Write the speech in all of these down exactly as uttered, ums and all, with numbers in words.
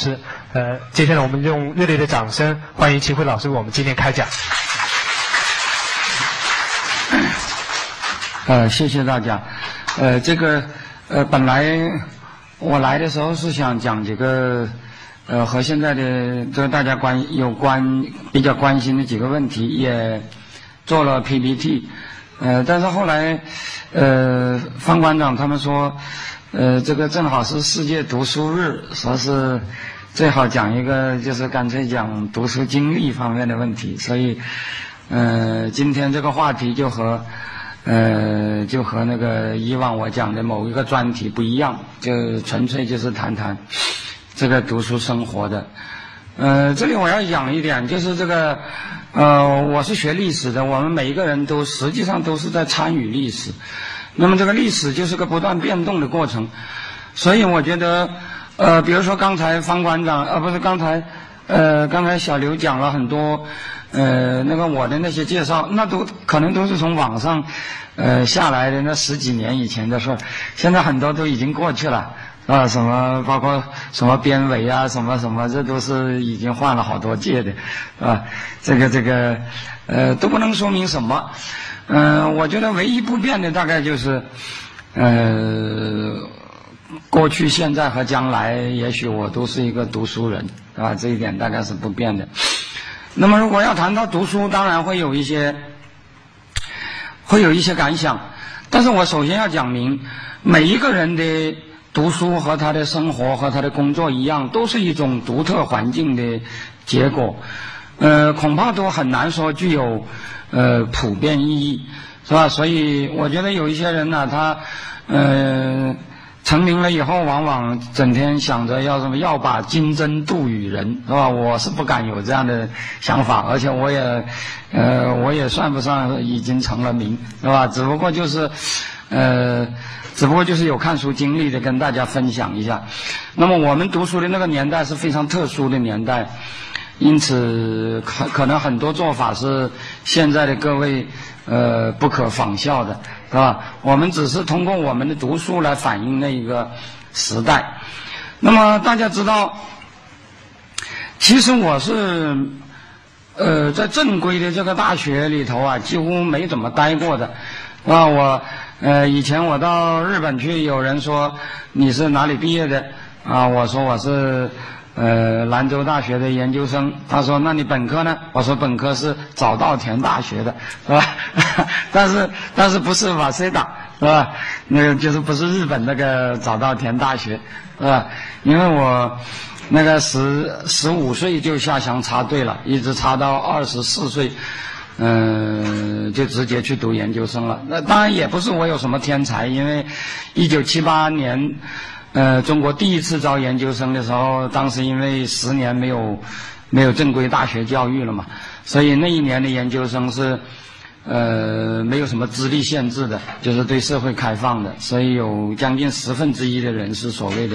师。呃，接下来我们用热烈的掌声欢迎秦晖老师为我们今天开讲。 呃，谢谢大家。呃，这个呃，本来我来的时候是想讲几个呃和现在的这个大家关有关比较关心的几个问题，也做了 P P T。呃，但是后来呃方馆长他们说，呃，这个正好是世界读书日，说是最好讲一个就是干脆讲读书经历方面的问题，所以呃今天这个话题就和呃就和那个以往我讲的某一个专题不一样，就纯粹就是谈谈这个读书生活的。呃这里我要讲一点，就是这个呃我是学历史的，我们每一个人都实际上都是在参与历史，那么这个历史就是个不断变动的过程，所以我觉得呃比如说刚才方馆长呃不是刚才呃刚才小刘讲了很多呃那个我的那些介绍，那都可能都是从网上呃下来的，那十几年以前的事儿，现在很多都已经过去了啊，什么包括什么编委啊，什么什么，这都是已经换了好多届的啊，这个这个呃都不能说明什么。嗯、呃，我觉得唯一不变的大概就是呃过去现在和将来，也许我都是一个读书人啊，这一点大概是不变的。那么如果要谈到读书，当然会有一些会有一些感想，但是我首先要讲明，每一个人的读书和他的生活和他的工作一样，都是一种独特环境的结果，呃，恐怕都很难说具有呃普遍意义，是吧？所以我觉得有一些人呢，他呃成名了以后，往往整天想着要什么要把金针渡与人，是吧？我是不敢有这样的想法，而且我也呃我也算不上已经成了名，是吧？只不过就是呃只不过就是有看书经历的跟大家分享一下。那么我们读书的那个年代是非常特殊的年代，因此可可能很多做法是现在的各位呃不可仿效的，是吧？我们只是通过我们的读书来反映那一个时代。那么大家知道，其实我是呃在正规的这个大学里头啊，几乎没怎么待过的啊。我呃以前我到日本去，有人说你是哪里毕业的啊？我说我是呃兰州大学的研究生。他说那你本科呢？我说本科是早稻田大学的，是吧？但是但是不是瓦塞达，是吧？那个就是不是日本那个早稻田大学，是吧？因为我那个十十五岁就下乡插队了，一直插到二十四岁，嗯、呃，就直接去读研究生了。那当然也不是我有什么天才，因为一九七八年。呃，中国第一次招研究生的时候，当时因为十年没有没有正规大学教育了嘛，所以那一年的研究生是呃没有什么资历限制的，就是对社会开放的，所以有将近十分之一的人是所谓的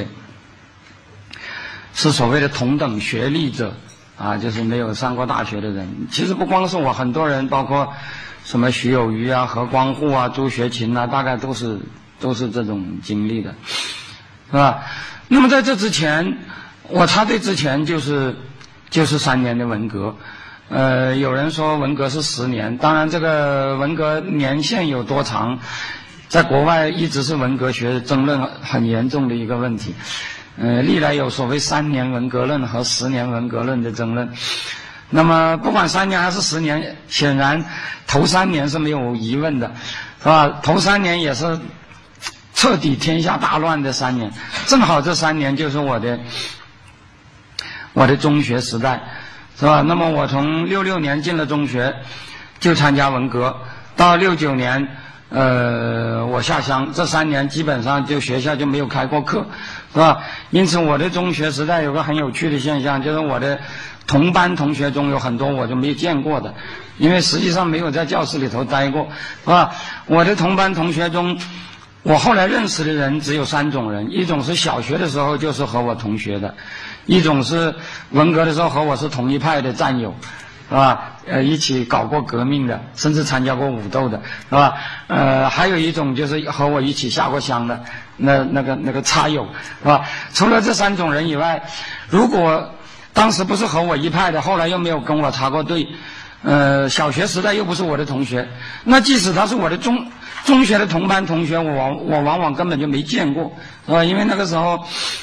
是所谓的同等学历者啊，就是没有上过大学的人。其实不光是我，很多人，包括什么徐有余啊、何光户啊、朱学勤啊，大概都是都是这种经历的。是吧？那么在这之前，我插队之前就是就是三年的文革。呃，有人说文革是十年，当然这个文革年限有多长，在国外一直是文革学争论很严重的一个问题。呃，历来有所谓三年文革论和十年文革论的争论。那么不管三年还是十年，显然头三年是没有疑问的，是吧？头三年也是彻底天下大乱的三年，正好这三年就是我的我的中学时代，是吧？那么我从六六年进了中学，就参加文革，到六九年，呃，我下乡，这三年基本上就学校就没有开过课，是吧？因此我的中学时代有个很有趣的现象，就是我的同班同学中有很多我就没见过的，因为实际上没有在教室里头待过，是吧？我的同班同学中，我后来认识的人只有三种人，一种是小学的时候就是和我同学的，一种是文革的时候和我是同一派的战友，是吧？呃，一起搞过革命的，甚至参加过武斗的，是吧？呃，还有一种就是和我一起下过乡的， 那那个那个插友，是吧？除了这三种人以外，如果当时不是和我一派的，后来又没有跟我插过队，呃，小学时代又不是我的同学，那即使他是我的中中学的同班同学，我往我往往根本就没见过，是吧？因为那个时候。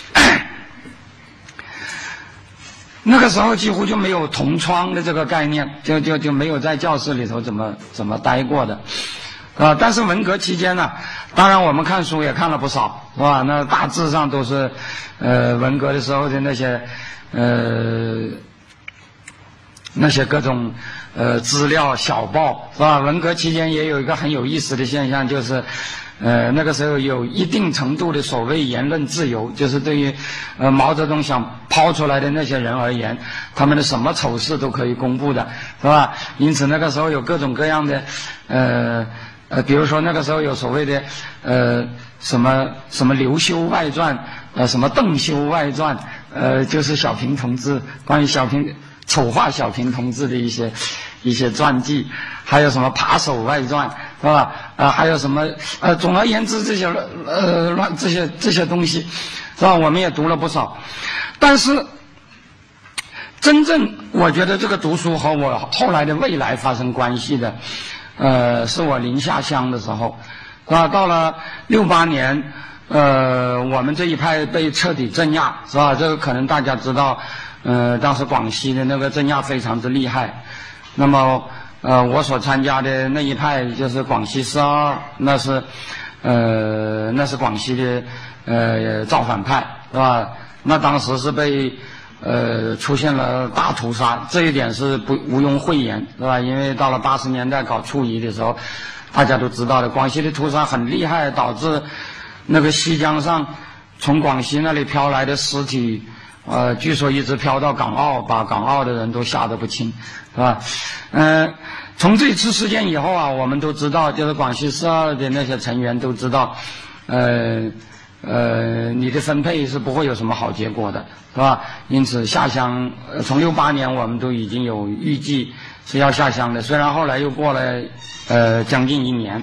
那个时候几乎就没有同窗的这个概念，就就就没有在教室里头怎么怎么待过的，啊！但是文革期间呢，当然我们看书也看了不少，是吧？那大致上都是，呃，文革的时候的那些，呃，那些各种呃资料小报，是吧？文革期间也有一个很有意思的现象，就是。呃，那个时候有一定程度的所谓言论自由，就是对于呃毛泽东想抛出来的那些人而言，他们的什么丑事都可以公布的，是吧？因此那个时候有各种各样的呃呃，比如说那个时候有所谓的呃什么什么刘修外传，呃什么邓修外传，呃就是小平同志关于小平丑化小平同志的一些一些传记，还有什么扒手外传。是吧？啊，还有什么？呃，总而言之，这些呃乱这些这些东西，是吧？我们也读了不少，但是真正我觉得这个读书和我后来的未来发生关系的，呃，是我临下乡的时候，是吧？到了六八年，呃，我们这一派被彻底镇压，是吧？这个可能大家知道，呃，当时广西的那个镇压非常之厉害，那么。呃，我所参加的那一派就是广西四二二，那是，呃，那是广西的呃造反派，是吧？那当时是被呃出现了大屠杀，这一点是不毋庸讳言，是吧？因为到了八十年代搞处理的时候，大家都知道的，广西的屠杀很厉害，导致那个西江上从广西那里飘来的尸体。呃，据说一直飘到港澳，把港澳的人都吓得不轻，是吧？嗯、呃，从这次事件以后啊，我们都知道，就是广西四二的那些成员都知道，呃呃，你的分配是不会有什么好结果的，是吧？因此下乡，呃、从六八年我们都已经有预计是要下乡的，虽然后来又过了呃将近一年。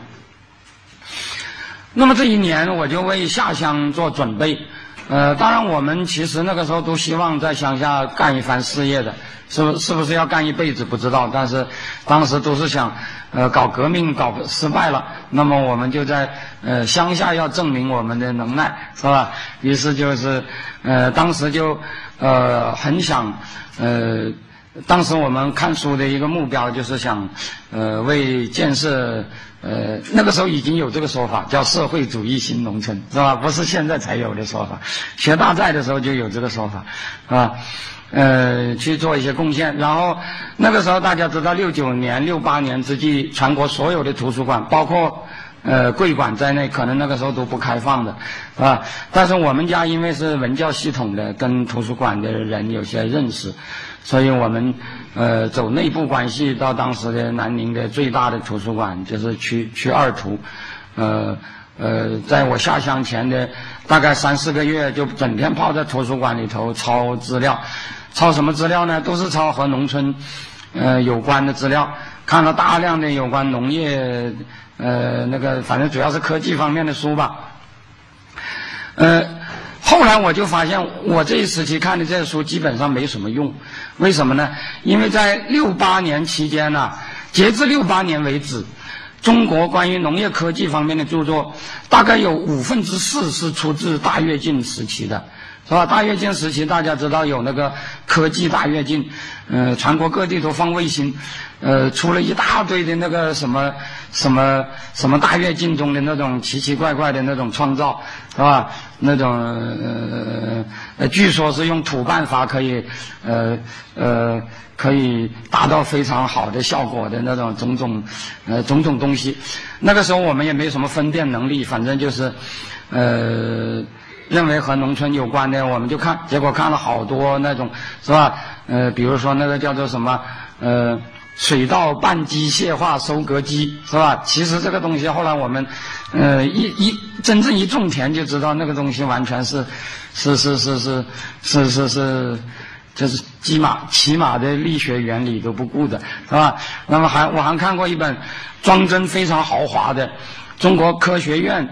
那么这一年，我就为下乡做准备。呃，当然，我们其实那个时候都希望在乡下干一番事业的，是不是不是要干一辈子不知道，但是当时都是想，呃，搞革命搞失败了，那么我们就在呃乡下要证明我们的能耐，是吧？于是就是呃，当时就呃很想呃。当时我们看书的一个目标就是想，呃，为建设，呃，那个时候已经有这个说法，叫社会主义新农村，是吧？不是现在才有的说法，学大在的时候就有这个说法，是吧？呃，去做一些贡献。然后那个时候大家知道，六九年、六八年之际，全国所有的图书馆，包括呃贵馆在内，可能那个时候都不开放的，是吧？但是我们家因为是文教系统的，跟图书馆的人有些认识。所以我们呃走内部关系到当时的南宁的最大的图书馆，就是区区二图，呃呃，在我下乡前的大概三四个月，就整天泡在图书馆里头抄资料，抄什么资料呢？都是抄和农村呃有关的资料，看了大量的有关农业呃那个反正主要是科技方面的书吧，呃。后来我就发现，我这一时期看的这些书基本上没什么用，为什么呢？因为在六八年期间呢、啊，截至六八年为止，中国关于农业科技方面的著作，大概有五分之四是出自大跃进时期的，是吧？大跃进时期大家知道有那个科技大跃进，呃，全国各地都放卫星，呃，出了一大堆的那个什么什么什么大跃进中的那种奇奇怪怪的那种创造，是吧？那种呃呃，据说是用土办法可以呃呃可以达到非常好的效果的那种种种呃种种东西。那个时候我们也没什么分辨能力，反正就是呃认为和农村有关的我们就看，结果看了好多那种，是吧？呃，比如说那个叫做什么呃。水稻半机械化收割机，是吧？其实这个东西后来我们，呃，一一真正一种田就知道那个东西完全是，是是是是是是是，就是骑马骑马的力学原理都不顾的，是吧？那么还我还看过一本装帧非常豪华的中国科学院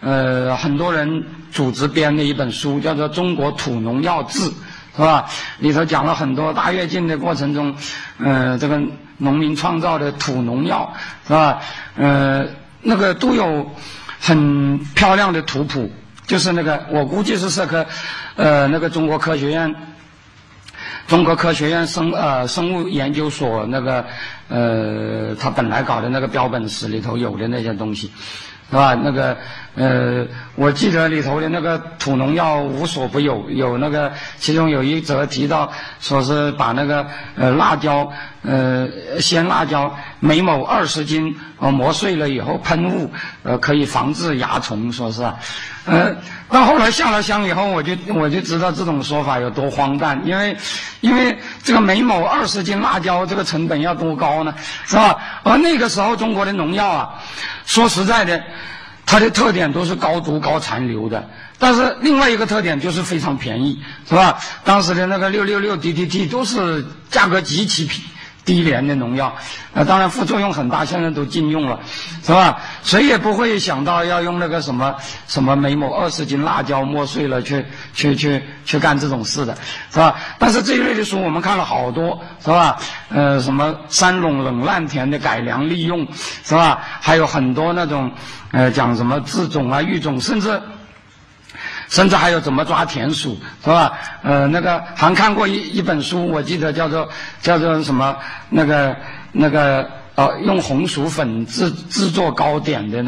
呃很多人组织编的一本书，叫做《中国土农药志》，是吧？里头讲了很多大跃进的过程中，呃，这个农民创造的土农药，是吧？呃，那个都有很漂亮的图谱，就是那个我估计是社科，呃，那个中国科学院。中国科学院生呃生物研究所那个呃，他本来搞的那个标本室里头有的那些东西，是吧？那个呃，我记得里头的那个土农药无所不有，有那个其中有一则提到，说是把那个呃辣椒呃鲜辣椒每亩二十斤呃磨碎了以后喷雾，呃可以防治蚜虫，说是啊。呃，到后来下了乡以后，我就我就知道这种说法有多荒诞，因为因为这个每亩二十斤辣椒这个成本要多高呢，是吧？而那个时候中国的农药啊，说实在的，它的特点都是高毒高残留的，但是另外一个特点就是非常便宜，是吧？当时的那个六六六 D D T 都是价格极其低低廉的农药，呃，当然副作用很大，现在都禁用了，是吧？谁也不会想到要用那个什么什么每亩二十斤辣椒磨碎了去去去去干这种事的，是吧？但是这一类的书我们看了好多，是吧？呃，什么三垄冷烂田的改良利用，是吧？还有很多那种呃讲什么自种啊育种，甚至。甚至还有怎么抓田鼠，是吧？呃，那个还看过一一本书，我记得叫做叫做什么那个那个呃，用红薯粉制制作糕点的那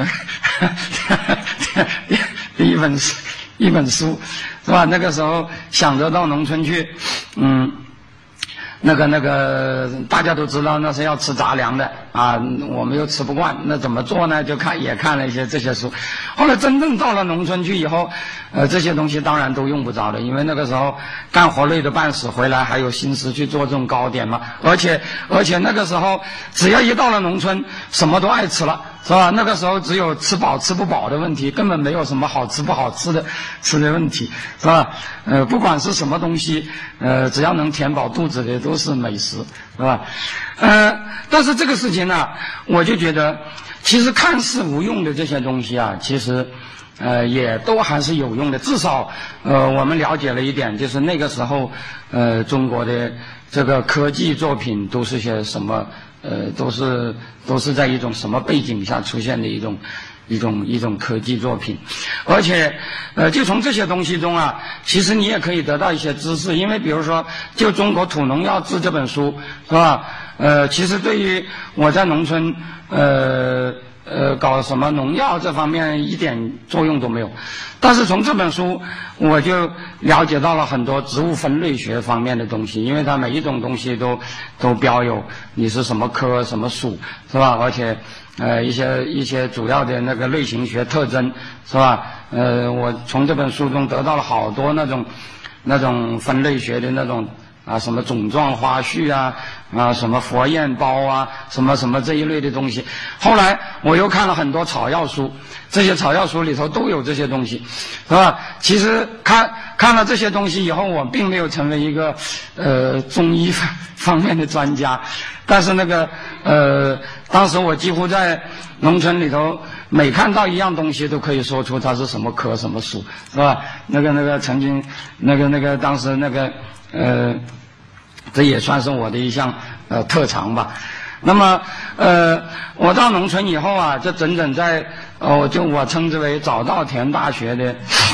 一本一本书，是吧？那个时候想着到农村去，嗯。那个那个大家都知道那是要吃杂粮的啊，我们又吃不惯，那怎么做呢？就看也看了一些这些书。后来真正到了农村去以后，呃，这些东西当然都用不着的，因为那个时候干活累得半死，回来还有心思去做这种糕点嘛。而且而且那个时候只要一到了农村，什么都爱吃了，是吧？那个时候只有吃饱吃不饱的问题，根本没有什么好吃不好吃的吃的问题，是吧？呃，不管是什么东西，呃，只要能填饱肚子的都是美食，是吧？呃，但是这个事情呢，我就觉得，其实看似无用的这些东西啊，其实，呃，也都还是有用的。至少，呃，我们了解了一点，就是那个时候，呃，中国的这个科技作品都是些什么？呃，都是都是在一种什么背景下出现的一种一种一种科技作品，而且呃，就从这些东西中啊，其实你也可以得到一些知识，因为比如说，就《中国土农药志》这本书，是吧？呃，其实对于我在农村呃呃搞什么农药这方面一点作用都没有，但是从这本书我就了解到了很多植物分类学方面的东西，因为它每一种东西都都标有你是什么科什么属，是吧？而且呃一些一些主要的那个类型学特征，是吧？呃，我从这本书中得到了好多那种那种分类学的那种啊，什么种状花序啊，啊，什么佛焰包啊，什么什么这一类的东西。后来我又看了很多草药书，这些草药书里头都有这些东西，是吧？其实看看了这些东西以后，我并没有成为一个呃中医方面的专家，但是那个呃，当时我几乎在农村里头，每看到一样东西都可以说出它是什么科什么属，是吧？那个那个曾经那个那个当时那个呃。这也算是我的一项呃特长吧。那么呃，我到农村以后啊，这整整在哦，就我称之为早稻田大学的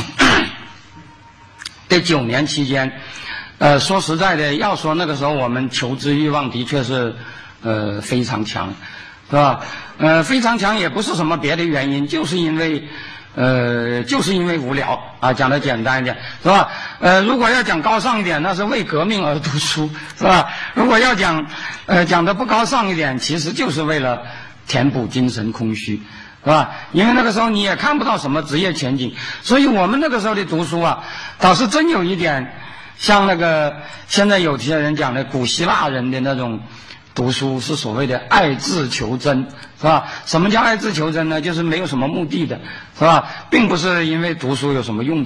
这九年期间，呃，说实在的，要说那个时候我们求知欲望的确是呃非常强，是吧？呃，非常强也不是什么别的原因，就是因为。呃，就是因为无聊啊，讲的简单一点，是吧？呃，如果要讲高尚一点，那是为革命而读书，是吧？如果要讲，呃，讲的不高尚一点，其实就是为了填补精神空虚，是吧？因为那个时候你也看不到什么职业前景，所以我们那个时候的读书啊，倒是真有一点像那个现在有些人讲的古希腊人的那种。读书是所谓的爱智求真，是吧？什么叫爱智求真呢？就是没有什么目的的，是吧？并不是因为读书有什么用处，是吧？因为我们那个时候，呃，没有什么职业取向，是吧？呃，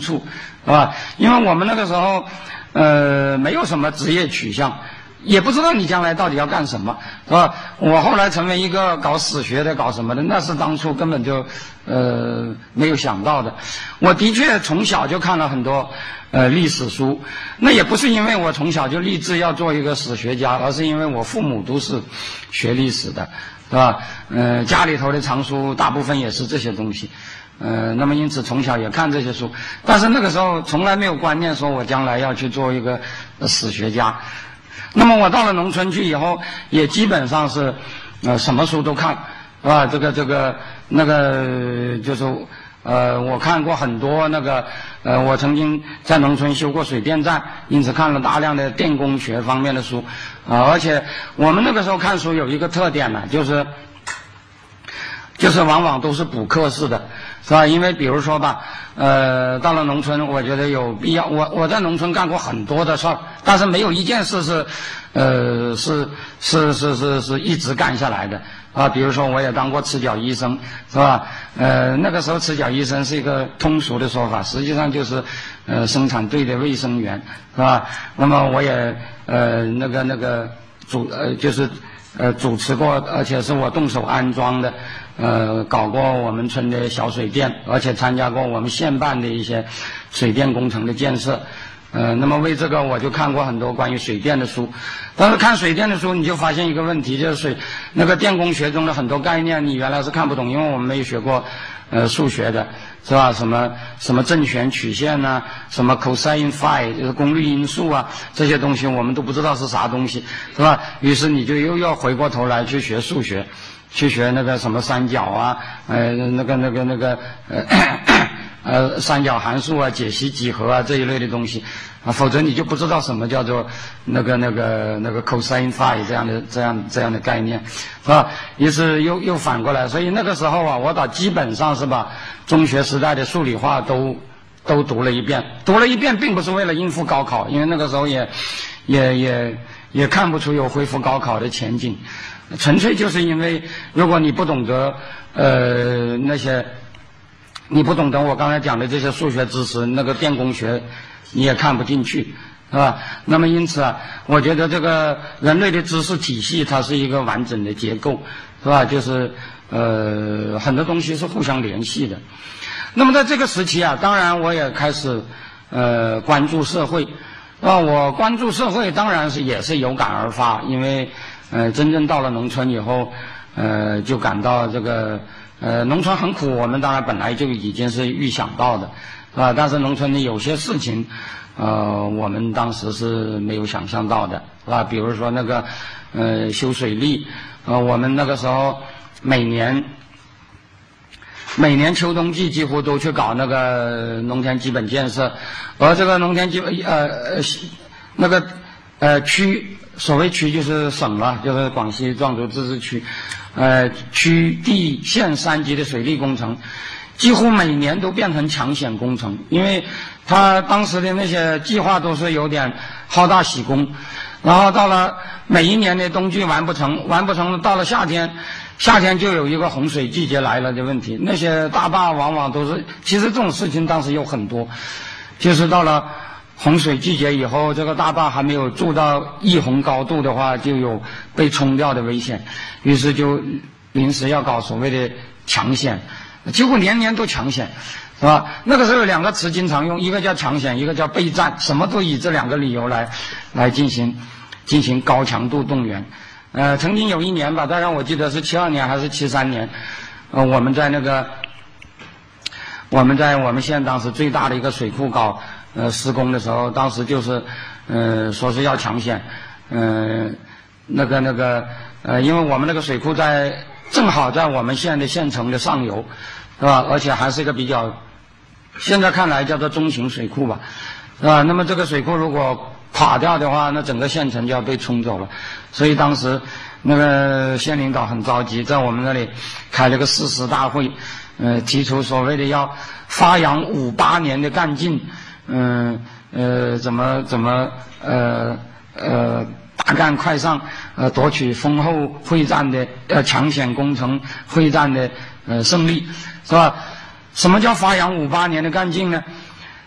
也不知道你将来到底要干什么，是吧？我后来成为一个搞史学的，搞什么的，那是当初根本就呃没有想到的。我的确从小就看了很多呃历史书，那也不是因为我从小就立志要做一个史学家，而是因为我父母都是学历史的，是吧？呃，家里头的藏书大部分也是这些东西。呃，那么因此从小也看这些书，但是那个时候从来没有观念说我将来要去做一个呃史学家。那么我到了农村去以后，也基本上是呃什么书都看，是吧？这个这个那个就是呃我看过很多那个呃我曾经在农村修过水电站，因此看了大量的电工学方面的书啊、呃，而且我们那个时候看书有一个特点呢，就是就是往往都是补课式的。是吧？因为比如说吧，呃，到了农村，我觉得有必要。我我在农村干过很多的事儿，但是没有一件事是，呃，是是是是是一直干下来的啊。比如说，我也当过赤脚医生，是吧？呃，那个时候赤脚医生是一个通俗的说法，实际上就是呃生产队的卫生员，是吧？那么我也呃那个那个主呃就是呃主持过，而且是我动手安装的。呃，搞过我们村的小水电，而且参加过我们县办的一些水电工程的建设。呃，那么为这个我就看过很多关于水电的书。但是看水电的书，你就发现一个问题，就是水那个电工学中的很多概念，你原来是看不懂，因为我们没有学过呃数学的，是吧？什么什么正弦曲线呐、啊，什么 cosine phi 就是功率因素啊，这些东西我们都不知道是啥东西，是吧？于是你就又要回过头来去学数学。去学那个什么三角啊，呃，那个那个那个呃呃三角函数啊、解析几何啊这一类的东西啊，否则你就不知道什么叫做那个那个那个 cosine phi 这样的这样这样的概念，是吧？于是又又反过来，所以那个时候啊，我倒基本上是把中学时代的数理化都都读了一遍，读了一遍，并不是为了应付高考，因为那个时候也也也也看不出有恢复高考的前景。纯粹就是因为，如果你不懂得呃那些，你不懂得我刚才讲的这些数学知识，那个电工学你也看不进去，是吧？那么因此啊，我觉得这个人类的知识体系它是一个完整的结构，是吧？就是呃很多东西是互相联系的。那么在这个时期啊，当然我也开始呃关注社会，啊，我关注社会当然是也是有感而发，因为。呃，真正到了农村以后，呃，就感到这个呃，农村很苦。我们当然本来就已经是预想到的，是吧？但是农村的有些事情，呃，我们当时是没有想象到的，是吧？比如说那个呃修水利，呃，我们那个时候每年每年秋冬季几乎都去搞那个农田基本建设，而这个农田基本呃呃那个呃区。所谓区就是省了，就是广西壮族自治区，呃，区地县三级的水利工程，几乎每年都变成抢险工程，因为他当时的那些计划都是有点好大喜功，然后到了每一年的冬季完不成，完不成，到了夏天，夏天就有一个洪水季节来了的问题，那些大坝往往都是，其实这种事情当时有很多，就是到了。洪水季节以后，这个大坝还没有筑到溢洪高度的话，就有被冲掉的危险，于是就临时要搞所谓的抢险，几乎年年都抢险，是吧？那个时候有两个词经常用，一个叫抢险，一个叫备战，什么都以这两个理由来来进行进行高强度动员。呃，曾经有一年吧，当然我记得是七二年还是七三年，呃，我们在那个我们在我们县当时最大的一个水库搞。呃，施工的时候，当时就是，呃，说是要抢险，呃，那个那个，呃，因为我们那个水库在正好在我们县的县城的上游，是吧？而且还是一个比较，现在看来叫做中型水库吧，是吧？那么这个水库如果垮掉的话，那整个县城就要被冲走了。所以当时那个县领导很着急，在我们那里开了个誓师大会，呃，提出所谓的要发扬五八年的干劲。嗯呃怎么怎么呃呃大干快上，呃夺取丰厚会战的呃抢险工程会战的呃胜利，是吧？什么叫发扬五八年的干劲呢？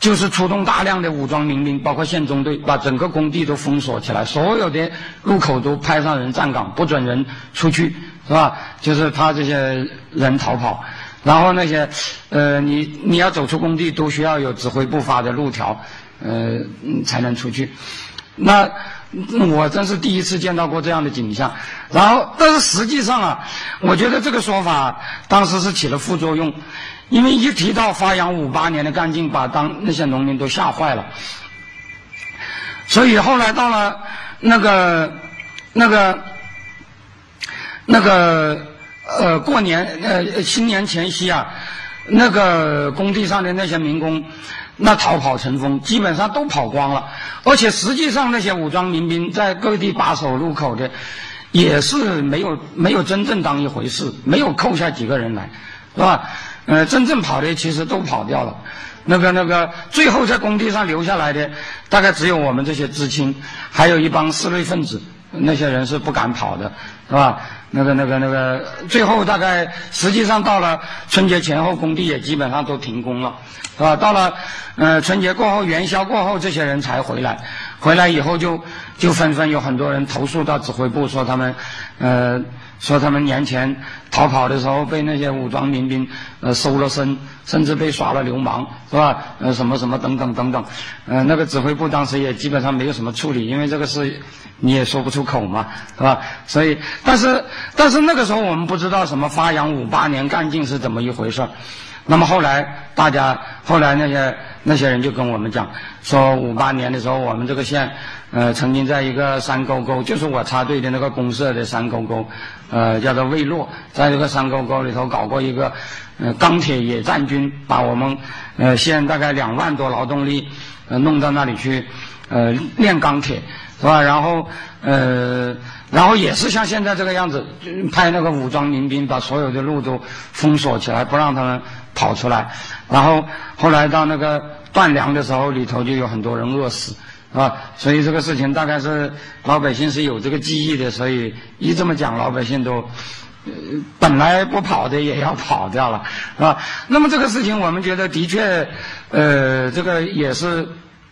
就是出动大量的武装民兵，包括县中队，把整个工地都封锁起来，所有的路口都派上人站岗，不准人出去，是吧？就是怕这些人逃跑。然后那些，呃，你你要走出工地，都需要有指挥部发的路条，呃，才能出去。那我真是第一次见到过这样的景象。然后，但是实际上啊，我觉得这个说法当时是起了副作用，因为一提到发扬五八年的干劲，把当那些农民都吓坏了。所以后来到了那个那个那个。呃，过年呃新年前夕啊，那个工地上的那些民工，那逃跑成风，基本上都跑光了。而且实际上那些武装民兵在各地把守路口的，也是没有没有真正当一回事，没有扣下几个人来，是吧？呃，真正跑的其实都跑掉了。那个那个，最后在工地上留下来的，大概只有我们这些知青，还有一帮四类分子，那些人是不敢跑的，是吧？那个那个那个，最后大概实际上到了春节前后，工地也基本上都停工了，是吧？到了呃春节过后，元宵过后，这些人才回来。回来以后就就纷纷有很多人投诉到指挥部，说他们呃说他们年前逃跑的时候被那些武装民兵呃搜了身，甚至被耍了流氓，是吧？呃什么什么等等等等，呃那个指挥部当时也基本上没有什么处理，因为这个事你也说不出口嘛，是吧？所以但是但是那个时候我们不知道什么发扬五八年干劲是怎么一回事。那么后来大家后来那些那些人就跟我们讲说，五八年的时候我们这个县呃曾经在一个山沟沟，就是我插队的那个公社的山沟沟，呃叫做魏洛，在这个山沟沟里头搞过一个呃钢铁野战军，把我们呃县大概两万多劳动力呃弄到那里去呃炼钢铁，是吧？然后呃然后也是像现在这个样子，派那个武装民兵把所有的路都封锁起来，不让他们跑出来。然后后来到那个断粮的时候，里头就有很多人饿死，啊，所以这个事情大概是老百姓是有这个记忆的，所以一这么讲，老百姓都呃本来不跑的也要跑掉了，是吧？那么这个事情我们觉得的确呃这个也是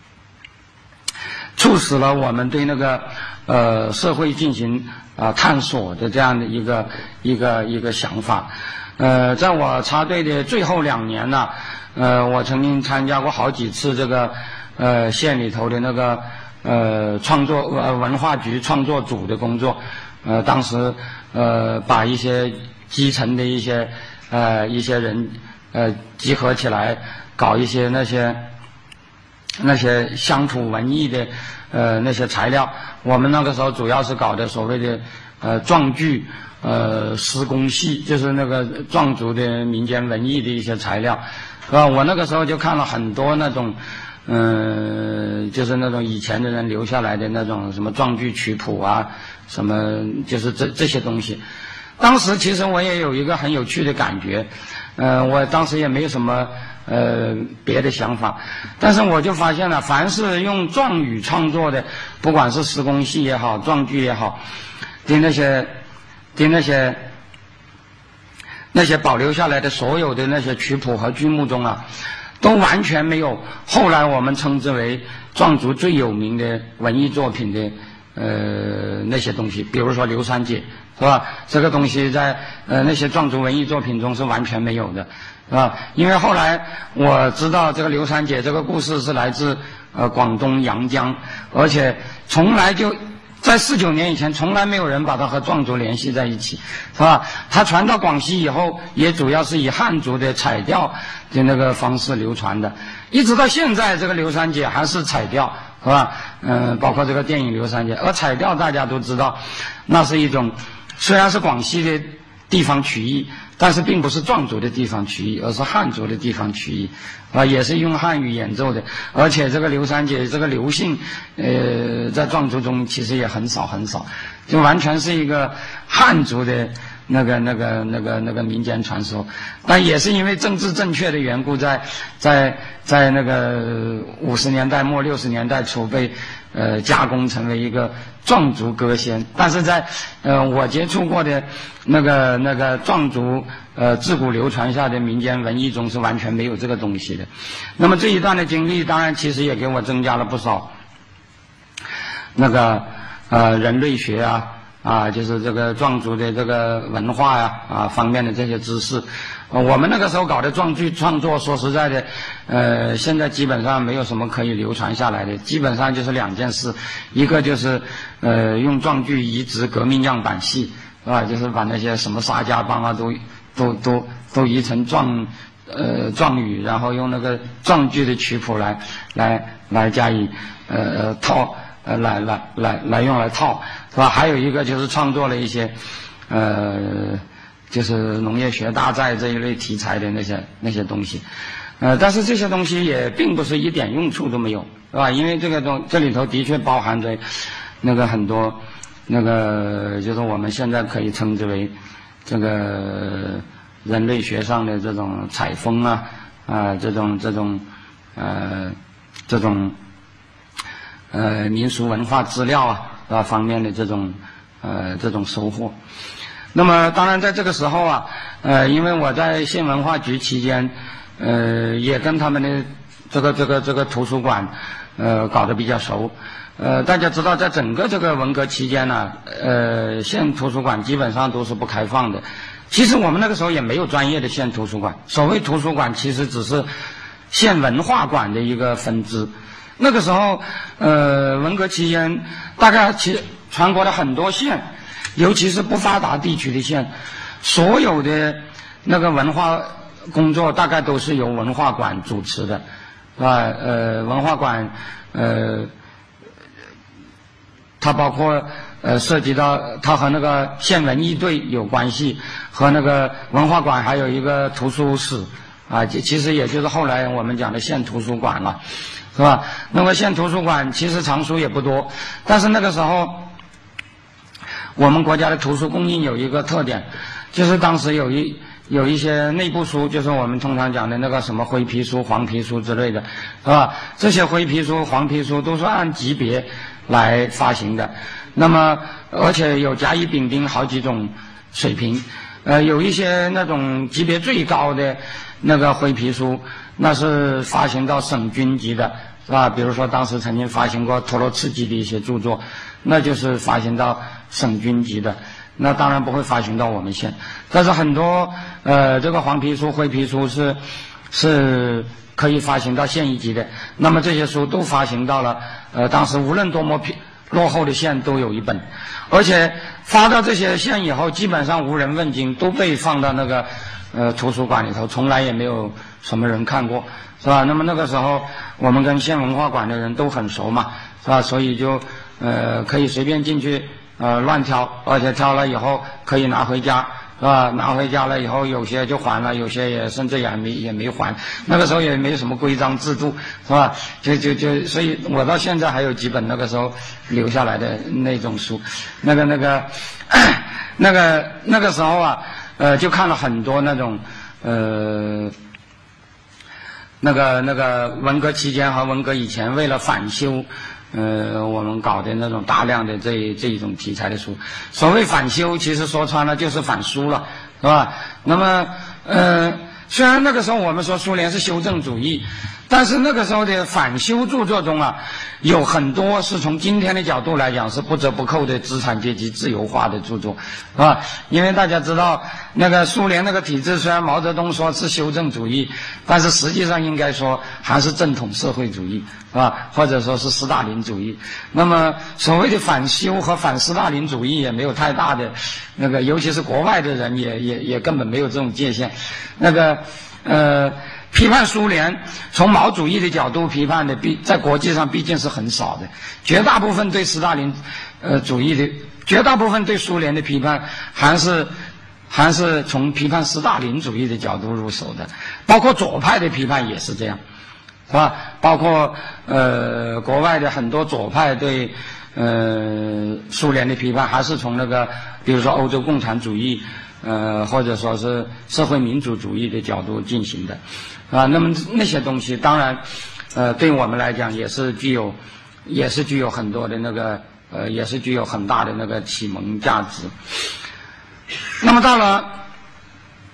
促使了我们对那个呃社会进行啊、呃、探索的这样的一个一个一个想法。呃在我插队的最后两年呢，呃我曾经参加过好几次这个呃县里头的那个呃创作呃文化局创作组的工作。呃当时呃把一些基层的一些呃一些人呃集合起来，搞一些那些那些乡土文艺的呃那些材料。我们那个时候主要是搞的所谓的呃壮剧呃施工戏，就是那个壮族的民间文艺的一些材料，是吧？我那个时候就看了很多那种嗯、呃、就是那种以前的人留下来的那种什么壮剧曲谱啊，什么就是这这些东西。当时其实我也有一个很有趣的感觉，呃我当时也没有什么呃别的想法，但是我就发现了，凡是用壮语创作的，不管是施工戏也好，壮剧也好，的那些的那些那些保留下来的所有的那些曲谱和剧目中啊，都完全没有后来我们称之为壮族最有名的文艺作品的呃那些东西，比如说刘三姐，是吧？这个东西在呃那些壮族文艺作品中是完全没有的，是吧？因为后来我知道这个刘三姐这个故事是来自呃广东阳江，而且从来就在四九年以前从来没有人把它和壮族联系在一起，是吧？它传到广西以后，也主要是以汉族的彩调的那个方式流传的，一直到现在这个刘三姐还是彩调，是吧？嗯、呃，包括这个电影刘三姐，而彩调大家都知道，那是一种虽然是广西的地方曲艺，但是并不是壮族的地方曲艺，而是汉族的地方曲艺，啊，也是用汉语演奏的。而且这个刘三姐这个刘姓，呃，在壮族中其实也很少很少，就完全是一个汉族的那个那个那个那个民间传说。但也是因为政治正确的缘故，在在在那个五十年代末六十年代初被呃加工成为一个壮族歌仙。但是在呃我接触过的那个那个壮族呃自古流传下的民间文艺中是完全没有这个东西的。那么这一段的经历，当然其实也给我增加了不少那个呃人类学啊啊，就是这个壮族的这个文化呀 啊, 啊方面的这些知识。呃，我们那个时候搞的壮剧创作，说实在的，呃，现在基本上没有什么可以流传下来的，基本上就是两件事，一个就是呃用壮剧移植革命样板戏，是吧？就是把那些什么沙家浜啊都都都都移成壮呃壮语，然后用那个壮剧的曲谱来来来加以呃套呃来来来来用来套，是吧？还有一个就是创作了一些呃。就是农业学大寨这一类题材的那些那些东西，呃，但是这些东西也并不是一点用处都没有，是吧？因为这个东这里头的确包含着那个很多那个就是我们现在可以称之为这个人类学上的这种采风啊啊、呃、这种这种呃这种呃民俗文化资料啊啊方面的这种呃这种收获。那么当然在这个时候啊，呃，因为我在县文化局期间，呃，也跟他们的这个这个这个图书馆，呃，搞得比较熟。呃，大家知道，在整个这个文革期间呢，呃，县图书馆基本上都是不开放的。其实我们那个时候也没有专业的县图书馆，所谓图书馆其实只是县文化馆的一个分支。那个时候，呃，文革期间，大概其全国的很多县。尤其是不发达地区的县，所有的那个文化工作大概都是由文化馆主持的，是吧？呃，文化馆，呃，它包括呃涉及到它和那个县文艺队有关系，和那个文化馆还有一个图书室啊，其实也就是后来我们讲的县图书馆了，是吧？那么县图书馆其实藏书也不多，但是那个时候。我们国家的图书供应有一个特点，就是当时有一有一些内部书，就是我们通常讲的那个什么灰皮书、黄皮书之类的，是吧？这些灰皮书、黄皮书都是按级别来发行的，那么而且有甲乙丙丁好几种水平，呃，有一些那种级别最高的那个灰皮书，那是发行到省军级的，是吧？比如说当时曾经发行过陀螺茨基的一些著作，那就是发行到省军级的，那当然不会发行到我们县。但是很多呃这个黄皮书、灰皮书是是可以发行到县一级的。那么这些书都发行到了呃当时无论多么落后的县都有一本，而且发到这些县以后，基本上无人问津，都被放到那个呃图书馆里头，从来也没有什么人看过，是吧？那么那个时候我们跟县文化馆的人都很熟嘛，是吧？所以就呃可以随便进去。呃，乱挑，而且挑了以后可以拿回家，是吧？拿回家了以后，有些就还了，有些也甚至也没也没还。那个时候也没什么规章制度，是吧？就就就，所以我到现在还有几本那个时候留下来的那种书，那个那个那个那个时候啊，呃，就看了很多那种呃。那个那个文革期间和文革以前，为了反修。呃，我们搞的那种大量的这这一种题材的书，所谓反修，其实说穿了就是反苏了，是吧？那么，呃，虽然那个时候我们说苏联是修正主义，但是那个时候的反修著作中啊，有很多是从今天的角度来讲是不折不扣的资产阶级自由化的著作，是吧？因为大家知道，那个苏联那个体制，虽然毛泽东说是修正主义，但是实际上应该说还是正统社会主义，是吧？或者说是斯大林主义。那么所谓的反修和反斯大林主义也没有太大的那个，尤其是国外的人也也也根本没有这种界限。那个呃。批判苏联，从毛主义的角度批判的，毕在国际上毕竟是很少的。绝大部分对斯大林，呃主义的，绝大部分对苏联的批判，还是还是从批判斯大林主义的角度入手的。包括左派的批判也是这样，是吧？包括呃国外的很多左派对呃苏联的批判，还是从那个比如说欧洲共产主义。呃，或者说是社会民主主义的角度进行的，啊，那么那些东西当然，呃，对我们来讲也是具有，也是具有很多的那个，呃，也是具有很大的那个启蒙价值。那么到了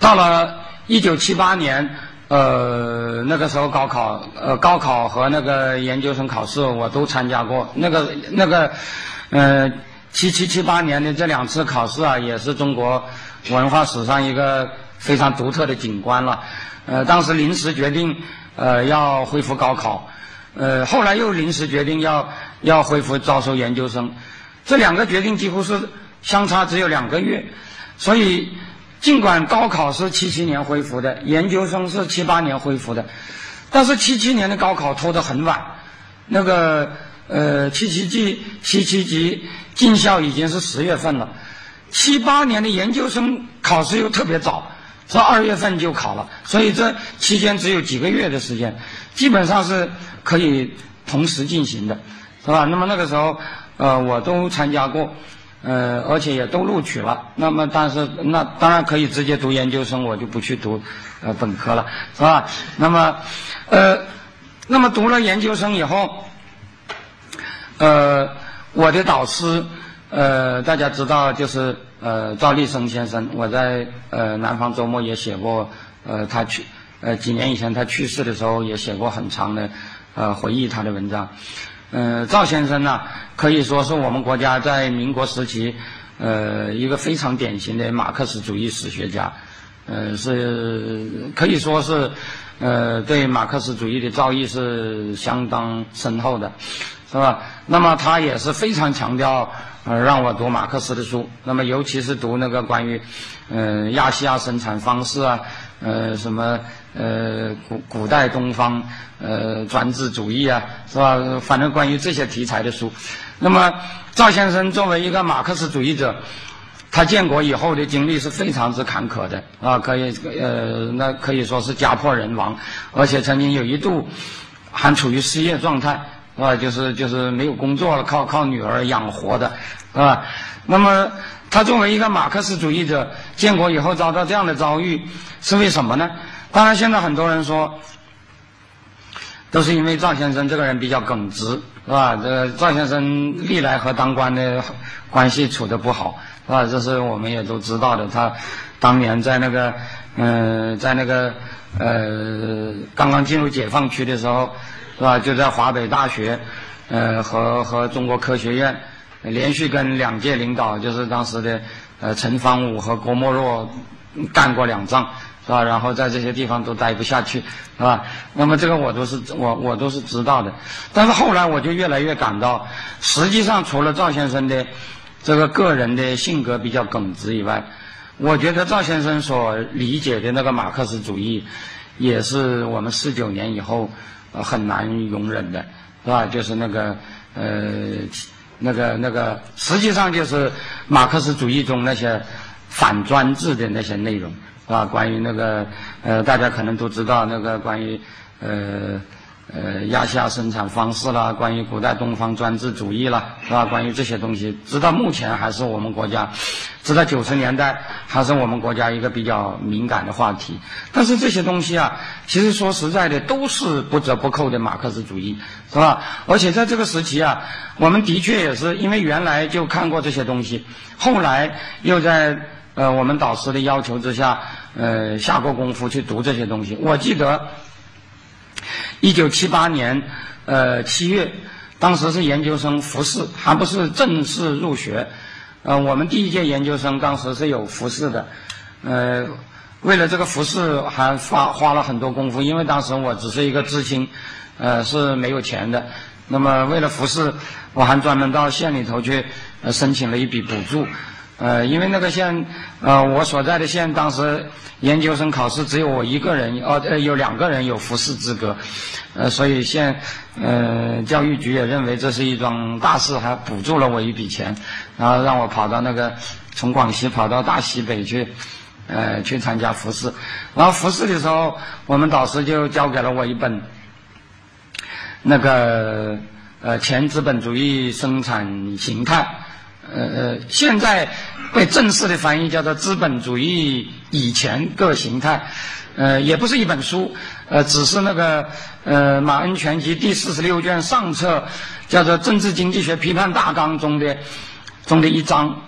到了一九七八年，呃，那个时候高考，呃，高考和那个研究生考试我都参加过。那个那个，呃，七七七八年的这两次考试啊，也是中国文化史上一个非常独特的景观了。呃，当时临时决定，呃，要恢复高考，呃，后来又临时决定要要恢复招收研究生，这两个决定几乎是相差只有两个月，所以。尽管高考是七七年恢复的，研究生是七八年恢复的，但是七七年的高考拖得很晚，那个呃七七级七七级进校已经是十月份了，七八年的研究生考试又特别早，是二月份就考了，所以这期间只有几个月的时间，基本上是可以同时进行的，是吧？那么那个时候呃我都参加过。呃，而且也都录取了。那么，但是那当然可以直接读研究生，我就不去读呃本科了，是吧？那么，呃，那么读了研究生以后，呃，我的导师，呃，大家知道就是呃赵立生先生，我在呃南方周末也写过，呃，他去呃几年以前他去世的时候也写过很长的呃回忆他的文章。呃，赵先生呢，可以说是我们国家在民国时期，呃，一个非常典型的马克思主义史学家，呃，是可以说是，呃，对马克思主义的造诣是相当深厚的，是吧？那么他也是非常强调，呃，让我读马克思的书，那么尤其是读那个关于，呃，亚细亚生产方式啊，呃，什么。呃，古古代东方，呃，专制主义啊，是吧？反正关于这些题材的书。那么，赵先生作为一个马克思主义者，他建国以后的经历是非常之坎坷的啊，可以呃，那可以说是家破人亡，而且曾经有一度还处于失业状态，是吧？就是就是没有工作了，靠靠女儿养活的，是吧？那么，他作为一个马克思主义者，建国以后遭到这样的遭遇，是为什么呢？当然，现在很多人说，都是因为赵先生这个人比较耿直，是吧？这个赵先生历来和当官的关系处得不好，是吧？这是我们也都知道的。他当年在那个，嗯、呃，在那个呃刚刚进入解放区的时候，是吧？就在华北大学，呃和和中国科学院连续跟两届领导，就是当时的呃陈方武和郭沫若干过两仗。是吧？然后在这些地方都待不下去，是吧？那么这个我都是我我都是知道的。但是后来我就越来越感到，实际上除了赵先生的这个个人的性格比较耿直以外，我觉得赵先生所理解的那个马克思主义，也是我们四九年以后呃很难容忍的，是吧？就是那个呃那个那个，实际上就是马克思主义中那些反专制的那些内容。啊，关于那个呃，大家可能都知道那个关于呃呃亚细亚生产方式啦，关于古代东方专制主义啦，是吧？关于这些东西，直到目前还是我们国家，直到九十年代还是我们国家一个比较敏感的话题。但是这些东西啊，其实说实在的，都是不折不扣的马克思主义，是吧？而且在这个时期啊，我们的确也是因为原来就看过这些东西，后来又在。呃，我们导师的要求之下，呃，下过功夫去读这些东西。我记得，一九七八年，呃，七月，当时是研究生复试，还不是正式入学。呃，我们第一届研究生当时是有复试的，呃，为了这个复试还花花了很多功夫，因为当时我只是一个知青，呃，是没有钱的。那么为了复试，我还专门到县里头去，呃，申请了一笔补助。呃，因为那个县，呃，我所在的县当时研究生考试只有我一个人，哦，呃，有两个人有复试资格，呃，所以县，呃，教育局也认为这是一桩大事，还补助了我一笔钱，然后让我跑到那个从广西跑到大西北去，呃，去参加复试。然后复试的时候，我们导师就交给了我一本那个呃前资本主义生产形态。呃呃，现在被正式的翻译叫做资本主义以前各形态，呃，也不是一本书，呃，只是那个呃马恩全集第四十六卷上册叫做《政治经济学批判大纲》中的中的一章，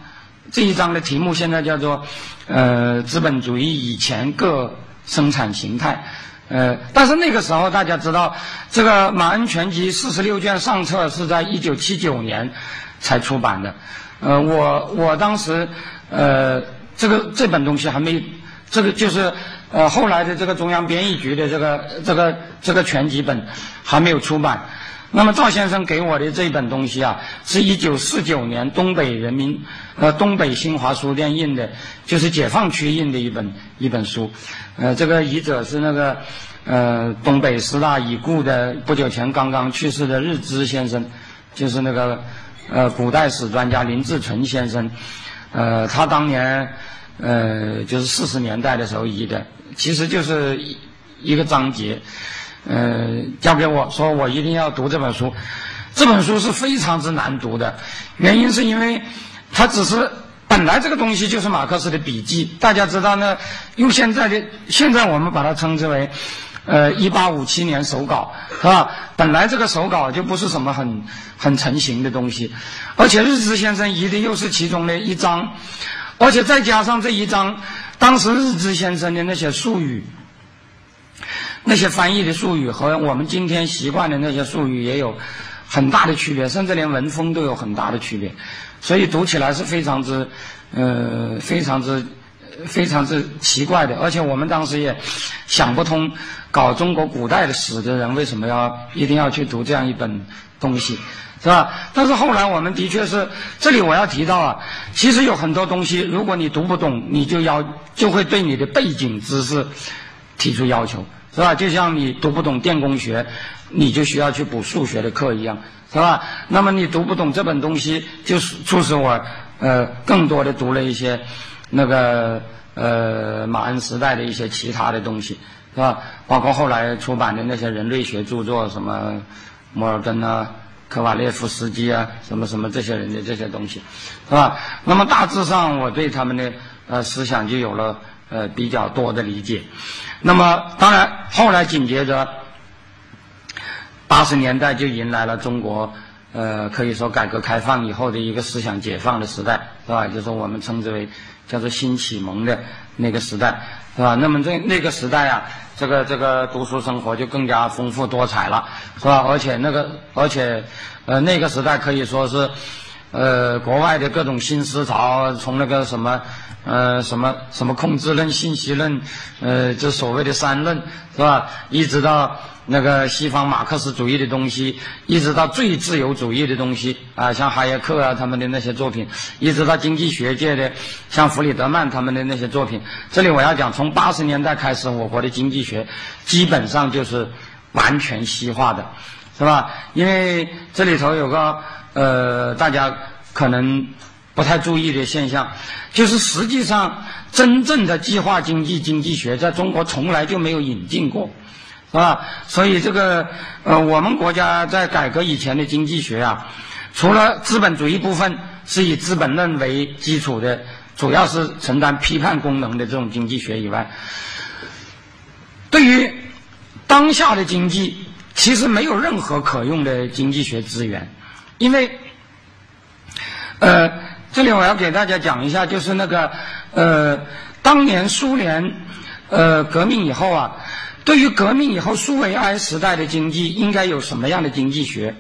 这一章的题目现在叫做呃资本主义以前各生产形态。呃，但是那个时候大家知道，这个马恩全集四十六卷上册是在一九七九年才出版的。呃，我我当时呃这个这本东西还没，这个就是呃后来的这个中央编译局的这个这个这个全集本还没有出版。那么赵先生给我的这本东西啊，是一九四九年东北人民呃东北新华书店印的，就是解放区印的一本一本书。呃，这个译者是那个呃东北师大已故的不久前刚刚去世的日之先生，就是那个呃古代史专家林志纯先生。呃，他当年呃就是四十年代的时候译的，其实就是一一个章节。呃，交给我说我一定要读这本书。这本书是非常之难读的，原因是因为它只是本来这个东西就是马克思的笔记，大家知道呢，用现在的现在我们把它称之为呃一八五七年手稿，是吧？本来这个手稿就不是什么很很成型的东西，而且日之先生译的又是其中的一章，而且再加上这一章当时日之先生的那些术语，那些翻译的术语和我们今天习惯的那些术语也有很大的区别，甚至连文风都有很大的区别，所以读起来是非常之呃非常之非常之奇怪的。而且我们当时也想不通，搞中国古代的史的人为什么要一定要去读这样一本东西，是吧？但是后来我们的确是，这里我要提到啊，其实有很多东西如果你读不懂，你就要就会对你的背景知识提出要求，是吧？就像你读不懂电工学，你就需要去补数学的课一样，是吧？那么你读不懂这本东西，就是促使我呃更多的读了一些那个呃马恩时代的一些其他的东西，是吧？包括后来出版的那些人类学著作，什么摩尔根啊、科瓦列夫斯基啊，什么什么这些人的这些东西，是吧？那么大致上我对他们的呃思想就有了呃比较多的理解。那么当然后来紧接着八十年代就迎来了中国呃可以说改革开放以后的一个思想解放的时代，是吧？就是我们称之为叫做新启蒙的那个时代，是吧？那么这那个时代啊，这个这个读书生活就更加丰富多彩了，是吧？而且那个而且呃那个时代可以说是呃国外的各种新思潮，从那个什么呃什么什么控制论、信息论，呃就所谓的三论，是吧？一直到那个西方马克思主义的东西，一直到最自由主义的东西啊，像哈耶克啊他们的那些作品，一直到经济学界的像弗里德曼他们的那些作品。这里我要讲，从八十年代开始，我国的经济学基本上就是完全西化的，是吧？因为这里头有个呃大家可能不太注意的现象，就是实际上真正的计划经济经济学在中国从来就没有引进过，是吧？所以这个呃我们国家在改革以前的经济学啊，除了资本主义部分是以资本论为基础的，主要是承担批判功能的这种经济学以外，对于当下的经济其实没有任何可用的经济学资源。因为呃这里我要给大家讲一下，就是那个呃当年苏联呃革命以后啊，对于革命以后苏维埃时代的经济应该有什么样的经济学，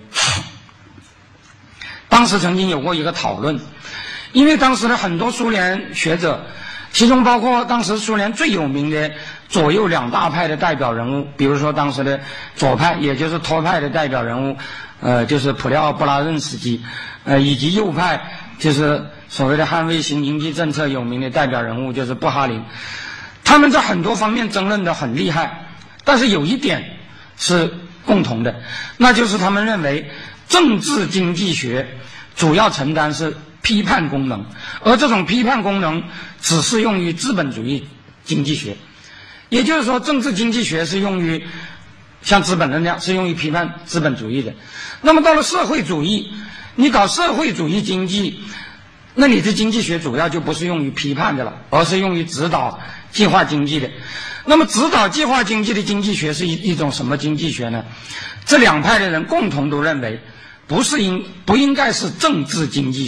当时曾经有过一个讨论。因为当时的很多苏联学者，其中包括当时苏联最有名的左右两大派的代表人物，比如说当时的左派也就是托派的代表人物呃就是普列奥布拉任斯基，呃以及右派就是所谓的捍卫新经济政策有名的代表人物就是布哈林。他们在很多方面争论得很厉害，但是有一点是共同的，那就是他们认为政治经济学主要承担是批判功能，而这种批判功能只适用于资本主义经济学。也就是说，政治经济学是用于像资本论那样是用于批判资本主义的。那么到了社会主义，你搞社会主义经济，那你的经济学主要就不是用于批判的了，而是用于指导计划经济的。那么指导计划经济的经济学是一一种什么经济学呢？这两派的人共同都认为不是应不应该是政治经济学，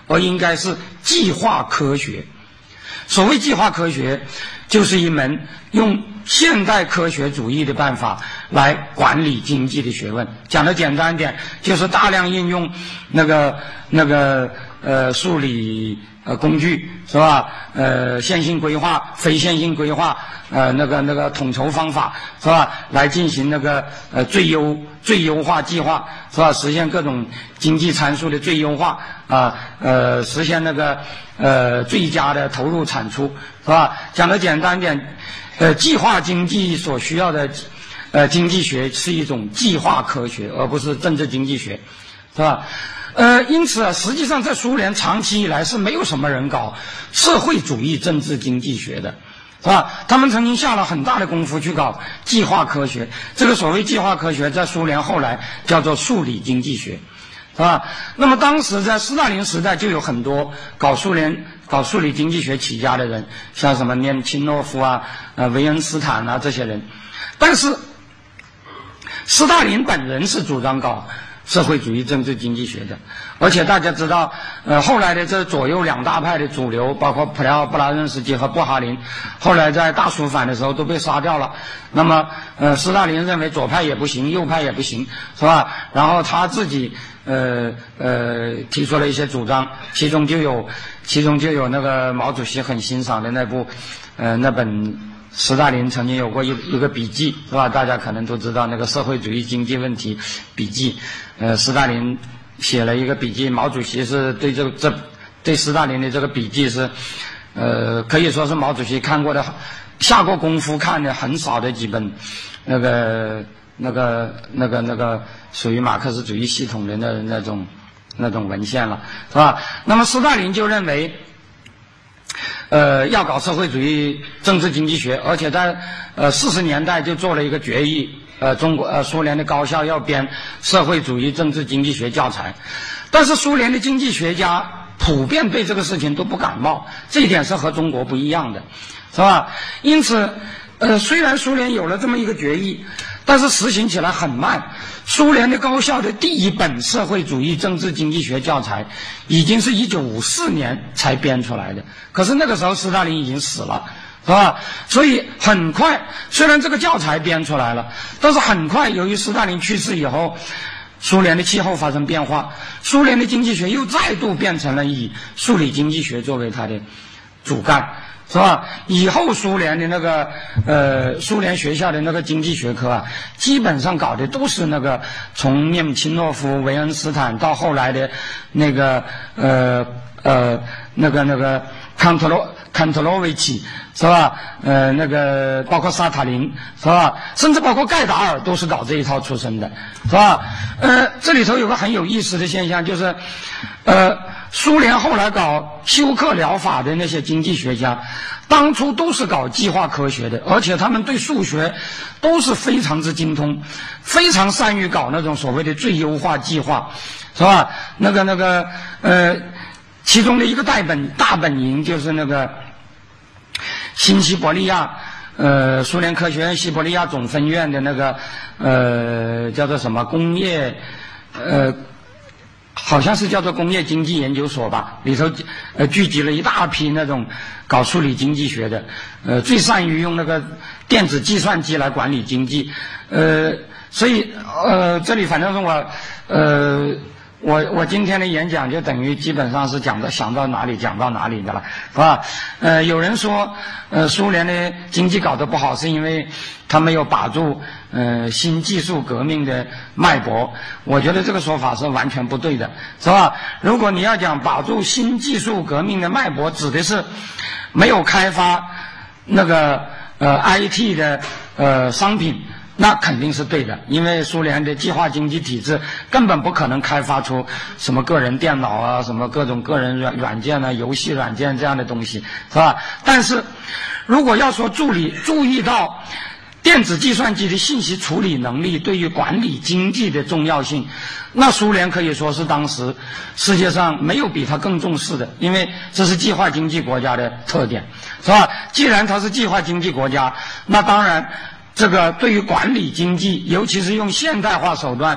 而应该是计划科学。所谓计划科学，就是一门用现代科学主义的办法来管理经济的学问。讲的简单点，就是大量应用那个那个呃数理呃工具，是吧？呃线性规划、非线性规划，呃那个那个统筹方法，是吧？来进行那个呃最优最优化计划，是吧？实现各种经济参数的最优化啊，呃实现那个呃最佳的投入产出，是吧？讲的简单点，呃计划经济所需要的呃经济学是一种计划科学，而不是政治经济学，是吧？呃，因此啊，实际上在苏联长期以来是没有什么人搞社会主义政治经济学的，是吧？他们曾经下了很大的功夫去搞计划科学，这个所谓计划科学在苏联后来叫做数理经济学，是吧？那么当时在斯大林时代就有很多搞苏联搞数理经济学起家的人，像什么列钦诺夫啊、呃维恩斯坦啊这些人，但是斯大林本人是主张搞社会主义政治经济学的，而且大家知道，呃，后来的这左右两大派的主流，包括普廖布拉任斯基和布哈林，后来在大肃反的时候都被杀掉了。那么，呃，斯大林认为左派也不行，右派也不行，是吧？然后他自己，呃呃，提出了一些主张，其中就有，其中就有那个毛主席很欣赏的那部，呃，那本。斯大林曾经有过一一个笔记，是吧？大家可能都知道那个社会主义经济问题笔记。呃，斯大林写了一个笔记，毛主席是对这这对斯大林的这个笔记是，呃，可以说是毛主席看过的、下过功夫看的很少的几本，那个那个那个那个属于马克思主义系统的那那种那种文献了，是吧？那么斯大林就认为。呃，要搞社会主义政治经济学，而且在呃四十年代就做了一个决议，呃，中国呃苏联的高校要编社会主义政治经济学教材，但是苏联的经济学家普遍对这个事情都不感冒，这一点是和中国不一样的，是吧？因此，呃，虽然苏联有了这么一个决议，但是实行起来很慢。苏联的高校的第一本社会主义政治经济学教材已经是一九五四年才编出来的，可是那个时候斯大林已经死了，是吧？所以很快，虽然这个教材编出来了，但是很快由于斯大林去世以后，苏联的气候发生变化，苏联的经济学又再度变成了以数理经济学作为它的主干，是吧？以后苏联的那个呃，苏联学校的那个经济学科啊，基本上搞的都是那个从涅姆钦诺夫、维恩斯坦到后来的那个呃呃那个那个康特罗康特罗维奇，是吧？呃，那个包括萨塔林，是吧？甚至包括盖达尔都是搞这一套出身的，是吧？呃，这里头有个很有意思的现象，就是呃。苏联后来搞休克疗法的那些经济学家，当初都是搞计划科学的，而且他们对数学都是非常之精通，非常善于搞那种所谓的最优化计划，是吧？那个那个呃，其中的一个大本大本营就是那个新西伯利亚呃苏联科学院西伯利亚总分院的那个呃叫做什么工业呃。好像是叫做工业经济研究所吧，里头呃聚集了一大批那种搞数理经济学的，呃最善于用那个电子计算机来管理经济，呃所以呃这里反正是我呃我我今天的演讲就等于基本上是讲到想到哪里讲到哪里的了，是吧？呃有人说呃苏联的经济搞得不好是因为他没有把住呃新技术革命的脉搏，我觉得这个说法是完全不对的，是吧？如果你要讲把住新技术革命的脉搏，指的是没有开发那个呃 I T 的呃商品，那肯定是对的，因为苏联的计划经济体制根本不可能开发出什么个人电脑啊，什么各种个人软软件啊、游戏软件这样的东西，是吧？但是如果要说注意注意到电子计算机的信息处理能力对于管理经济的重要性，那苏联可以说是当时世界上没有比它更重视的，因为这是计划经济国家的特点，是吧？既然它是计划经济国家，那当然这个对于管理经济，尤其是用现代化手段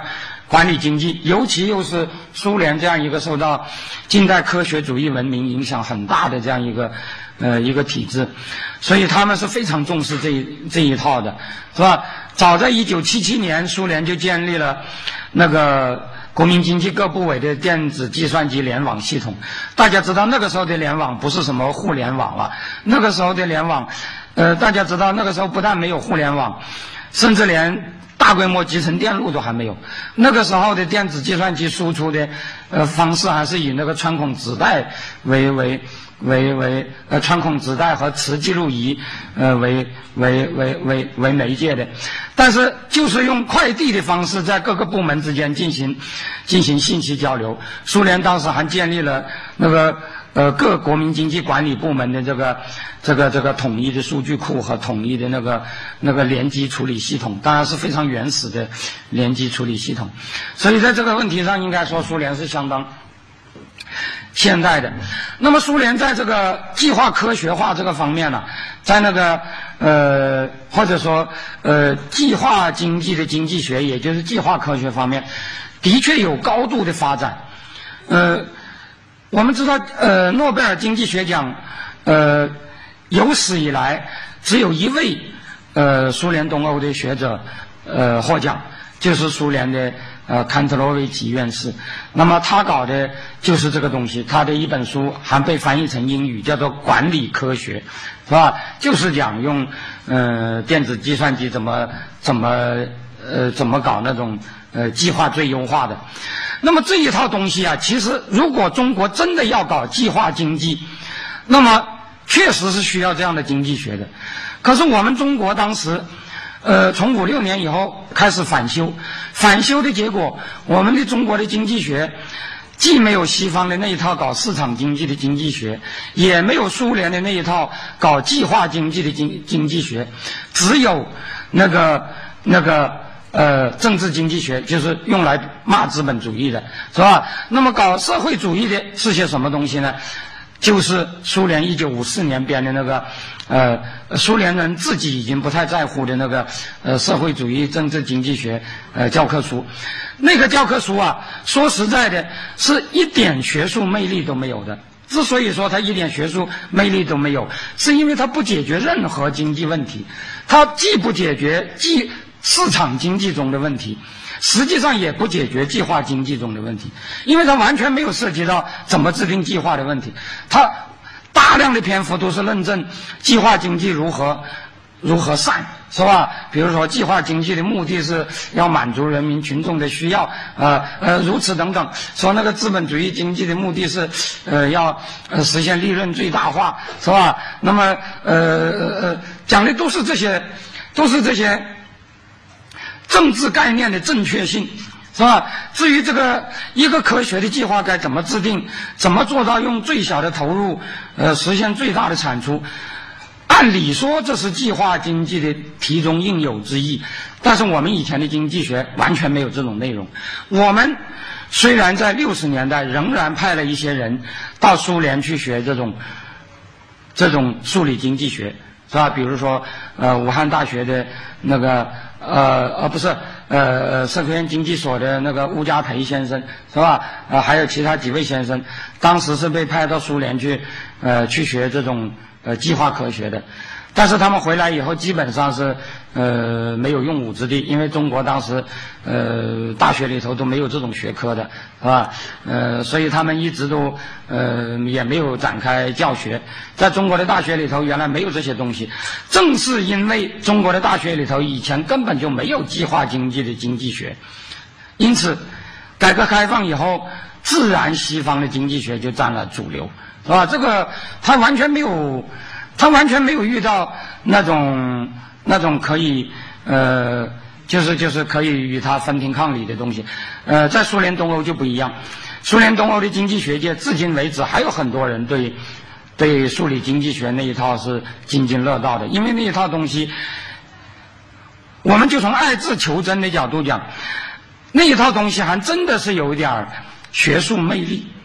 管理经济，尤其又是苏联这样一个受到近代科学主义文明影响很大的这样一个呃一个体制，所以他们是非常重视这一这一套的，是吧？早在一九七七年，苏联就建立了那个国民经济各部委的电子计算机联网系统。大家知道那个时候的联网不是什么互联网了，那个时候的联网，呃，大家知道那个时候不但没有互联网，甚至连大规模集成电路都还没有。那个时候的电子计算机输出的呃方式还是以那个穿孔子带为为为为呃穿孔子带和磁记录仪呃为为为为为媒介的，但是就是用快递的方式在各个部门之间进行进行信息交流。苏联当时还建立了那个呃各国民经济管理部门的这个这个这个统一的数据库和统一的那个那个联机处理系统，当然是非常原始的联机处理系统。所以在这个问题上，应该说苏联是相当现代的。那么苏联在这个计划科学化这个方面呢，在那个呃或者说呃计划经济的经济学，也就是计划科学方面，的确有高度的发展。呃，我们知道呃诺贝尔经济学奖呃有史以来只有一位呃苏联东欧的学者呃获奖，就是苏联的呃坎特罗维奇院士。那么他搞的就是这个东西，他的一本书还被翻译成英语，叫做管理科学，是吧？就是讲用呃电子计算机怎么怎么呃怎么搞那种呃计划最优化的。那么这一套东西啊，其实如果中国真的要搞计划经济，那么确实是需要这样的经济学的。可是我们中国当时呃，从五六年以后开始反修，反修的结果，我们的中国的经济学既没有西方的那一套搞市场经济的经济学，也没有苏联的那一套搞计划经济的经经济学，只有那个那个呃政治经济学，就是用来骂资本主义的，是吧？那么搞社会主义的是些什么东西呢？就是苏联一九五四年编的那个呃苏联人自己已经不太在乎的那个呃社会主义政治经济学呃教科书。那个教科书啊，说实在的是一点学术魅力都没有的。之所以说它一点学术魅力都没有，是因为它不解决任何经济问题，它既不解决既市场经济中的问题，实际上也不解决计划经济中的问题，因为它完全没有涉及到怎么制定计划的问题。它大量的篇幅都是论证计划经济如何如何善，是吧？比如说计划经济的目的是要满足人民群众的需要，呃呃如此等等。说那个资本主义经济的目的是呃要呃实现利润最大化，是吧？那么呃呃讲的都是这些都是这些政治概念的正确性，是吧？至于这个一个科学的计划该怎么制定，怎么做到用最小的投入呃实现最大的产出，按理说这是计划经济的题中应有之义，但是我们以前的经济学完全没有这种内容。我们虽然在六十年代仍然派了一些人到苏联去学这种这种数理经济学，是吧？比如说呃武汉大学的那个呃呃不是呃社科院经济所的那个乌家培先生，是吧？呃还有其他几位先生，当时是被派到苏联去呃去学这种呃计划科学的。但是他们回来以后基本上是呃没有用武之地，因为中国当时呃大学里头都没有这种学科的，是吧？呃所以他们一直都呃也没有展开教学，在中国的大学里头原来没有这些东西。正是因为中国的大学里头以前根本就没有计划经济的经济学，因此改革开放以后自然西方的经济学就占了主流，是吧？这个他完全没有他完全没有遇到那种那种可以呃就是就是可以与他分庭抗礼的东西。呃在苏联东欧就不一样，苏联东欧的经济学界至今为止还有很多人对对数理经济学那一套是津津乐道的，因为那一套东西我们就从爱智求真的角度讲，那一套东西还真的是有一点学术魅力，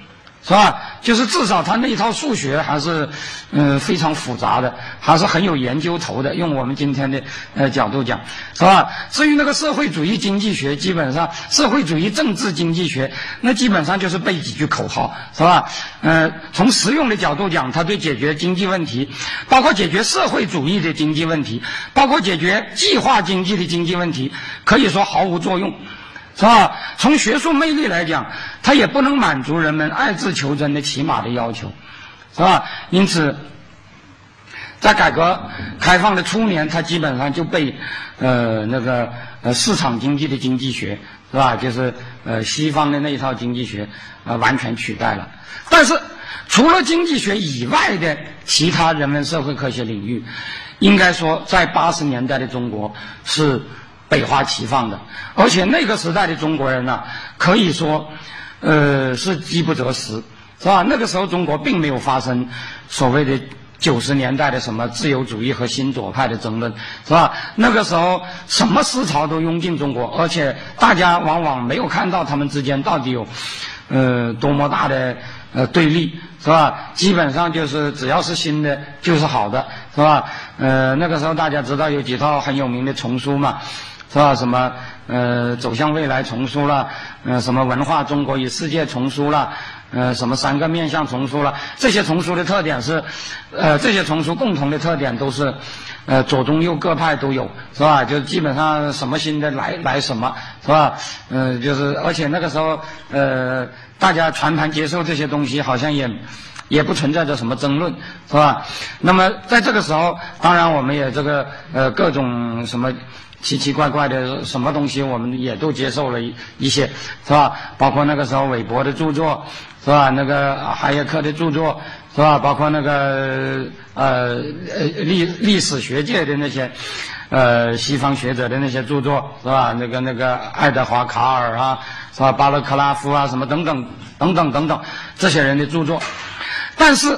是吧？就是至少他那一套数学还是，嗯、呃，非常复杂的，还是很有研究头的。用我们今天的呃角度讲，是吧？至于那个社会主义经济学，基本上社会主义政治经济学，那基本上就是背几句口号，是吧？呃，从实用的角度讲，它对解决经济问题，包括解决社会主义的经济问题，包括解决计划经济的经济问题，可以说毫无作用。是吧？从学术魅力来讲，它也不能满足人们爱智求真的起码的要求，是吧？因此，在改革开放的初年，它基本上就被呃那个呃市场经济的经济学，是吧？就是呃西方的那一套经济学呃完全取代了。但是，除了经济学以外的其他人文社会科学领域，应该说在八十年代的中国是百花齐放的，而且那个时代的中国人呢、啊，可以说，呃，是饥不择食，是吧？那个时候中国并没有发生所谓的九十年代的什么自由主义和新左派的争论，是吧？那个时候什么思潮都涌进中国，而且大家往往没有看到他们之间到底有，呃，多么大的呃对立，是吧？基本上就是只要是新的就是好的，是吧？呃，那个时候大家知道有几套很有名的丛书嘛。是吧？什么呃，走向未来丛书了，呃，什么文化中国与世界丛书了，呃，什么三个面向丛书了，这些丛书的特点是，呃，这些丛书共同的特点都是，呃，左中右各派都有，是吧？就基本上什么新的来来什么，是吧？呃，就是而且那个时候，呃，大家全盘接受这些东西，好像也也不存在着什么争论，是吧？那么在这个时候，当然我们也这个呃各种什么奇奇怪怪的什么东西，我们也都接受了一一些，是吧？包括那个时候韦伯的著作，是吧？那个海耶克的著作，是吧？包括那个呃呃历历史学界的那些呃西方学者的那些著作，是吧？那个那个爱德华卡尔啊，是吧？巴勒克拉夫啊，什么等等等等等等这些人的著作。但是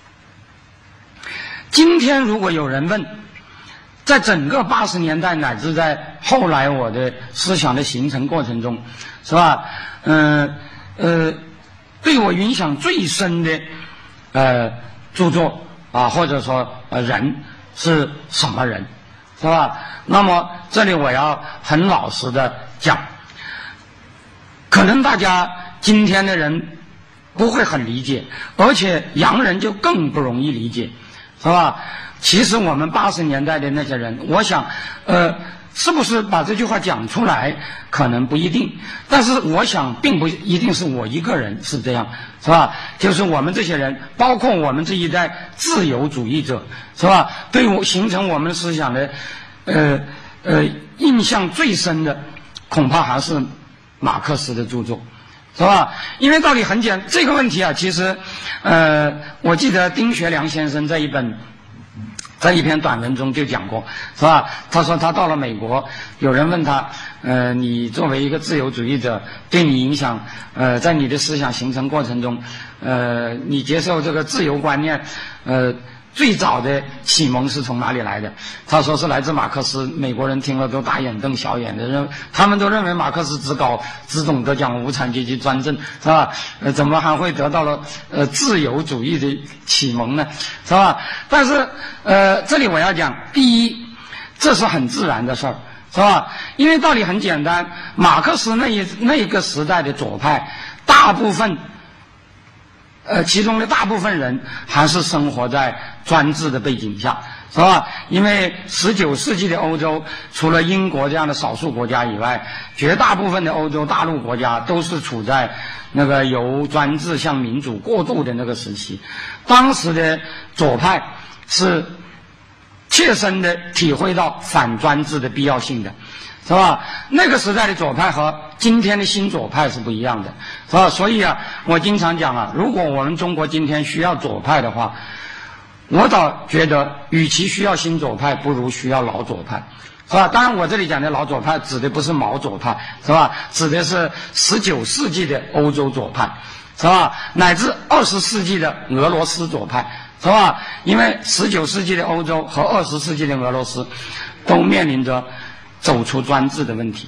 今天如果有人问，在整个八十年代乃至在后来我的思想的形成过程中，是吧？嗯 呃, 呃，对我影响最深的呃著作啊，或者说呃人是什么人，是吧？那么这里我要很老实的讲，可能大家今天的人不会很理解，而且洋人就更不容易理解，是吧？其实我们八十年代的那些人，我想，呃，是不是把这句话讲出来，可能不一定。但是我想，并不一定是我一个人是这样，是吧？就是我们这些人，包括我们这一代自由主义者，是吧？对我形成我们思想的，呃呃，印象最深的，恐怕还是马克思的著作。是吧？因为道理很简，这个问题啊，其实，呃，我记得丁学良先生在一本，在一篇短文中就讲过，是吧？他说他到了美国，有人问他，呃，你作为一个自由主义者，对你影响，呃，在你的思想形成过程中，呃，你接受这个自由观念，呃。最早的启蒙是从哪里来的？他说是来自马克思。美国人听了都大眼瞪小眼的，认他们都认为马克思只搞只懂得讲无产阶级专政，是吧？呃，怎么还会得到了呃自由主义的启蒙呢？是吧？但是呃，这里我要讲，第一，这是很自然的事儿，是吧？因为道理很简单，马克思那一那个时代的左派，大部分。呃，其中的大部分人还是生活在专制的背景下，是吧？因为十九世纪的欧洲，除了英国这样的少数国家以外，绝大部分的欧洲大陆国家都是处在那个由专制向民主过渡的那个时期。当时的左派是切身的体会到反专制的必要性的，是吧？那个时代的左派和今天的新左派是不一样的，是吧？所以啊，我经常讲啊，如果我们中国今天需要左派的话，我倒觉得与其需要新左派，不如需要老左派，是吧？当然我这里讲的老左派指的不是毛左派，是吧？指的是十九世纪的欧洲左派，是吧？乃至二十世纪的俄罗斯左派，是吧？因为十九世纪的欧洲和二十世纪的俄罗斯都面临着走出专制的问题，是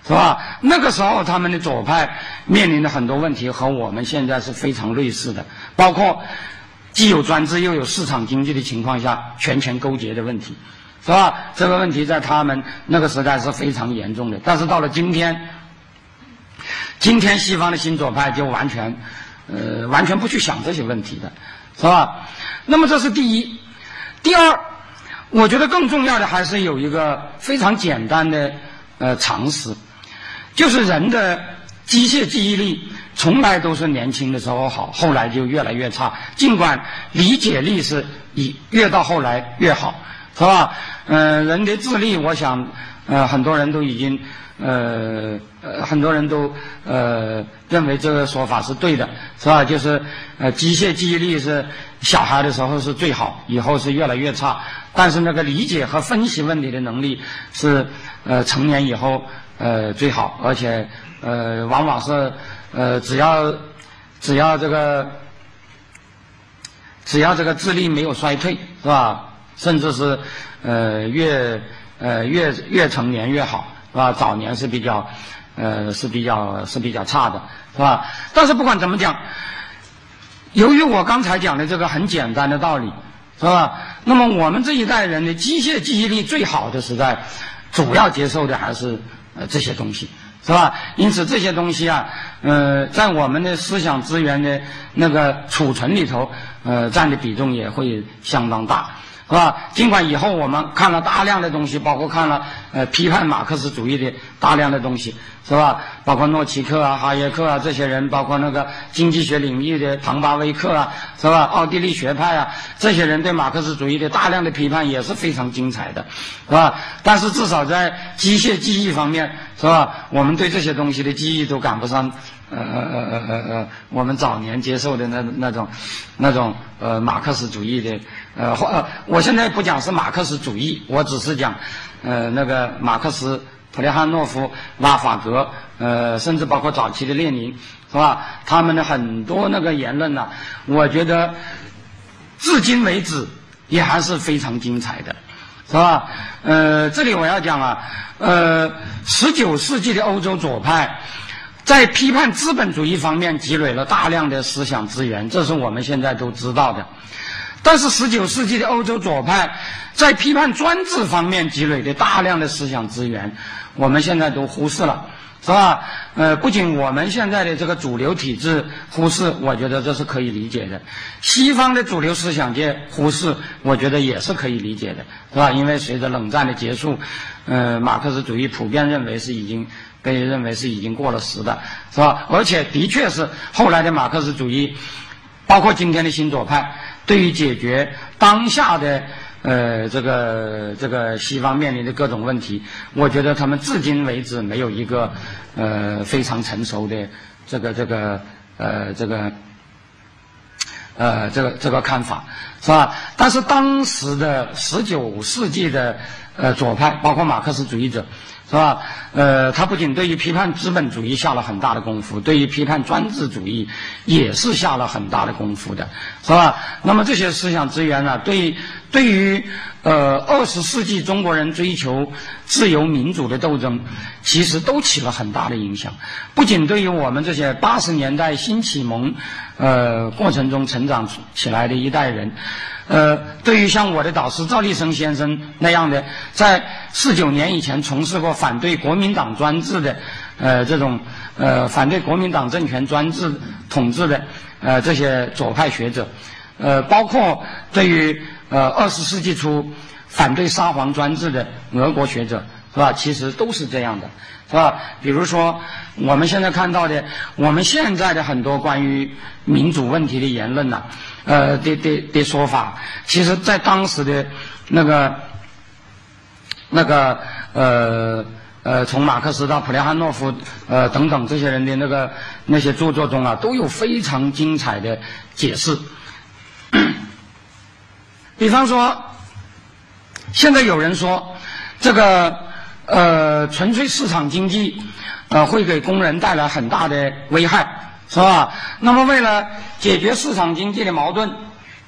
是吧？那个时候他们的左派面临的很多问题和我们现在是非常类似的，包括既有专制又有市场经济的情况下权钱勾结的问题，是吧？这个问题在他们那个时代是非常严重的。但是到了今天，今天西方的新左派就完全呃完全不去想这些问题的，是吧？那么这是第一。第二，我觉得更重要的还是有一个非常简单的呃常识，就是人的机械记忆力从来都是年轻的时候好，后来就越来越差。尽管理解力是以越到后来越好，是吧？呃，人的智力，我想，呃，很多人都已经，呃，呃很多人都呃认为这个说法是对的，是吧？就是呃，机械记忆力是小孩的时候是最好，以后是越来越差。但是那个理解和分析问题的能力是呃成年以后呃最好，而且呃往往是呃只要只要这个只要这个智力没有衰退，是吧？甚至是呃越呃越越成年越好，是吧？早年是比较呃是比较是比较差的，是吧？但是不管怎么讲，由于我刚才讲的这个很简单的道理，是吧？那么我们这一代人的机械记忆力最好的时代，主要接受的还是呃这些东西，是吧？因此这些东西啊，呃，在我们的思想资源的那个储存里头，呃，占的比重也会相当大，是吧？尽管以后我们看了大量的东西，包括看了呃批判马克思主义的大量的东西，是吧？包括诺奇克啊、哈耶克啊这些人，包括那个经济学领域的唐巴威克啊，是吧？奥地利学派啊，这些人对马克思主义的大量的批判也是非常精彩的，是吧？但是至少在机械记忆方面，是吧？我们对这些东西的记忆都赶不上呃呃呃呃呃我们早年接受的那那种那种呃马克思主义的呃或我现在不讲是马克思主义，我只是讲呃那个马克思、普列汉诺夫、拉法格，呃甚至包括早期的列宁，是吧？他们的很多那个言论呢、啊，我觉得至今为止也还是非常精彩的，是吧？呃，这里我要讲啊，呃，十九世纪的欧洲左派在批判资本主义方面积累了大量的思想资源，这是我们现在都知道的。但是十九世纪的欧洲左派在批判专制方面积累的大量的思想资源，我们现在都忽视了，是吧？呃，不仅我们现在的这个主流体制忽视，我觉得这是可以理解的。西方的主流思想界忽视，我觉得也是可以理解的，是吧？因为随着冷战的结束，呃，马克思主义普遍认为是已经被认为是已经过了时的，是吧？而且的确是后来的马克思主义，包括今天的新左派，对于解决当下的呃这个这个西方面临的各种问题，我觉得他们至今为止没有一个呃非常成熟的这个这个呃这个呃这个这个看法，是吧？但是当时的十九世纪的呃左派，包括马克思主义者，是吧？呃，他不仅对于批判资本主义下了很大的功夫，对于批判专制主义也是下了很大的功夫的，是吧？那么这些思想资源呢，对对于呃二十世纪中国人追求自由民主的斗争，其实都起了很大的影响。不仅对于我们这些八十年代新启蒙呃过程中成长起来的一代人，呃，对于像我的导师赵立生先生那样的，在四九年以前从事过反对国民党专制的，呃，这种呃反对国民党政权专制统治的呃这些左派学者，呃，包括对于呃二十世纪初反对沙皇专制的俄国学者，是吧？其实都是这样的，是吧？比如说我们现在看到的，我们现在的很多关于民主问题的言论呢、啊。呃的的的说法，其实在当时的那个那个呃呃，从马克思到普列汉诺夫呃等等这些人的那个那些著作中啊，都有非常精彩的解释。比方说，现在有人说这个呃纯粹市场经济呃会给工人带来很大的危害，是吧？那么为了解决市场经济的矛盾，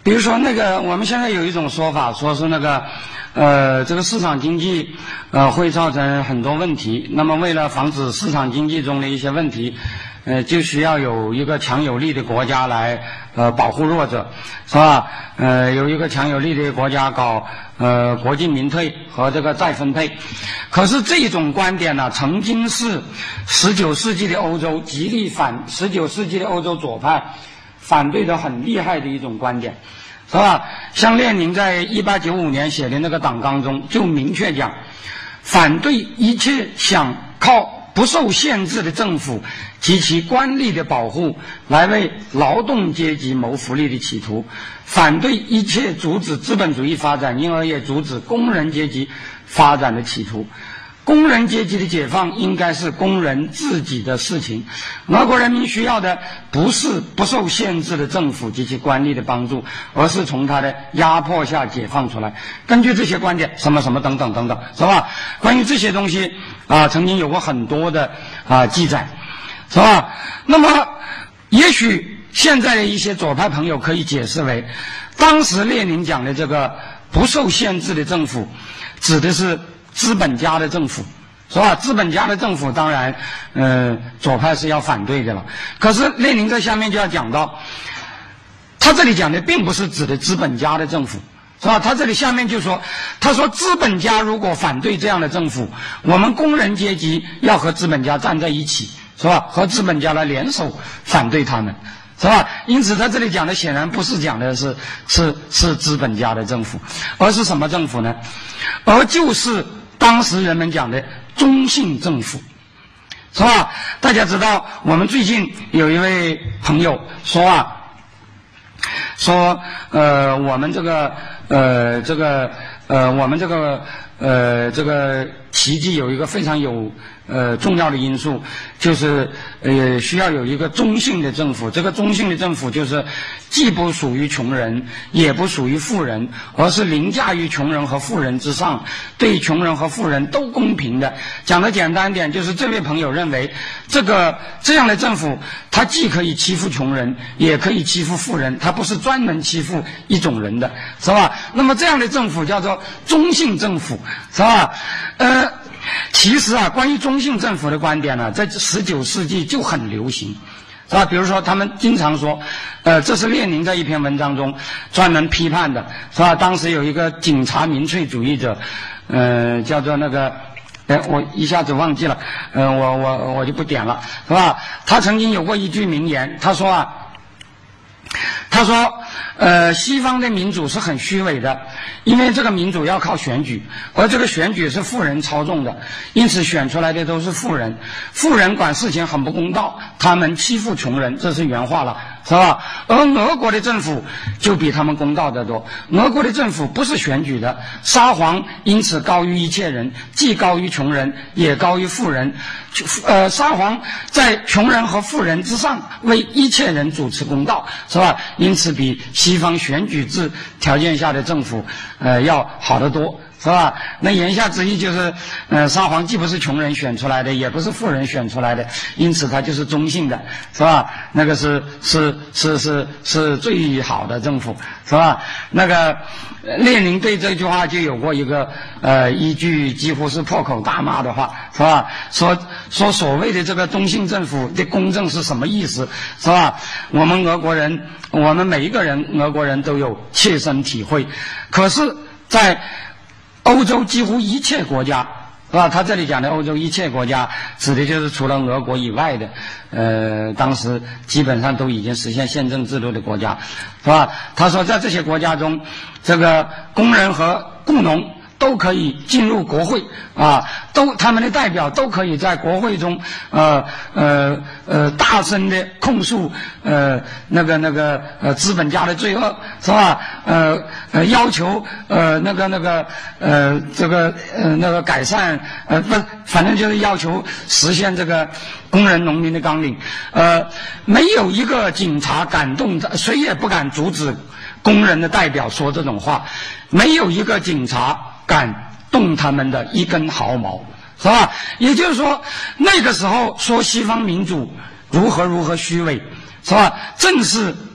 比如说那个，我们现在有一种说法，说是那个，呃，这个市场经济，呃，会造成很多问题。那么为了防止市场经济中的一些问题，呃，就需要有一个强有力的国家来，呃，保护弱者，是吧？呃，有一个强有力的国家搞，呃，国进民退和这个再分配。可是这种观点呢，曾经是十九世纪的欧洲极力反，十九世纪的欧洲左派反对的很厉害的一种观点，是吧？像列宁在一八九五年写的那个党纲中就明确讲，反对一切想靠不受限制的政府及其官吏的保护来为劳动阶级谋福利的企图，反对一切阻止资本主义发展，因而也阻止工人阶级发展的企图。工人阶级的解放应该是工人自己的事情，俄国人民需要的不是不受限制的政府及其官吏的帮助，而是从他的压迫下解放出来。根据这些观点，什么什么等等等等，是吧？关于这些东西啊，曾经有过很多的啊记载，是吧？那么也许现在的一些左派朋友可以解释为，当时列宁讲的这个不受限制的政府指的是资本家的政府，是吧？资本家的政府当然呃左派是要反对的了。可是列宁在下面就要讲到，他这里讲的并不是指的资本家的政府，是吧？他这里下面就说，他说资本家如果反对这样的政府，我们工人阶级要和资本家站在一起，是吧？和资本家来联手反对他们，是吧？因此他这里讲的显然不是讲的是是是资本家的政府，而是什么政府呢？而就是当时人们讲的中性政府，是吧？大家知道我们最近有一位朋友说啊，说呃我们这个呃这个呃我们这个呃这个奇迹有一个非常有呃重要的因素，就是呃需要有一个中性的政府。这个中性的政府就是既不属于穷人也不属于富人，而是凌驾于穷人和富人之上，对穷人和富人都公平的。讲的简单点，就是这位朋友认为这个这样的政府，他既可以欺负穷人也可以欺负富人，他不是专门欺负一种人的，是吧？那么这样的政府叫做中性政府，是吧？呃其实啊，关于中性政府的观点呢，在十九世纪就很流行，是吧？比如说他们经常说呃这是列宁在一篇文章中专门批判的，是吧？当时有一个警察民粹主义者呃叫做那个哎我一下子忘记了，呃我我我就不点了，是吧？他曾经有过一句名言，他说啊他说呃西方的民主是很虚伪的，因为这个民主要靠选举，而这个选举是富人操纵的，因此选出来的都是富人，富人管事情很不公道，他们欺负穷人，这是原话了，是吧？而俄国的政府就比他们公道得多，俄国的政府不是选举的，沙皇因此高于一切人，既高于穷人也高于富人，呃沙皇在穷人和富人之上，为一切人主持公道，是吧？因此比西方选举制条件下的政府呃要好得多，是吧？那言下之意就是，呃，沙皇既不是穷人选出来的，也不是富人选出来的，因此他就是中性的，是吧？那个是是是是是最好的政府，是吧？那个列宁对这句话就有过一个呃一句几乎是破口大骂的话，是吧？说说所谓的这个中性政府的公正是什么意思，是吧？我们俄国人，我们每一个人俄国人都有切身体会，可是在欧洲几乎一切国家，是吧？他这里讲的欧洲一切国家，指的就是除了俄国以外的，呃，当时基本上都已经实现宪政制度的国家，是吧？他说在这些国家中，这个工人和雇农都可以进入国会啊，都他们的代表都可以在国会中呃呃呃大声的控诉呃那个那个呃资本家的罪恶，是吧？呃呃要求呃那个那个呃这个呃那个改善呃不反正就是要求实现这个工人农民的纲领，呃没有一个警察敢动，谁也不敢阻止工人的代表说这种话，没有一个警察敢动他们的一根毫毛，是吧？也就是说那个时候说西方民主如何如何虚伪，是吧？正是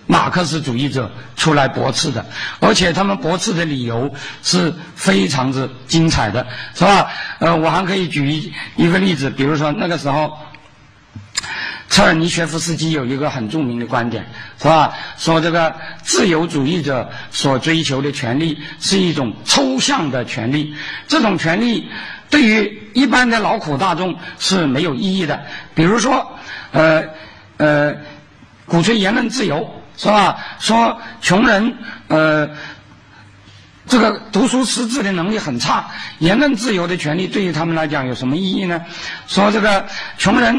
马克思主义者出来驳斥的，而且他们驳斥的理由是非常之精彩的，是吧？呃，我还可以举一一个例子，比如说那个时候，车尔尼薛夫斯基有一个很著名的观点，是吧？说这个自由主义者所追求的权利是一种抽象的权利，这种权利对于一般的劳苦大众是没有意义的。比如说，呃呃，鼓吹言论自由。是吧？说穷人呃，这个读书识字的能力很差，言论自由的权利对于他们来讲有什么意义呢？说这个穷人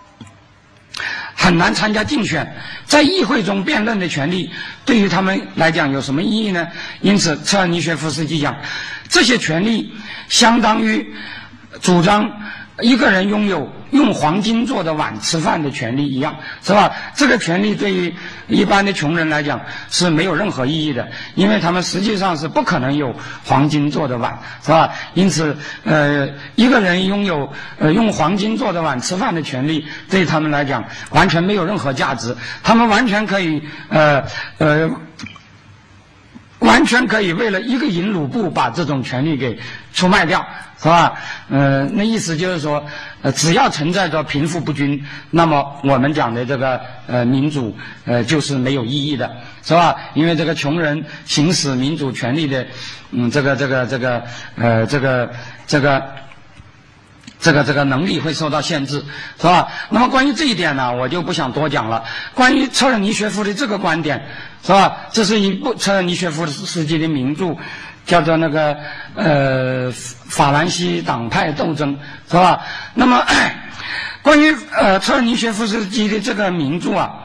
很难参加竞选，在议会中辩论的权利对于他们来讲有什么意义呢？因此，车尔尼薛夫斯基讲，这些权利相当于主张一个人拥有用黄金做的碗吃饭的权利一样，是吧？这个权利对于一般的穷人来讲是没有任何意义的，因为他们实际上是不可能有黄金做的碗，是吧？因此，呃，一个人拥有呃用黄金做的碗吃饭的权利，对他们来讲完全没有任何价值，他们完全可以呃呃。完全可以为了一个银卢布把这种权利给出卖掉，是吧？呃，那意思就是说，呃，只要存在着贫富不均，那么我们讲的这个呃民主呃就是没有意义的，是吧？因为这个穷人行使民主权利的，嗯，这个这个这个呃这个这个。这个这个能力会受到限制，是吧？那么关于这一点呢，我就不想多讲了。关于车尔尼薛夫的这个观点，是吧？这是一部车尔尼薛夫斯基的名著，叫做那个呃法兰西党派斗争，是吧？那么关于呃车尔尼薛夫斯基的这个名著啊，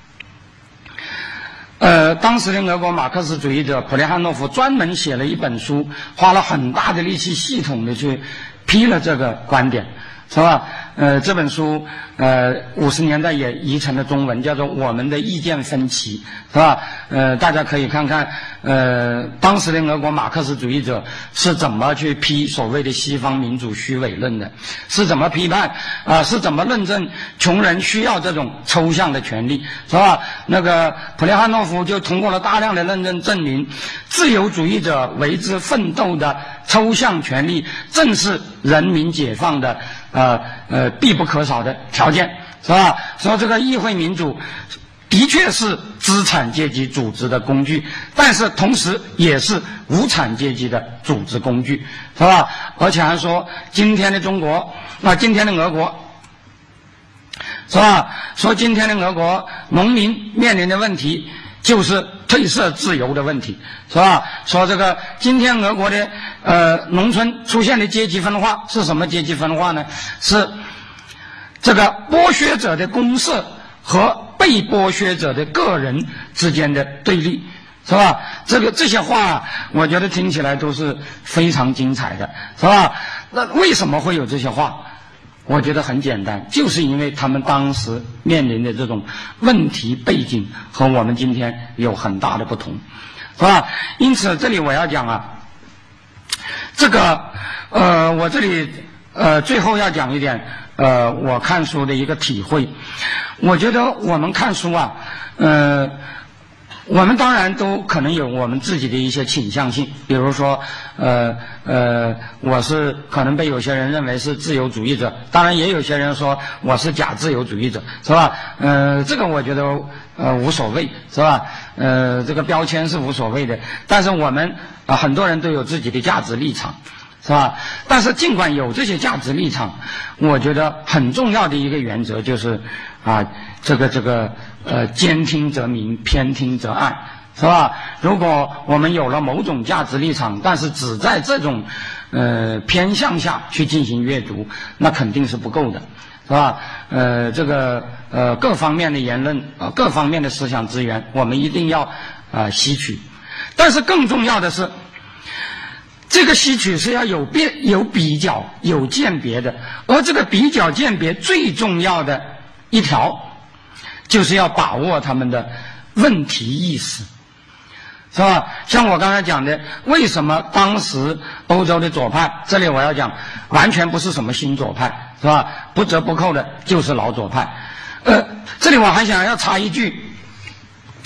呃，当时的俄国马克思主义者普列汉诺夫专门写了一本书，花了很大的力气，系统的去批了这个观点，是吧？呃，这本书呃五十年代也译成了中文，叫做《我们的意见分歧》，是吧？呃，大家可以看看呃当时的俄国马克思主义者是怎么去批所谓的西方民主虚伪论的，是怎么批判啊、呃，是怎么论证穷人需要这种抽象的权利，是吧？那个普列汉诺夫就通过了大量的论证证明，自由主义者为之奋斗的抽象权利正是人民解放的呃呃必不可少的条件，是吧？说这个议会民主的确是资产阶级组织的工具，但是同时也是无产阶级的组织工具，是吧？而且还说今天的中国，那、呃、今天的俄国，是吧？说今天的俄国农民面临的问题就是褪色自由的问题，是吧？说这个今天俄国的呃农村出现的阶级分化是什么阶级分化呢？是这个剥削者的公社和被剥削者的个人之间的对立，是吧？这个这些话我觉得听起来都是非常精彩的，是吧？那为什么会有这些话？我觉得很简单，就是因为他们当时面临的这种问题背景和我们今天有很大的不同，是吧？因此这里我要讲啊，这个呃我这里呃最后要讲一点呃我看书的一个体会。我觉得我们看书啊呃我们当然都可能有我们自己的一些倾向性，比如说呃呃我是可能被有些人认为是自由主义者，当然也有些人说我是假自由主义者，是吧？呃这个我觉得呃无所谓，是吧？呃这个标签是无所谓的，但是我们啊、呃、很多人都有自己的价值立场，是吧？但是尽管有这些价值立场，我觉得很重要的一个原则就是啊这个这个呃兼听则明，偏听则暗，是吧？如果我们有了某种价值立场，但是只在这种呃偏向下去进行阅读，那肯定是不够的，是吧？呃这个呃各方面的言论啊、呃、各方面的思想资源我们一定要啊、呃、吸取，但是更重要的是这个吸取是要有辨有比较有鉴别的，而这个比较鉴别最重要的一条就是要把握他们的问题意识，是吧？像我刚才讲的，为什么当时欧洲的左派，这里我要讲完全不是什么新左派，是吧？不折不扣的就是老左派。呃，这里我还想要插一句，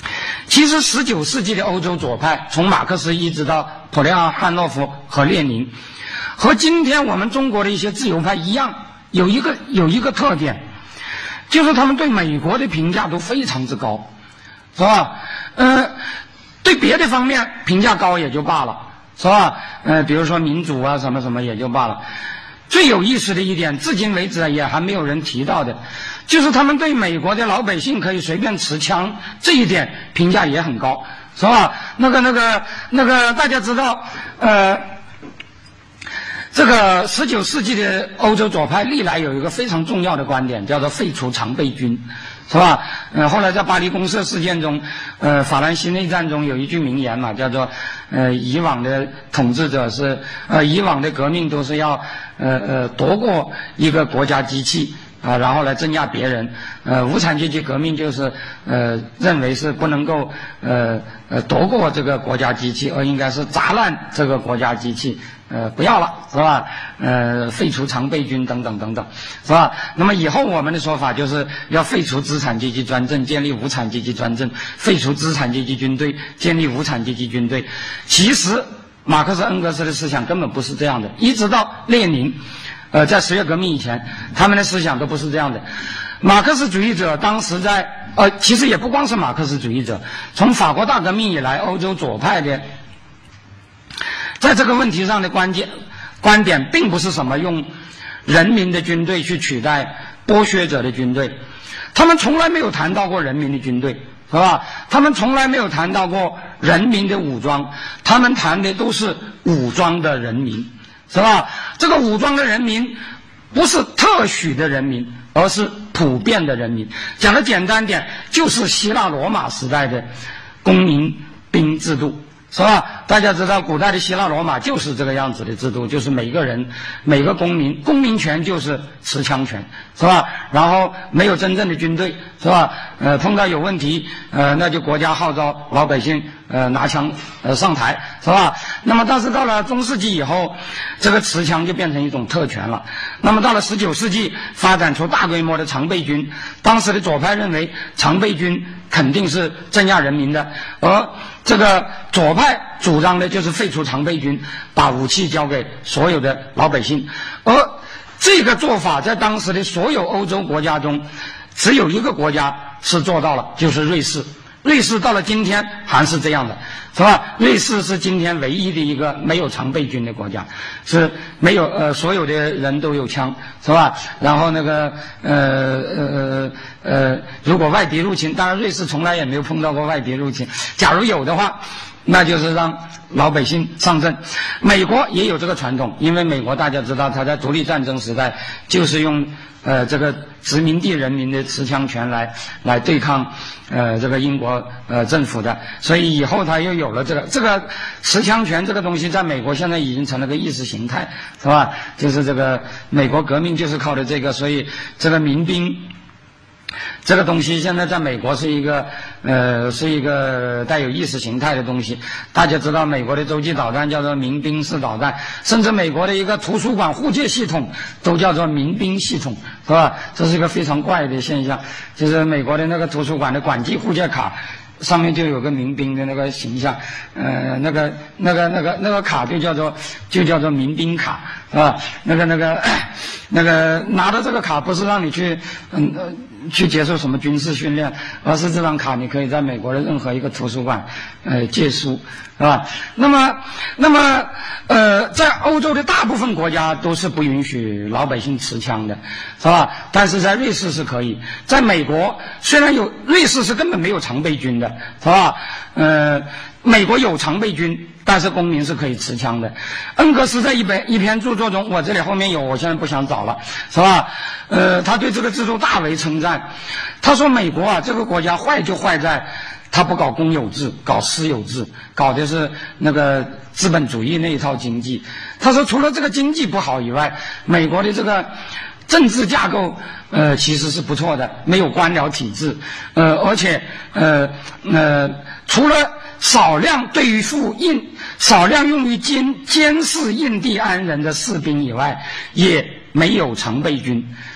其实十九世纪的欧洲左派，从马克思一直到普列昂、汉诺夫和列宁，和今天我们中国的一些自由派一样，有一个有一个特点，就是他们对美国的评价都非常之高，是吧？呃，对别的方面评价高也就罢了，是吧？呃，比如说民主啊什么什么也就罢了。最有意思的一点，至今为止也还没有人提到的，就是他们对美国的老百姓可以随便持枪这一点评价也很高，是吧？那个那个那个大家知道，呃，这个十九世纪的欧洲左派历来有一个非常重要的观点，叫做废除常备军，是吧？呃，后来在巴黎公社事件中，呃，法兰西内战中有一句名言嘛，叫做呃，以往的统治者是呃，以往的革命都是要呃呃夺过一个国家机器啊、呃，然后来镇压别人。呃，无产阶级革命就是呃认为是不能够呃呃夺过这个国家机器，而应该是砸烂这个国家机器。呃，不要了，是吧？呃，废除常备军等等等等，是吧？那么以后我们的说法就是要废除资产阶级专政，建立无产阶级专政；废除资产阶级军队，建立无产阶级军队。其实，马克思、恩格斯的思想根本不是这样的，一直到列宁，呃，在十月革命以前，他们的思想都不是这样的。马克思主义者当时在，呃，其实也不光是马克思主义者，从法国大革命以来，欧洲左派的。在这个问题上的关键观点，并不是什么用人民的军队去取代剥削者的军队，他们从来没有谈到过人民的军队，是吧？他们从来没有谈到过人民的武装，他们谈的都是武装的人民，是吧？这个武装的人民不是特许的人民，而是普遍的人民。讲的简单点，就是希腊罗马时代的公民兵制度，是吧？大家知道古代的希腊罗马就是这个样子的制度，就是每个人每个公民公民权就是持枪权，是吧？然后没有真正的军队，是吧？呃碰到有问题呃那就国家号召老百姓呃拿枪呃上台，是吧？那么但是到了中世纪以后，这个持枪就变成一种特权了。那么到了十九世纪，发展出大规模的常备军，当时的左派认为常备军肯定是镇压人民的，而这个左派主张的就是废除常备军，把武器交给所有的老百姓。而这个做法在当时的所有欧洲国家中，只有一个国家是做到了，就是瑞士。瑞士到了今天还是这样的，是吧？瑞士是今天唯一的一个没有常备军的国家，是没有呃所有的人都有枪，是吧？然后那个呃呃呃，如果外敌入侵，当然瑞士从来也没有碰到过外敌入侵，假如有的话，那就是让老百姓上阵。美国也有这个传统，因为美国大家知道，他在独立战争时代就是用呃这个殖民地人民的持枪权来来对抗呃这个英国呃政府的，所以以后他又有了这个这个持枪权这个东西，在美国现在已经成了个意识形态，是吧？就是这个美国革命就是靠的这个，所以这个民兵这个东西现在在美国是一个呃是一个带有意识形态的东西。大家知道美国的洲际导弹叫做民兵式导弹，甚至美国的一个图书馆护戒系统都叫做民兵系统，是吧？这是一个非常怪的现象，就是美国的那个图书馆的管机护戒卡上面就有个民兵的那个形象，呃，那个那个那个那个卡就叫做就叫做民兵卡，是吧？那个那个那个拿着这个卡不是让你去嗯呃去接受什么军事训练，而是这张卡你可以在美国的任何一个图书馆呃借书，是吧？那么那么呃在欧洲的大部分国家都是不允许老百姓持枪的，是吧？但是在瑞士是可以。在美国虽然有，瑞士是根本没有常备军的，是吧？呃美国有常备军，但是公民是可以持枪的。恩格斯在一本一篇著作中，我这里后面有，我现在不想找了，是吧？呃，他对这个制度大为称赞。他说美国啊，这个国家坏就坏在他不搞公有制，搞私有制，搞的是那个资本主义那一套经济。他说除了这个经济不好以外，美国的这个政治架构呃其实是不错的，没有官僚体制，呃而且呃呃除了少量对于付印少量用于监监视印第安人的士兵以外，也没有常备军。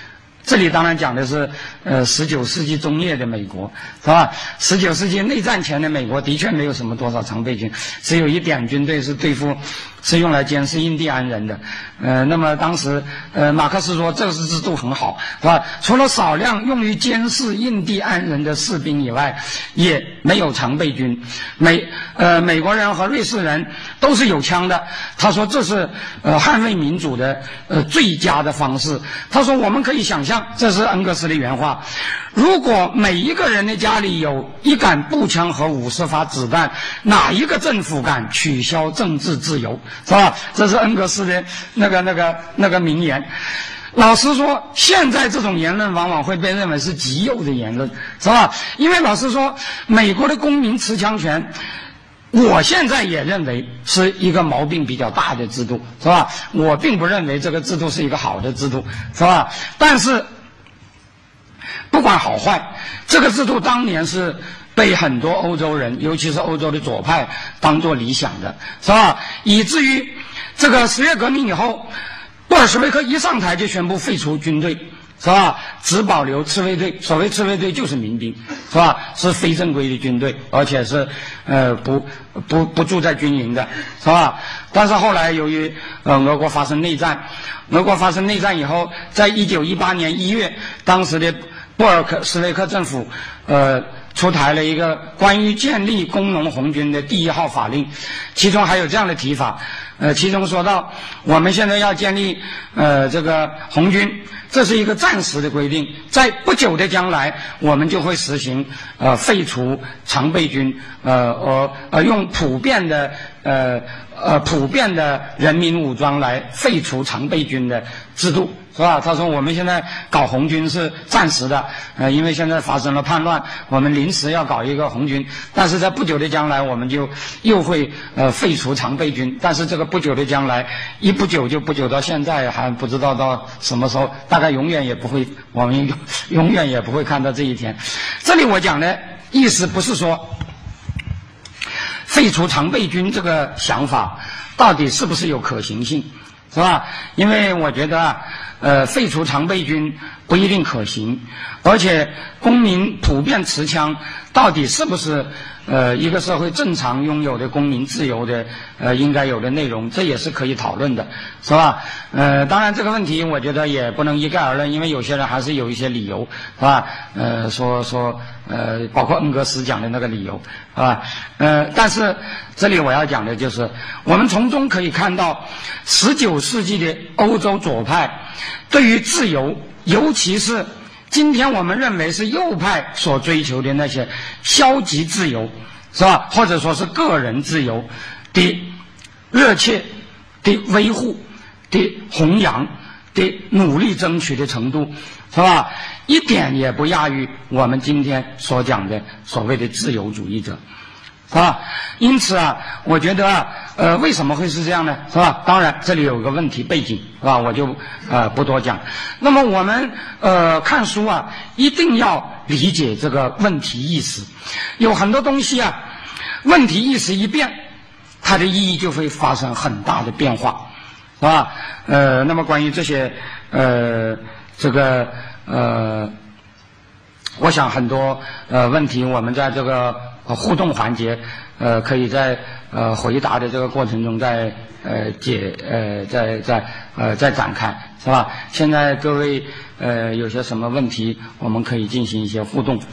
这里当然讲的是呃十九世纪中叶的美国，是吧？十九世纪内战前的美国的确没有什么多少常备军，只有一点军队是对付是用来监视印第安人的。呃，那么当时呃马克思说这个制度很好，是吧？除了少量用于监视印第安人的士兵以外，也没有常备军。美呃美国人和瑞士人都是有枪的。他说这是呃捍卫民主的呃最佳的方式。他说我们可以想象，这是恩格斯的原话，如果每一个人的家里有一杆步枪和五十发子弹，哪一个政府敢取消政治自由，是吧？这是恩格斯的那个那个那个名言。老实说，现在这种言论往往会被认为是极右的言论，是吧？因为老实说，美国的公民持枪权，我现在也认为是一个毛病比较大的制度，是吧？我并不认为这个制度是一个好的制度，是吧？但是不管好坏，这个制度当年是被很多欧洲人，尤其是欧洲的左派当作理想的，是吧？以至于这个十月革命以后，布尔什维克一上台就宣布废除军队，是吧？只保留赤卫队。所谓赤卫队就是民兵，是吧？是非正规的军队，而且是呃不不不住在军营的，是吧？但是后来由于呃俄国发生内战，俄国发生内战以后，在一九一八年一月，当时的布尔什维克政府呃出台了一个关于建立工农红军的第一号法令，其中还有这样的提法。呃，其中说到，我们现在要建立呃这个红军，这是一个暂时的规定，在不久的将来，我们就会实行呃废除常备军，呃呃呃用普遍的呃呃普遍的人民武装来废除常备军的制度，是吧？他说我们现在搞红军是暂时的，呃，因为现在发生了叛乱，我们临时要搞一个红军，但是在不久的将来，我们就又会呃废除常备军，但是这个不久的将来，一不久就不久到现在，还不知道到什么时候，大概永远也不会，我们永远也不会看到这一天。这里我讲的意思不是说废除常备军这个想法到底是不是有可行性，是吧？因为我觉得啊，呃，废除常备军不一定可行，而且公民普遍持枪到底是不是呃一个社会正常拥有的公民自由的呃应该有的内容，这也是可以讨论的，是吧？呃，当然这个问题我觉得也不能一概而论，因为有些人还是有一些理由，是吧？呃，说说呃，包括恩格斯讲的那个理由，是吧？呃，但是这里我要讲的就是，我们从中可以看到，十九世纪的欧洲左派对于自由，尤其是今天我们认为是右派所追求的那些消极自由，是吧？或者说是个人自由的热切的维护、的弘扬、的努力争取的程度，是吧？一点也不亚于我们今天所讲的所谓的自由主义者，是吧？因此啊，我觉得啊，呃，为什么会是这样呢？是吧？当然，这里有个问题背景，是吧？我就呃不多讲。那么我们呃看书啊，一定要理解这个问题意识。有很多东西啊，问题意识一变，它的意义就会发生很大的变化，是吧？呃，那么关于这些呃这个呃，我想很多呃问题，我们在这个呃互动环节，呃，可以在呃回答的这个过程中再呃解呃再再呃再展开，是吧？现在各位呃有些什么问题，我们可以进行一些互动。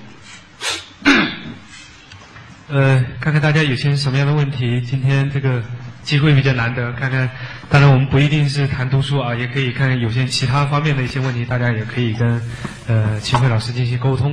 呃，看看大家有些什么样的问题，今天这个机会比较难得，看看，当然我们不一定是谈读书啊，也可以看看有些其他方面的一些问题，大家也可以跟呃齐慧老师进行沟通。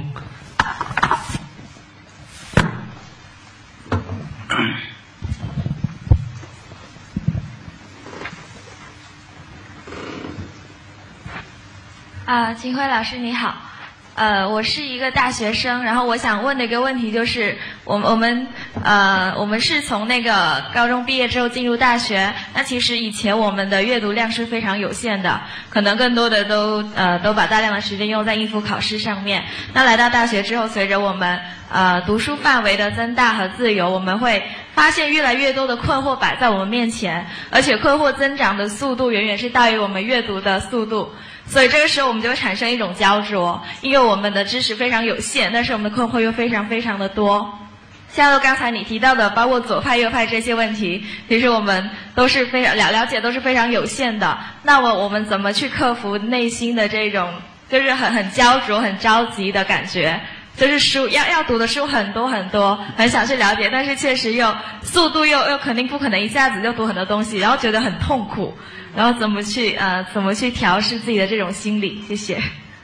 啊，秦晖老师你好，呃，我是一个大学生，然后我想问的一个问题就是，我们我们呃我们是从那个高中毕业之后进入大学，那其实以前我们的阅读量是非常有限的，可能更多的都呃都把大量的时间用在应付考试上面。那来到大学之后，随着我们呃读书范围的增大和自由，我们会发现越来越多的困惑摆在我们面前，而且困惑增长的速度远远是大于我们阅读的速度。 所以这个时候我们就会产生一种焦灼，因为我们的知识非常有限，但是我们的困惑又非常非常的多。像刚才你提到的，包括左派、右派这些问题，其实我们都是非常了了解，都是非常有限的。那么我们怎么去克服内心的这种就是很很焦灼、很着急的感觉？就是书要要读的书很多很多，很想去了解，但是确实又速度又又肯定不可能一下子就读很多东西，然后觉得很痛苦，然后怎么去呃怎么去调试自己的这种心理？谢谢。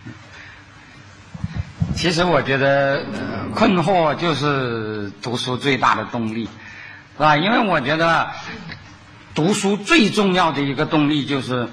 其实我觉得、呃、困惑就是读书最大的动力，是吧？因为我觉得读书最重要的一个动力就是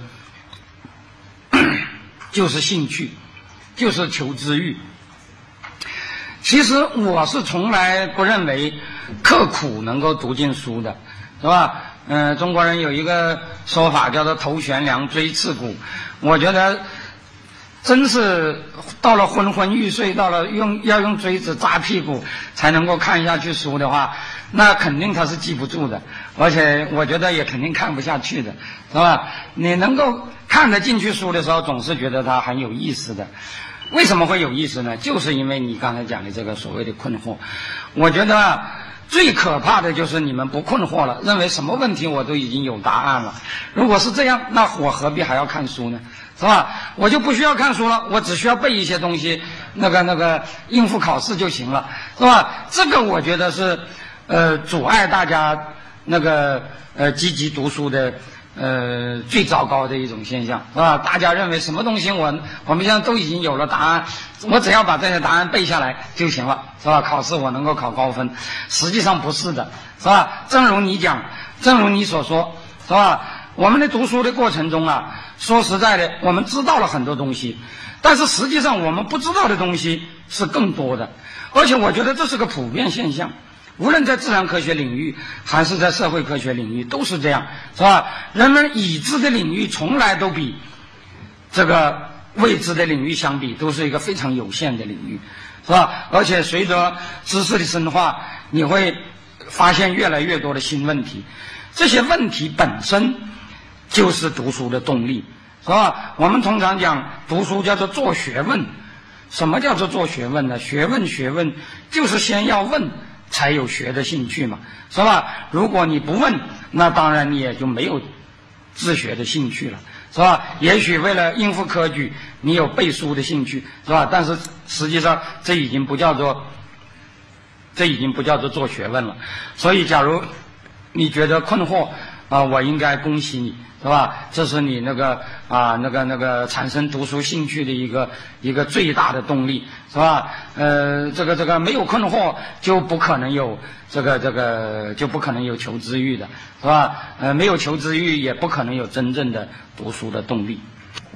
就是兴趣，就是求知欲。其实我是从来不认为刻苦能够读进书的，是吧？嗯、呃，中国人有一个说法叫做头悬梁锥刺股，我觉得真是到了昏昏欲睡，到了用要用锥子扎屁股才能够看下去书的话，那肯定他是记不住的，而且我觉得也肯定看不下去的，是吧？你能够看得进去书的时候，总是觉得它很有意思的。为什么会有意思呢？就是因为你刚才讲的这个所谓的困惑。我觉得最可怕的就是你们不困惑了，认为什么问题我都已经有答案了。如果是这样，那我何必还要看书呢？是吧？我就不需要看书了，我只需要背一些东西，那个那个应付考试就行了，是吧？这个我觉得是呃阻碍大家那个呃积极读书的呃最糟糕的一种现象，是吧？大家认为什么东西我我们现在都已经有了答案，我只要把这些答案背下来就行了，是吧？考试我能够考高分，实际上不是的，是吧？正如你讲，正如你所说，是吧？我们的读书的过程中啊，说实在的，我们知道了很多东西，但是实际上我们不知道的东西是更多的，而且我觉得这是个普遍现象，无论在自然科学领域还是在社会科学领域都是这样，是吧？人们已知的领域从来都比这个未知的领域相比都是一个非常有限的领域，是吧？而且随着知识的深化，你会发现越来越多的新问题，这些问题本身就是读书的动力，是吧？我们通常讲读书叫做做学问。什么叫做做学问呢？学问学问就是先要问才有学的兴趣嘛，是吧？如果你不问，那当然你也就没有自学的兴趣了，是吧？也许为了应付科举，你有背书的兴趣，是吧？但是实际上这已经不叫做这已经不叫做做学问了。所以假如你觉得困惑啊，我应该恭喜你，是吧？这是你那个啊那个那个产生读书兴趣的一个一个最大的动力，是吧？呃，这个这个没有困惑就不可能有这个这个就不可能有求知欲的，是吧？呃，没有求知欲也不可能有真正的读书的动力。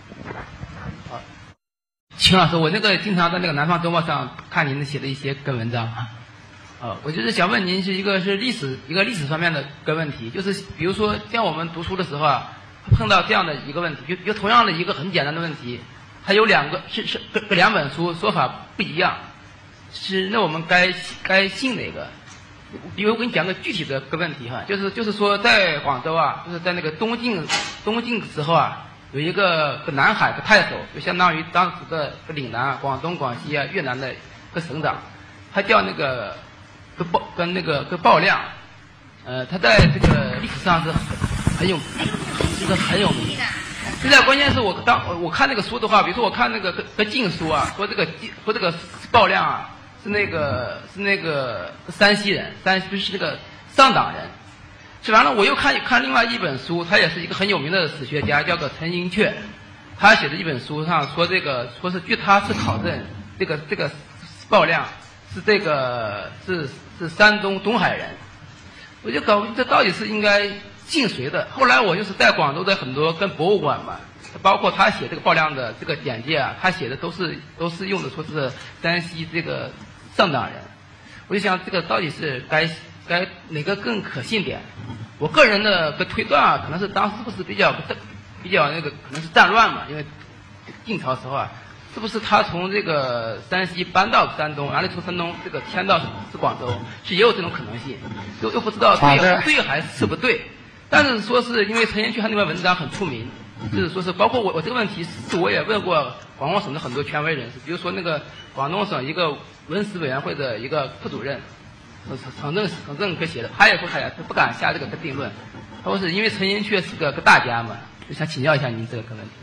秦老师，我那个经常在那个南方周末上看您写的一些跟文章啊。呃，我就是想问您，是一个是历史一个历史方面的个问题，就是比如说像我们读书的时候啊，碰到这样的一个问题，就就同样的一个很简单的问题，它有两个是是两本书说法不一样，是那我们该该信哪个？比如我给你讲个具体的个问题哈，就是就是说在广州啊，就是在那个东晋东晋的时候啊，有一个个南海的太守，就相当于当时的岭南啊、广东、广西啊、越南的一个省长，他叫那个。跟鲍跟那个跟鲍亮，呃，他在这个历史上是很很有，就是很有名。现在关键是我当我看那个书的话，比如说我看那个个个禁书啊，说这个说这个鲍亮啊是那个是那个山西人，山西是那个上党人。吃完了，我又看看另外一本书，他也是一个很有名的史学家，叫做陈寅恪，他写的一本书上说这个说是据他是考证，这个这个鲍亮是这个是。是山东东海人，我就搞不清这到底是应该信谁的。后来我就是在广州的很多跟博物馆嘛，包括他写这个鲍亮的这个简介啊，他写的都是都是用的说是山西这个上党人。我就想这个到底是该该哪个更可信点？我个人的个推断啊，可能是当时不是比较比较那个可能是战乱嘛，因为晋朝时候啊。是不是他从这个山西搬到山东，然后从山东这个迁到是广州，是也有这种可能性，又又不知道对对还是不对。但是说是因为陈寅恪他那篇文章很出名， 就是说是包括我我这个问题是我也问过广东省的很多权威人士，比如说那个广东省一个文史委员会的一个副主任，省省政省政科写的，他也说他也不敢下这个定论，他说是因为陈寅恪是个个大家嘛，就想请教一下您这个问题。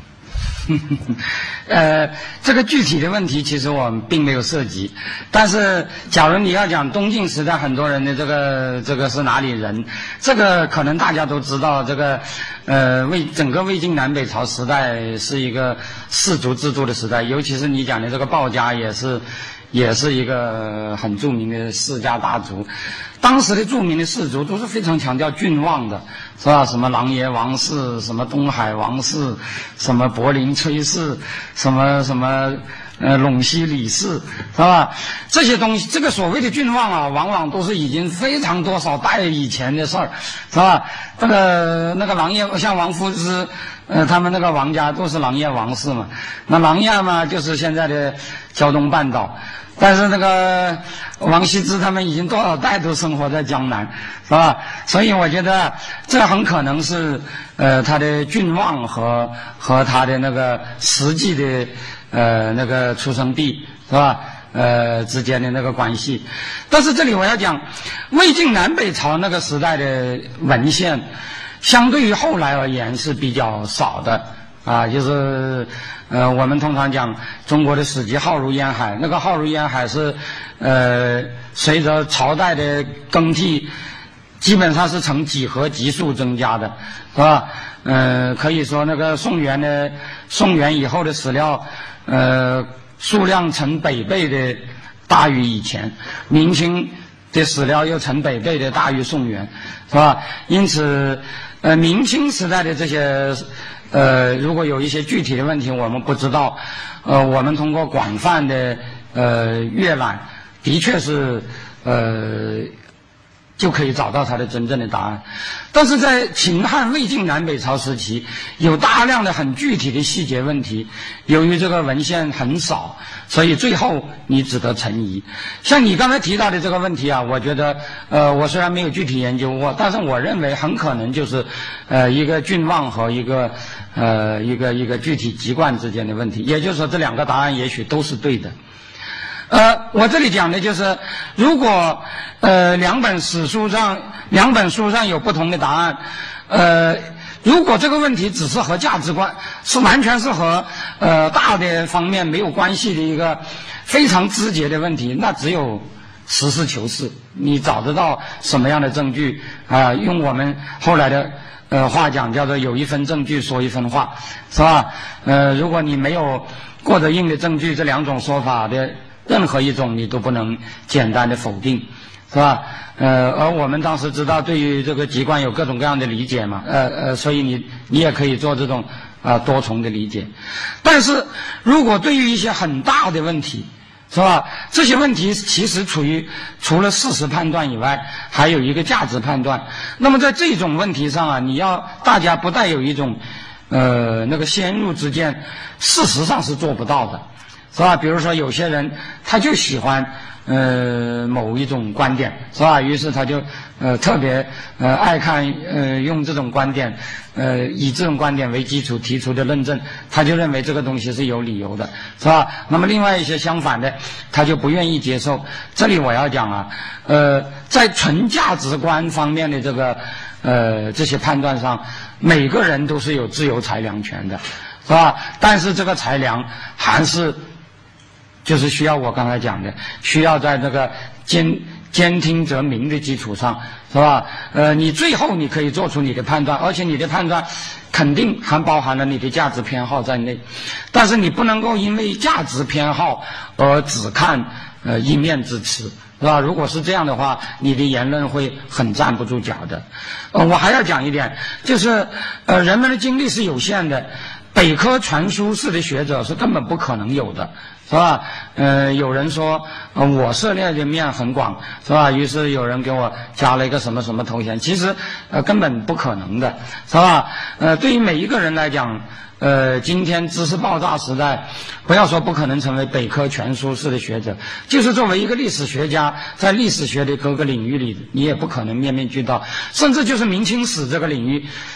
呃，这个具体的问题其实我们并没有涉及，但是假如你要讲东晋时代很多人的这个这个是哪里人，这个可能大家都知道，这个呃魏整个魏晋南北朝时代是一个氏族制度的时代，尤其是你讲的这个鲍家也是也是一个很著名的世家大族。当时的著名的氏族都是非常强调郡望的，是吧？什么琅琊王氏，什么东海王氏，什么柏林崔氏，什么什么呃陇西李氏，是吧？这些东西，这个所谓的郡望啊，往往都是已经非常多少代以前的事儿，是吧？这个那个琅琊像王夫之，呃，他们那个王家都是琅琊王氏嘛。那琅琊嘛，就是现在的胶东半岛。但是那个王羲之他们已经多少代都生活在江南，是吧？所以我觉得这很可能是呃他的郡望和和他的那个实际的呃那个出生地，是吧？呃之间的那个关系。但是这里我要讲，魏晋南北朝那个时代的文献，相对于后来而言是比较少的。啊，就是呃，我们通常讲中国的史籍浩如烟海，那个浩如烟海是呃，随着朝代的更替，基本上是呈几何级数增加的，是吧？呃，可以说那个宋元的宋元以后的史料，呃，数量成百倍的大于以前，明清的史料又成百倍的大于宋元，是吧？因此，呃，明清时代的这些。呃，如果有一些具体的问题我们不知道，呃，我们通过广泛的呃阅览，的确是呃就可以找到它的真正的答案。但是在秦汉魏晋南北朝时期，有大量的很具体的细节问题，由于这个文献很少，所以最后你只得存疑。像你刚才提到的这个问题啊，我觉得呃我虽然没有具体研究过，但是我认为很可能就是呃一个郡望和一个呃一个一个具体籍贯之间的问题，也就是说这两个答案也许都是对的。呃，我这里讲的就是，如果呃两本史书上两本书上有不同的答案，呃，如果这个问题只是和价值观是完全是和呃大的方面没有关系的一个非常直接的问题，那只有实事求是，你找得到什么样的证据啊、呃？用我们后来的呃话讲，叫做有一分证据说一分话，是吧？呃，如果你没有过得硬的证据，这两种说法的任何一种你都不能简单的否定，是吧？呃，而我们当时知道对于这个籍贯有各种各样的理解嘛，呃呃，所以你你也可以做这种啊、呃、多重的理解。但是如果对于一些很大的问题，是吧？这些问题其实处于除了事实判断以外，还有一个价值判断。那么在这种问题上啊，你要大家不带有一种呃那个先入之见，事实上是做不到的。是吧？比如说有些人他就喜欢呃某一种观点，是吧？于是他就呃特别呃爱看呃用这种观点呃以这种观点为基础提出的论证，他就认为这个东西是有理由的，是吧？那么另外一些相反的，他就不愿意接受。这里我要讲啊，呃在纯价值观方面的这个呃这些判断上，每个人都是有自由裁量权的，是吧？但是这个裁量还是就是需要我刚才讲的，需要在这个监监听则明的基础上，是吧？呃，你最后你可以做出你的判断，而且你的判断肯定还包含了你的价值偏好在内，但是你不能够因为价值偏好而只看呃一面之词，是吧？如果是这样的话，你的言论会很站不住脚的。呃，我还要讲一点，就是呃人们的精力是有限的，北科全书式的学者是根本不可能有的，是吧？呃，有人说、呃、我涉猎的面很广，是吧？于是有人给我加了一个什么什么头衔，其实呃根本不可能的，是吧？呃，对于每一个人来讲，呃，今天知识爆炸时代，不要说不可能成为北科全书式的学者，就是作为一个历史学家，在历史学的各个领域里，你也不可能面面俱到，甚至就是明清史这个领域。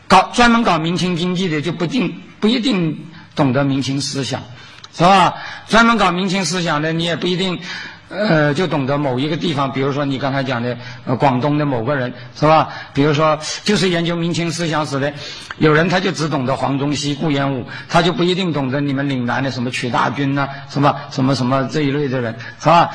搞专门搞明清经济的就不定不一定懂得明清思想，是吧？专门搞明清思想的你也不一定呃就懂得某一个地方，比如说你刚才讲的呃广东的某个人，是吧？比如说就是研究明清思想史的，有人他就只懂得黄宗羲、顾炎武，他就不一定懂得你们岭南的什么曲大军呐、什么什么什么这一类的人，是吧？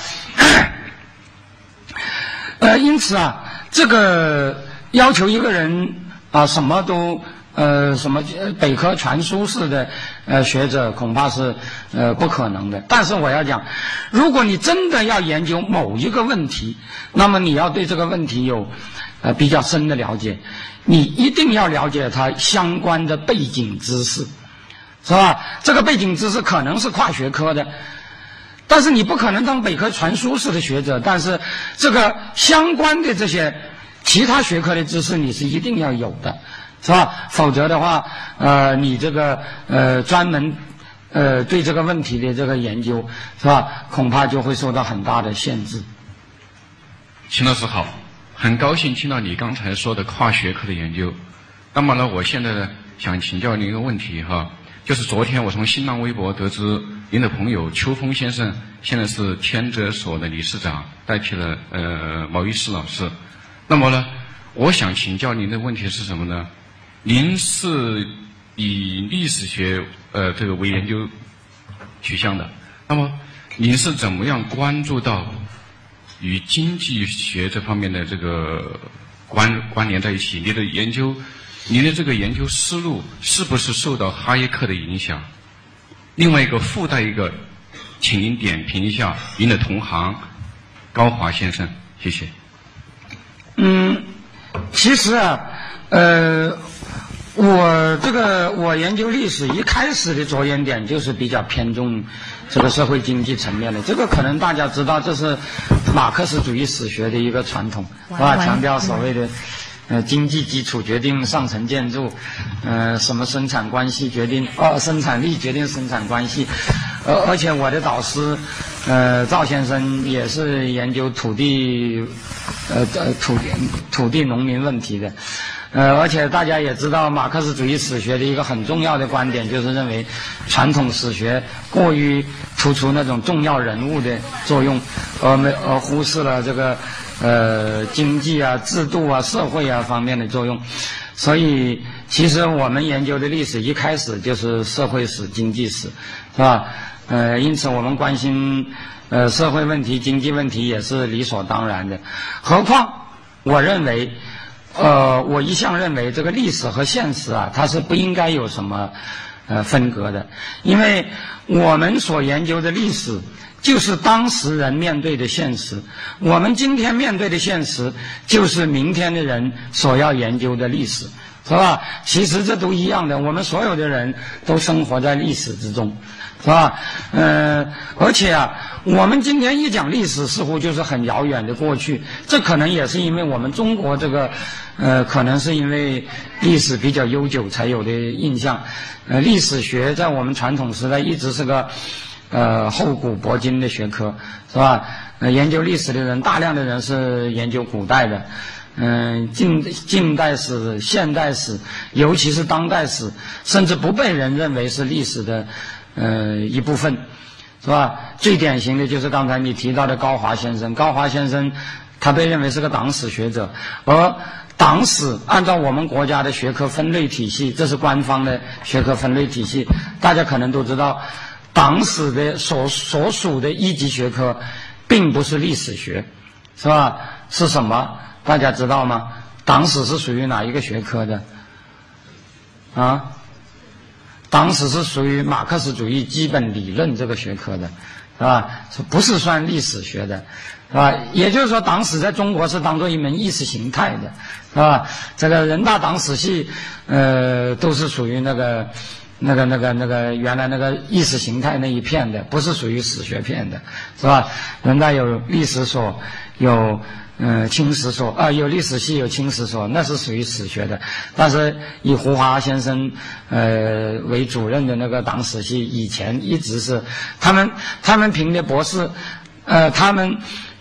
呃，因此啊，这个要求一个人啊什么都呃什么北科全书式的呃学者恐怕是呃不可能的。但是我要讲，如果你真的要研究某一个问题，那么你要对这个问题有呃比较深的了解，你一定要了解它相关的背景知识，是吧？这个背景知识可能是跨学科的。但是你不可能当北科全书式的学者，但是这个相关的这些其他学科的知识你是一定要有的，是吧？否则的话，呃，你这个呃专门呃对这个问题的这个研究，是吧？恐怕就会受到很大的限制。 秦老师好，很高兴听到你刚才说的跨学科的研究。那么呢，我现在呢想请教您一个问题哈。就是昨天我从新浪微博得知，您的朋友邱峰先生现在是天哲所的理事长，代替了呃毛一师老师。那么呢，我想请教您的问题是什么呢？您是以历史学呃这个为研究取向的，那么您是怎么样关注到与经济学这方面的这个关关联在一起？你的研究。您的这个研究思路是不是受到哈耶克的影响？另外一个附带一个，请您点评一下您的同行高华先生，谢谢。 嗯，其实啊，呃，我这个我研究历史一开始的着眼点就是比较偏重这个社会经济层面的，这个可能大家知道，这是马克思主义史学的一个传统，是吧？强调所谓的。呃，经济基础决定上层建筑，呃，什么生产关系决定哦，生产力决定生产关系，而而且我的导师，呃，赵先生也是研究土地，呃呃土地土地农民问题的，呃，而且大家也知道，马克思主义史学的一个很重要的观点就是认为，传统史学过于突出那种重要人物的作用，而没而忽视了这个。呃，经济啊、制度啊、社会啊方面的作用，所以其实我们研究的历史一开始就是社会史、经济史，是吧？呃，因此我们关心呃社会问题、经济问题也是理所当然的。何况我认为，呃，我一向认为这个历史和现实啊，它是不应该有什么呃分隔的，因为我们所研究的历史。就是当时人面对的现实，我们今天面对的现实，就是明天的人所要研究的历史，是吧？其实这都一样的，我们所有的人都生活在历史之中，是吧？呃，而且啊，我们今天一讲历史，似乎就是很遥远的过去，这可能也是因为我们中国这个，呃，可能是因为历史比较悠久才有的印象。呃，历史学在我们传统时代一直是个。呃，厚古薄今的学科，是吧？呃，研究历史的人，大量的人是研究古代的，嗯、呃，近近代史、现代史，尤其是当代史，甚至不被人认为是历史的呃一部分，是吧？最典型的就是刚才你提到的高华先生，高华先生他被认为是个党史学者，而党史按照我们国家的学科分类体系，这是官方的学科分类体系，大家可能都知道。党史的所所属的一级学科，并不是历史学，是吧？是什么？大家知道吗？党史是属于哪一个学科的？啊？党史是属于马克思主义基本理论这个学科的，是吧？不是算历史学的，是吧？也就是说，党史在中国是当做一门意识形态的，是吧？这个人大党史系，呃，都是属于那个。那个、那个、那个，原来那个意识形态那一片的，不是属于史学片的，是吧？人家有历史所，有嗯清史所啊，有历史系，有清史所，那是属于史学的。但是以胡华先生呃为主任的那个党史系，以前一直是他们他们评的博士，呃，他们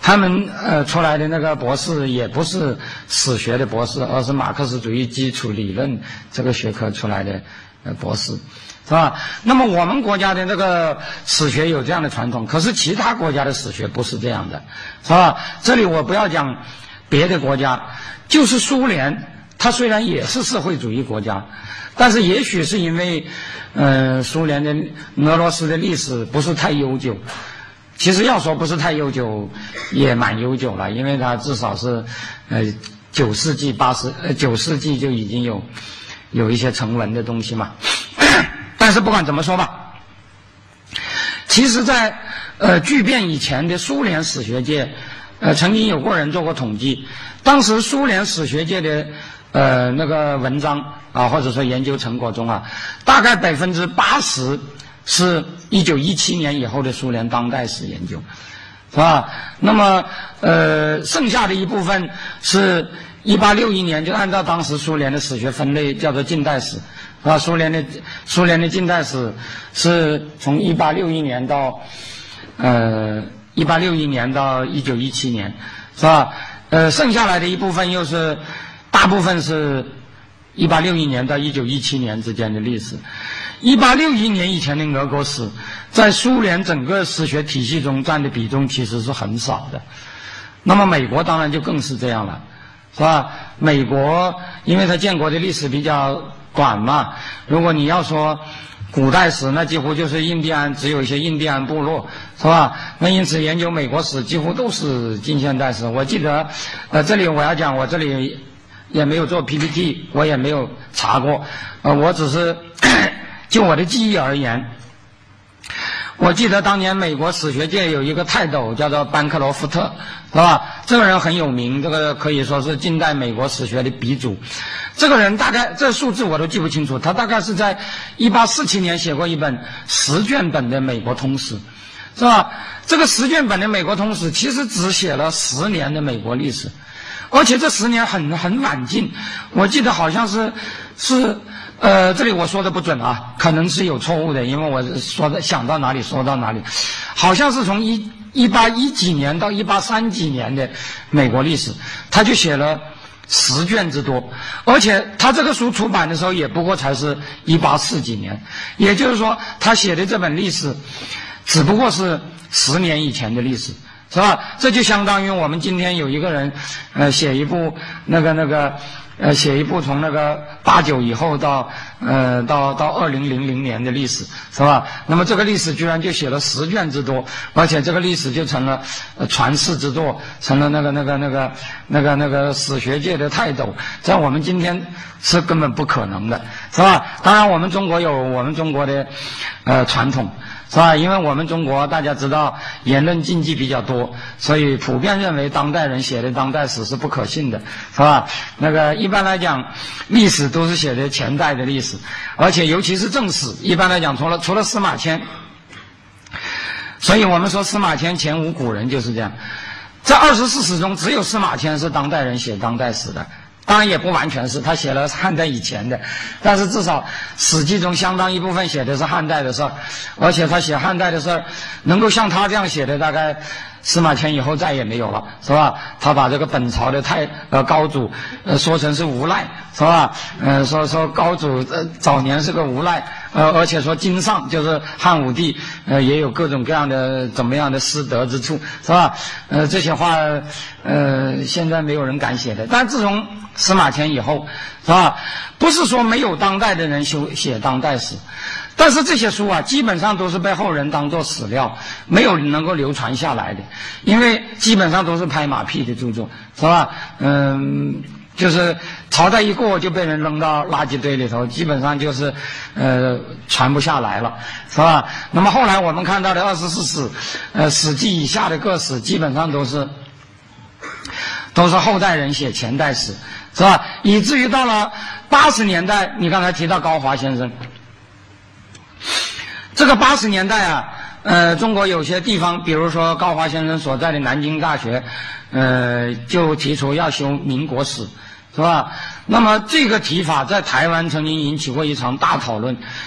他们呃出来的那个博士也不是史学的博士，而是马克思主义基础理论这个学科出来的呃博士，是吧？那么我们国家的这个史学有这样的传统，可是其他国家的史学不是这样的，是吧？这里我不要讲别的国家，就是苏联，它虽然也是社会主义国家，但是也许是因为呃苏联的俄罗斯的历史不是太悠久。其实要说不是太悠久，也蛮悠久了，因为它至少是，呃，九世纪八十呃九世纪就已经有有一些成文的东西嘛。但是不管怎么说吧，其实在呃巨变以前的苏联史学界，呃曾经有过人做过统计，当时苏联史学界的呃那个文章啊，或者说研究成果中啊，大概百分之八十。是一九一七年以后的苏联当代史研究，是吧？那么，呃，剩下的一部分是一八六一年，就按照当时苏联的史学分类叫做近代史，是吧？苏联的苏联的近代史是从一八六一年到呃一八六一年到一九一七年，是吧？呃，剩下来的一部分又是大部分是一八六一年到一九一七年之间的历史。一八六一年以前的俄国史，在苏联整个史学体系中占的比重其实是很少的。那么美国当然就更是这样了，是吧？美国因为它建国的历史比较短嘛，如果你要说古代史，那几乎就是印第安，只有一些印第安部落，是吧？那因此研究美国史几乎都是近现代史。我记得，呃，这里我要讲，我这里也没有做 P P T， 我也没有查过，呃，我只是就我的记忆而言，我记得当年美国史学界有一个泰斗叫做班克罗夫特，是吧？这个人很有名，这个可以说是近代美国史学的鼻祖。这个人大概这数字我都记不清楚，他大概是在一八四七年写过一本十卷本的美国通史，是吧？这个十卷本的美国通史其实只写了十年的美国历史，而且这十年很很晚近，我记得好像是是。呃，这里我说的不准啊，可能是有错误的，因为我说的想到哪里说到哪里，好像是从一一八一几年到一八三几年的美国历史，他就写了十卷之多，而且他这个书出版的时候也不过才是一八四几年，也就是说他写的这本历史只不过是十年以前的历史，是吧？这就相当于我们今天有一个人呃写一部那个那个呃，写一部从那个八九以后到呃到到二零零零年的历史，是吧？那么这个历史居然就写了十卷之多，而且这个历史就成了呃传世之作，成了那个那个那个那个那个史学界的泰斗，在我们今天是根本不可能的，是吧？当然，我们中国有我们中国的呃传统。是吧？因为我们中国大家知道言论禁忌比较多，所以普遍认为当代人写的当代史是不可信的，是吧？那个一般来讲，历史都是写的前代的历史，而且尤其是正史，一般来讲除了除了司马迁，所以我们说司马迁前无古人就是这样。在二十四史中，只有司马迁是当代人写当代史的。当然也不完全是，他写了汉代以前的，但是至少史记中相当一部分写的是汉代的事儿，而且他写汉代的事儿能够像他这样写的，大概司马迁以后再也没有了，是吧？他把这个本朝的太呃高祖呃说成是无赖，是吧？呃说说高祖呃早年是个无赖，呃而且说金上就是汉武帝呃也有各种各样的怎么样的失德之处，是吧？呃这些话呃现在没有人敢写的，但自从司马迁以后，是吧？不是说没有当代的人修写当代史，但是这些书啊，基本上都是被后人当作史料，没有能够流传下来的，因为基本上都是拍马屁的著作，是吧？嗯，就是朝代一过就被人扔到垃圾堆里头，基本上就是呃传不下来了，是吧？那么后来我们看到的二十四史，呃，史记以下的各史，基本上都是。都是后代人写前代史，是吧？以至于到了八十年代，你刚才提到高华先生，这个八十年代啊，呃，中国有些地方，比如说高华先生所在的南京大学，呃，就提出要修民国史，是吧？那么这个提法在台湾曾经引起过一场大讨论，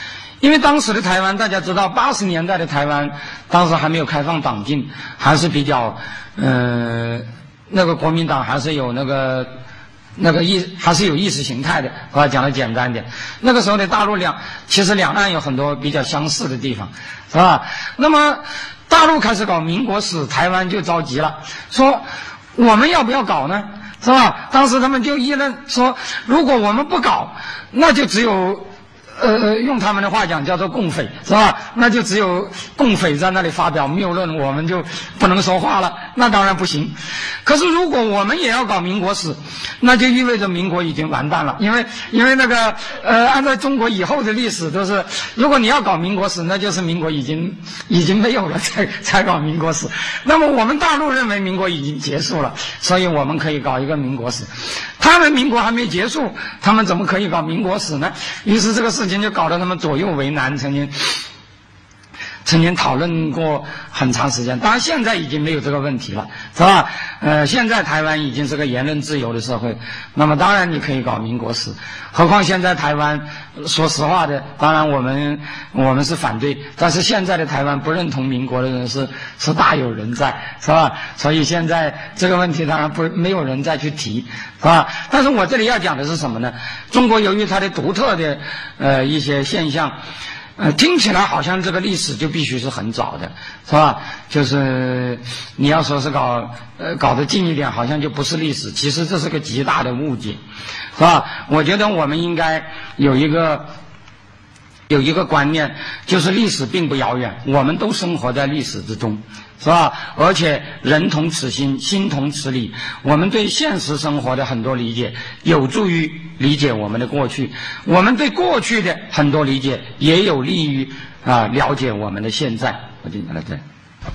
因为当时的台湾大家知道，八十年代的台湾当时还没有开放党禁，还是比较呃那个国民党还是有那个那个意还是有意识形态的，我讲的简单点。那个时候的大陆两其实两岸有很多比较相似的地方，是吧？那么大陆开始搞民国史，台湾就着急了，说我们要不要搞呢？是吧？当时他们就议论说，如果我们不搞，那就只有呃用他们的话讲叫做共匪，是吧？那就只有共匪在那里发表谬论，我们就不能说话了，那当然不行。可是如果我们也要搞民国史，那就意味着民国已经完蛋了，因为因为那个呃按照中国以后的历史都是，如果你要搞民国史，那就是民国已经已经没有了，才才搞民国史。那么我们大陆认为民国已经结束了，所以我们可以搞一个民国史。他们民国还没结束，他们怎么可以搞民国史呢？于是这个事情就搞得他们左右为难，曾经曾经讨论过很长时间。当然现在已经没有这个问题了，是吧？呃，现在台湾已经是个言论自由的社会，那么当然你可以搞民国史。何况现在台湾说实话的，当然我们我们是反对，但是现在的台湾不认同民国的人是是大有人在，是吧？所以现在这个问题当然不没有人再去提，是吧？但是我这里要讲的是什么呢？中国由于它的独特的呃一些现象，呃，听起来好像这个历史就必须是很早的，是吧？就是你要说是搞呃搞得近一点，好像就不是历史。其实这是个极大的误解，是吧？我觉得我们应该有一个有一个观念，就是历史并不遥远，我们都生活在历史之中，是吧？而且人同此心，心同此理，我们对现实生活的很多理解有助于理解我们的过去，我们对过去的很多理解也有利于啊了解我们的现在。我就讲到这。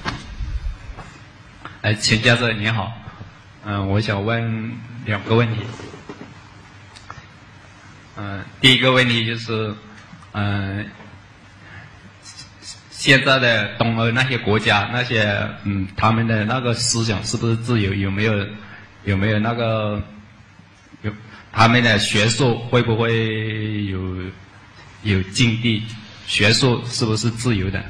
哎，钱教授你好，嗯、呃，我想问两个问题。嗯、呃，第一个问题就是，嗯、呃。现在的东欧那些国家，那些嗯，他们的那个思想是不是自由？有没有有没有那个有他们的学术会不会有有禁地？学术是不是自由的？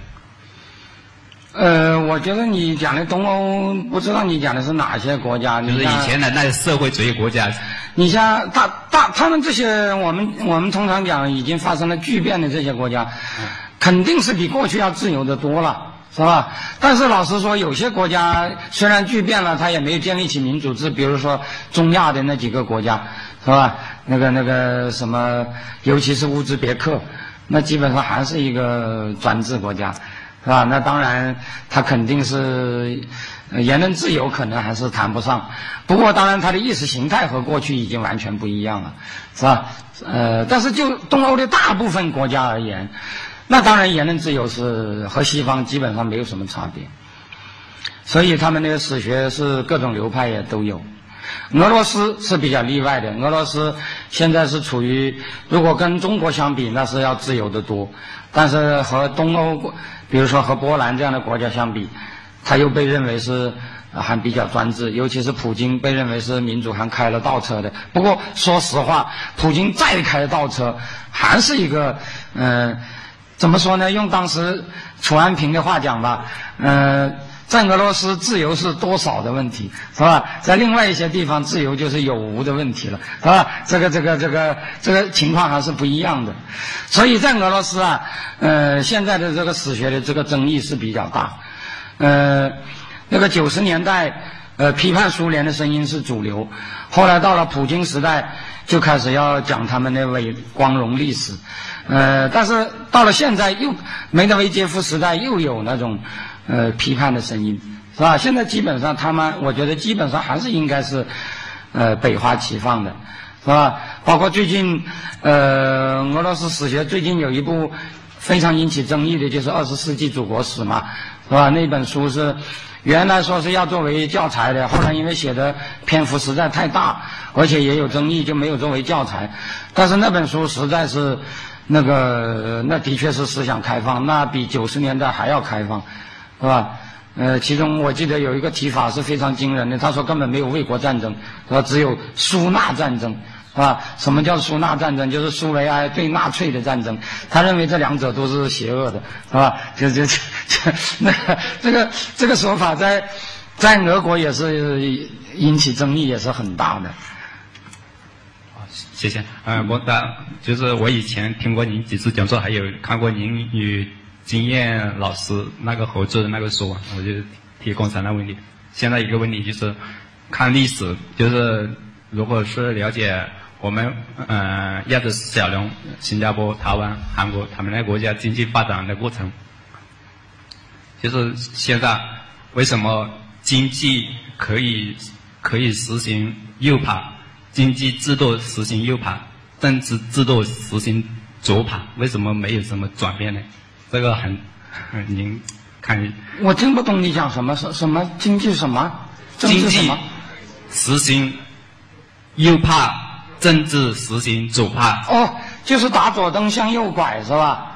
呃，我觉得你讲的东欧，不知道你讲的是哪些国家？ 就是以前的那些社会主义国家。 你像大大他们这些，我们我们通常讲已经发生了巨变的这些国家。嗯，肯定是比过去要自由的多了，是吧？但是老实说，有些国家虽然巨变了，它也没有建立起民主制。比如说中亚的那几个国家，是吧？那个那个什么，尤其是乌兹别克，那基本上还是一个专制国家，是吧？那当然，它肯定是言论自由可能还是谈不上。不过当然，它的意识形态和过去已经完全不一样了，是吧？呃，但是就东欧的大部分国家而言，那当然言论自由是和西方基本上没有什么差别，所以他们那个史学是各种流派也都有。俄罗斯是比较例外的，俄罗斯现在是处于，如果跟中国相比，那是要自由得多，但是和东欧，比如说和波兰这样的国家相比，它又被认为是还比较专制，尤其是普京被认为是民主还开了倒车的。不过说实话，普京再开倒车，还是一个嗯。呃怎么说呢？用当时楚安平的话讲吧，呃，在俄罗斯自由是多少的问题，是吧？在另外一些地方，自由就是有无的问题了，是吧？这个这个这个这个情况还是不一样的。所以在俄罗斯啊，呃，现在的这个史学的这个争议是比较大。呃，那个九十年代，呃，批判苏联的声音是主流，后来到了普京时代，就开始要讲他们的伟光荣历史。呃，但是到了现在又梅德韦杰夫时代又有那种呃批判的声音，是吧？现在基本上他们，我觉得基本上还是应该是呃北花齐放的，是吧？包括最近呃俄罗斯史学最近有一部非常引起争议的，就是二十世纪祖国史嘛，是吧？那本书是原来说是要作为教材的，后来因为写的篇幅实在太大，而且也有争议，就没有作为教材。但是那本书实在是那个那的确是思想开放，那比九十年代还要开放，是吧？呃，其中我记得有一个提法是非常惊人的，他说根本没有卫国战争，说只有苏纳战争，是吧？什么叫苏纳战争？就是苏维埃对纳粹的战争。他认为这两者都是邪恶的，是吧？就就就那个这个这个说法在在俄国也是引起争议，也是很大的。 谢谢。呃，我的就是我以前听过您几次讲座，还有看过您与经验老师那个合作的那个书，我就提供三大问题。现在一个问题就是看历史，就是如果是了解我们呃亚洲四小龙、新加坡、台湾、韩国他们那国家经济发展的过程，就是现在为什么经济可以可以实行右派？经济制度实行右派，政治制度实行左派，为什么没有什么转变呢？这个很，您看。 我听不懂你讲什么，什什么经济什么？政治什么？ 实行右派，政治实行左派。 哦，就是打左灯向右拐是吧？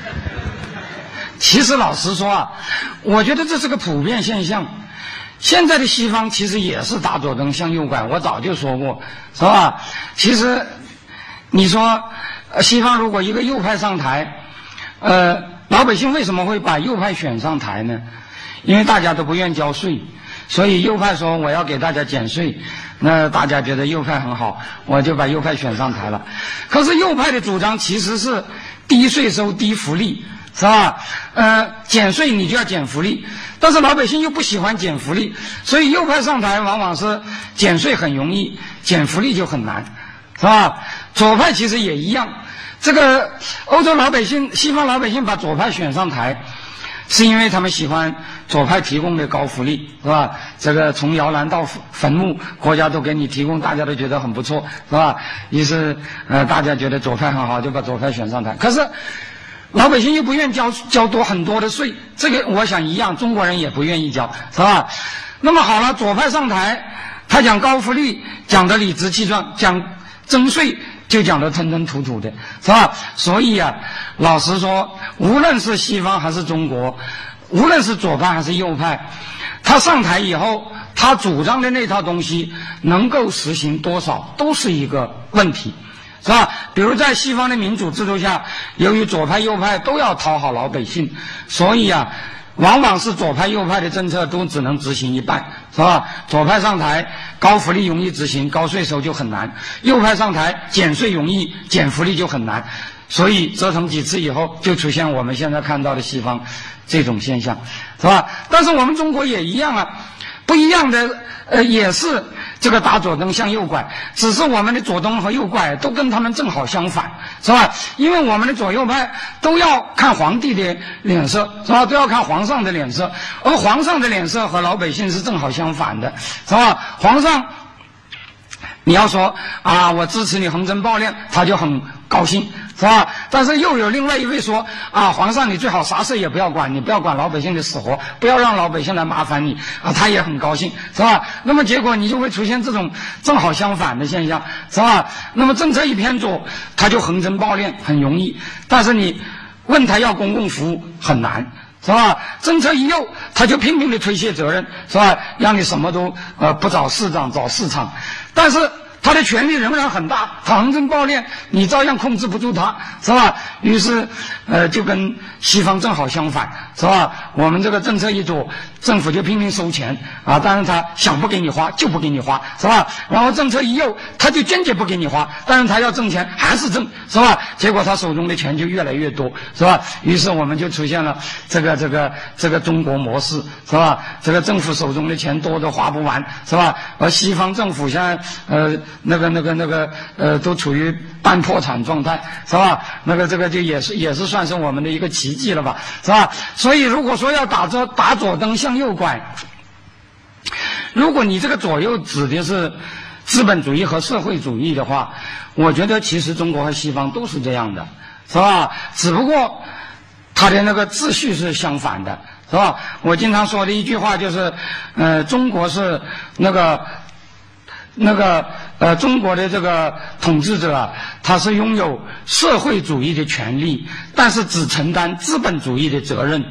其实老实说啊，我觉得这是个普遍现象。现在的西方其实也是打左灯向右拐，我早就说过，是吧？其实，你说，西方如果一个右派上台，呃，老百姓为什么会把右派选上台呢？因为大家都不愿交税，所以右派说我要给大家减税，那大家觉得右派很好，我就把右派选上台了。可是右派的主张其实是低税收、低福利。是吧？呃，减税你就要减福利，但是老百姓又不喜欢减福利，所以右派上台往往是减税很容易，减福利就很难，是吧？左派其实也一样，这个欧洲老百姓、西方老百姓把左派选上台，是因为他们喜欢左派提供的高福利，是吧？这个从摇篮到坟墓，国家都给你提供，大家都觉得很不错，是吧？于是呃，大家觉得左派很好，就把左派选上台。可是老百姓又不愿意交交多很多的税，这个我想一样，中国人也不愿意交，是吧？那么好了，左派上台，他讲高福利，讲得理直气壮，讲征税就讲得吞吞吐吐的，是吧？所以啊，老实说，无论是西方还是中国，无论是左派还是右派，他上台以后，他主张的那套东西能够实行多少，都是一个问题。是吧？比如在西方的民主制度下，由于左派右派都要讨好老百姓，所以啊，往往是左派右派的政策都只能执行一半，是吧？左派上台，高福利容易执行，高税收就很难；右派上台，减税容易，减福利就很难。所以折腾几次以后，就出现我们现在看到的西方这种现象，是吧？但是我们中国也一样啊，不一样的呃也是这个打左灯向右拐，只是我们的左灯和右拐都跟他们正好相反，是吧？因为我们的左右派都要看皇帝的脸色，是吧？都要看皇上的脸色，而皇上的脸色和老百姓是正好相反的，是吧？皇上，你要说啊，我支持你横征暴敛，他就很高兴，是吧？但是又有另外一位说啊，皇上你最好啥事也不要管，你不要管老百姓的死活，不要让老百姓来麻烦你啊，他也很高兴，是吧？那么结果你就会出现这种正好相反的现象，是吧？那么政策一偏左，他就横征暴敛很容易，但是你问他要公共服务很难，是吧？政策一右，他就拼命的推卸责任，是吧？让你什么都呃不找市长，找市场，但是他的权力仍然很大，他横征暴敛，你照样控制不住他，是吧？于是，呃，就跟西方正好相反，是吧？我们这个政策一左，政府就拼命收钱啊，当然他想不给你花就不给你花，是吧？然后政策一右，他就坚决不给你花，但是他要挣钱还是挣，是吧？结果他手中的钱就越来越多，是吧？于是我们就出现了这个这个这个中国模式，是吧？这个政府手中的钱多得花不完，是吧？而西方政府现在呃。那个、那个、那个，呃，都处于半破产状态，是吧？那个、这个就也是也是算是我们的一个奇迹了吧，是吧？所以如果说要打着打左灯向右拐，如果你这个左右指的是资本主义和社会主义的话，我觉得其实中国和西方都是这样的，是吧？只不过它的那个秩序是相反的，是吧？我经常说的一句话就是，呃，中国是那个。那个呃，中国的这个统治者，他是拥有社会主义的权利，但是只承担资本主义的责任，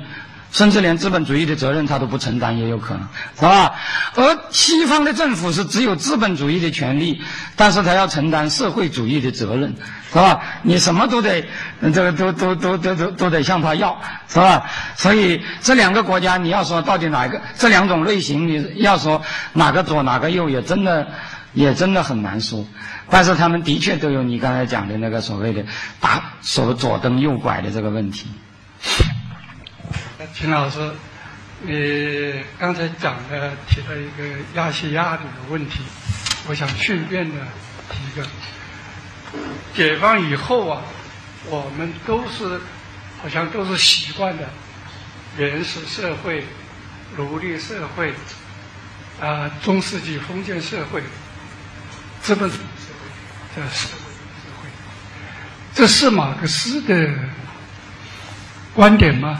甚至连资本主义的责任他都不承担也有可能，是吧？而西方的政府是只有资本主义的权利，但是他要承担社会主义的责任，是吧？你什么都得，这个都都都都都都得向他要，是吧？所以这两个国家，你要说到底哪一个，这两种类型，你要说哪个左哪个右，也真的也真的很难说。但是他们的确都有你刚才讲的那个所谓的打所左蹬右拐的这个问题。 秦老师，你刚才讲的提了一个亚细亚的问题，我想顺便的提一个。解放以后啊，我们都是好像都是习惯的原始社会、奴隶社会、啊、呃、中世纪封建社会、资本主义社会这社会社会，这是马克思的观点吗？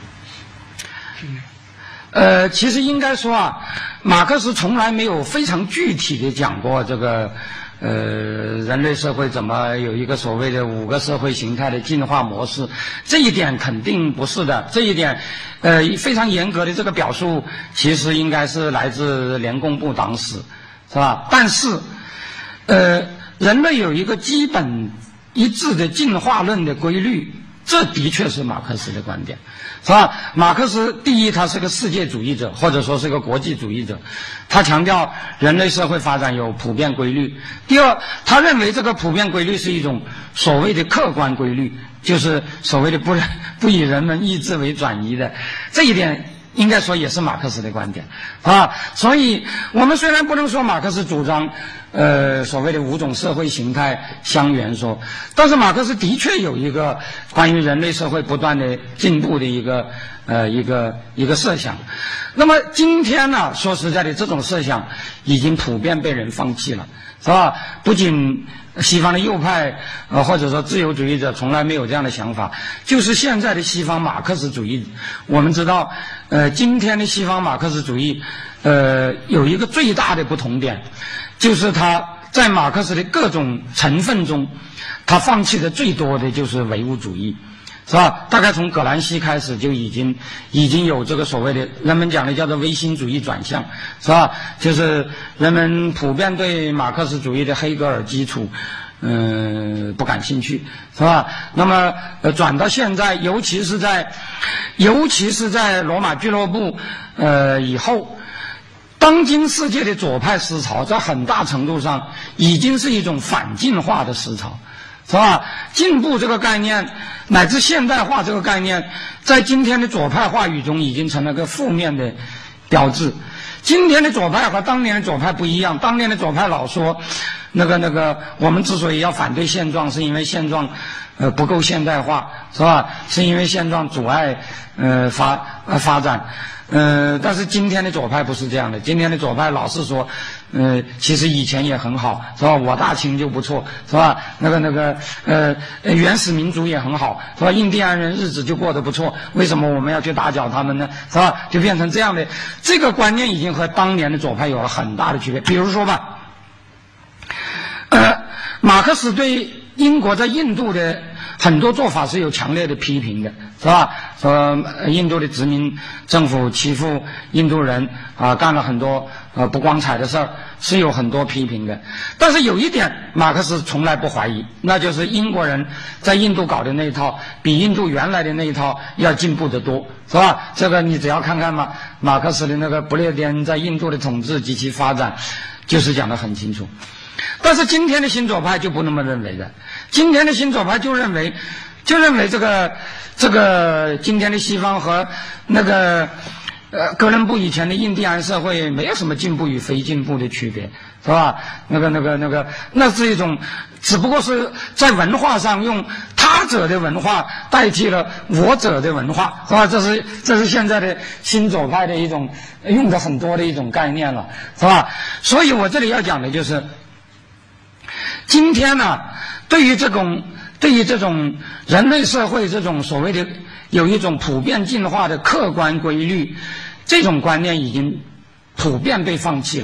呃，其实应该说啊，马克思从来没有非常具体的讲过这个，呃，人类社会怎么有一个所谓的五个社会形态的进化模式，这一点肯定不是的。这一点，呃，非常严格的这个表述，其实应该是来自联共部党史，是吧？但是，呃，人类有一个基本一致的进化论的规律，这的确是马克思的观点。是吧？马克思第一，他是个世界主义者，或者说是个国际主义者，他强调人类社会发展有普遍规律。第二，他认为这个普遍规律是一种所谓的客观规律，就是所谓的不不以人们意志为转移的。这一点应该说也是马克思的观点啊。所以我们虽然不能说马克思主张呃所谓的五种社会形态相元说，但是马克思的确有一个关于人类社会不断的进步的一个呃一个一个设想。那么今天呢，说实在的，这种设想已经普遍被人放弃了，是吧？不仅西方的右派呃或者说自由主义者从来没有这样的想法，就是现在的西方马克思主义，我们知道呃今天的西方马克思主义呃有一个最大的不同点，就是他在马克思的各种成分中，他放弃的最多的就是唯物主义，是吧？大概从葛兰西开始就已经已经有这个所谓的人们讲的叫做唯心主义转向，是吧？就是人们普遍对马克思主义的黑格尔基础嗯、呃、不感兴趣，是吧？那么呃转到现在，尤其是在尤其是在罗马俱乐部呃以后，当今世界的左派思潮在很大程度上已经是一种反进化的思潮，是吧？进步这个概念乃至现代化这个概念，在今天的左派话语中已经成了个负面的标志。今天的左派和当年的左派不一样，当年的左派老说那个那个我们之所以要反对现状，是因为现状呃不够现代化，是吧？是因为现状阻碍呃发呃发展。呃，但是今天的左派不是这样的，今天的左派老是说，呃，其实以前也很好，是吧？我大清就不错，是吧？那个那个，呃，原始民族也很好，是吧？印第安人日子就过得不错，为什么我们要去打搅他们呢？是吧？就变成这样的，这个观念已经和当年的左派有了很大的区别。比如说吧，呃，马克思对英国在印度的很多做法是有强烈的批评的，是吧？说印度的殖民政府欺负印度人啊，干了很多呃不光彩的事儿，是有很多批评的。但是有一点，马克思从来不怀疑，那就是英国人在印度搞的那一套，比印度原来的那一套要进步得多，是吧？这个你只要看看嘛，马克思的那个不列颠在印度的统治及其发展，就是讲得很清楚。但是今天的新左派就不那么认为的，今天的新左派就认为，就认为这个这个今天的西方和那个呃哥伦布以前的印第安社会没有什么进步与非进步的区别，是吧？那个那个那个那是一种，只不过是在文化上用他者的文化代替了我者的文化，是吧？这是这是现在的新左派的一种用的很多的一种概念了，是吧？所以我这里要讲的就是，今天呢，对于这种对于这种人类社会这种所谓的有一种普遍进化的客观规律，这种观念已经普遍被放弃了，是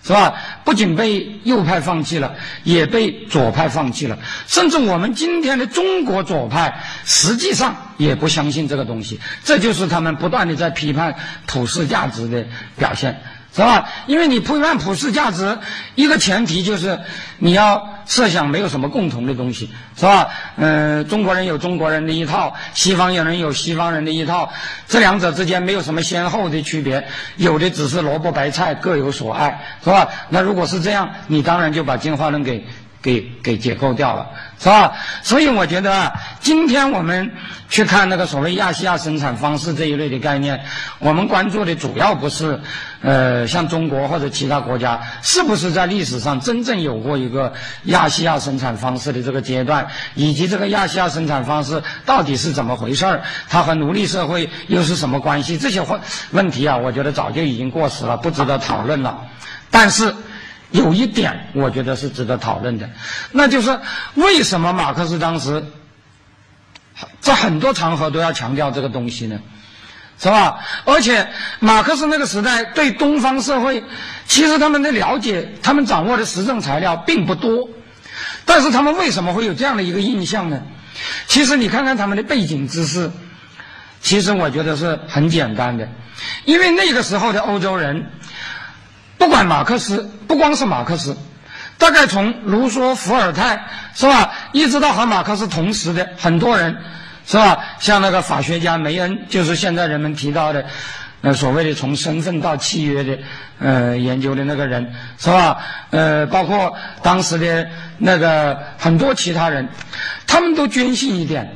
是吧？不仅被右派放弃了，也被左派放弃了，甚至我们今天的中国左派实际上也不相信这个东西，这就是他们不断的在批判普世价值的表现，是吧？因为你批判普世价值，一个前提就是你要设想没有什么共同的东西，是吧？呃，中国人有中国人的一套，西方人有西方人的一套，这两者之间没有什么先后的区别，有的只是萝卜白菜各有所爱，是吧？那如果是这样，你当然就把进化论给给给解构掉了，是吧？所以我觉得啊，今天我们去看那个所谓亚细亚生产方式这一类的概念，我们关注的主要不是呃像中国或者其他国家是不是在历史上真正有过一个亚细亚生产方式的这个阶段，以及这个亚细亚生产方式到底是怎么回事儿，它和奴隶社会又是什么关系，这些问题啊，我觉得早就已经过时了，不值得讨论了。但是有一点我觉得是值得讨论的，那就是为什么马克思当时在很多场合都要强调这个东西呢？是吧？而且马克思那个时代对东方社会，其实他们的了解，他们掌握的实证材料并不多，但是他们为什么会有这样的一个印象呢？其实你看看他们的背景知识，其实我觉得是很简单的，因为那个时候的欧洲人，不管马克思，不光是马克思，大概从卢梭、伏尔泰，是吧，一直到和马克思同时的很多人，是吧？像那个法学家梅恩，就是现在人们提到的，呃，所谓的从身份到契约的，呃，研究的那个人，是吧？呃，包括当时的那个很多其他人，他们都坚信一点，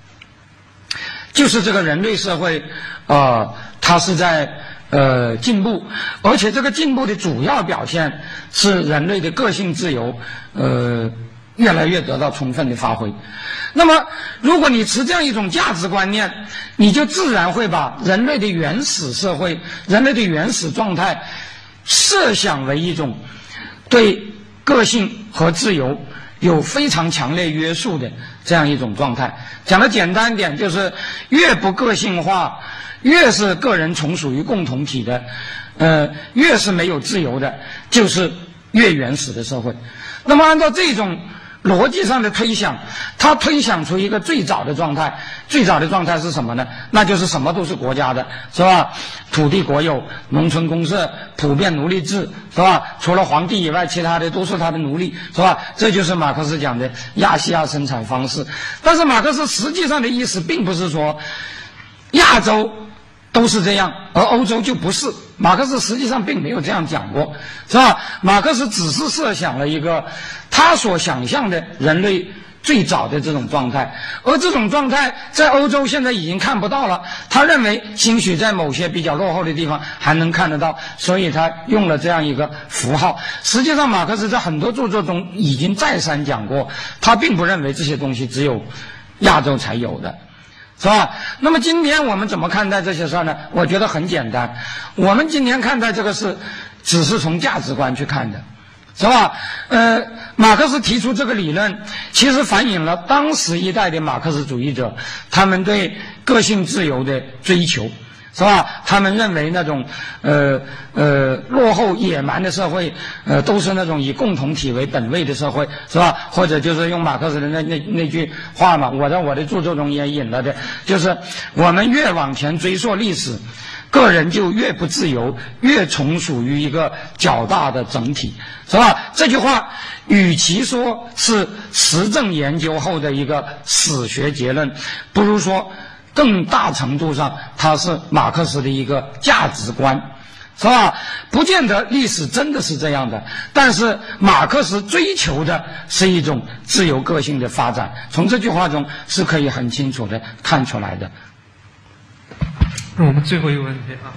就是这个人类社会，呃，它是在呃进步，而且这个进步的主要表现是人类的个性自由，呃。越来越得到充分的发挥。那么如果你持这样一种价值观念，你就自然会把人类的原始社会，人类的原始状态设想为一种对个性和自由有非常强烈约束的这样一种状态。讲的简单一点，就是越不个性化，越是个人从属于共同体的，呃，越是没有自由的，就是越原始的社会。那么按照这种逻辑上的推想，它推想出一个最早的状态。最早的状态是什么呢？那就是什么都是国家的，是吧？土地国有，农村公社，普遍奴隶制，是吧？除了皇帝以外，其他的都是他的奴隶，是吧？这就是马克思讲的亚细亚生产方式。但是马克思实际上的意思并不是说亚洲都是这样，而欧洲就不是。马克思实际上并没有这样讲过，是吧？马克思只是设想了一个他所想象的人类最早的这种状态，而这种状态在欧洲现在已经看不到了。他认为兴许在某些比较落后的地方还能看得到，所以他用了这样一个符号。实际上马克思在很多著作中已经再三讲过，他并不认为这些东西只有亚洲才有的，是吧？那么今天我们怎么看待这些事儿呢？我觉得很简单，我们今天看待这个事只是从价值观去看的，是吧？呃，马克思提出这个理论，其实反映了当时一代的马克思主义者他们对个性自由的追求，是吧？他们认为那种呃呃落后野蛮的社会，呃都是那种以共同体为本位的社会，是吧？或者就是用马克思的那那那句话嘛，我在我的著作中也引了的，就是我们越往前追溯历史，个人就越不自由，越从属于一个较大的整体，是吧？这句话与其说是实证研究后的一个史学结论，不如说更大程度上它是马克思的一个价值观，是吧？不见得历史真的是这样的，但是马克思追求的是一种自由个性的发展，从这句话中是可以很清楚的看出来的。 那我们最后一个问题啊，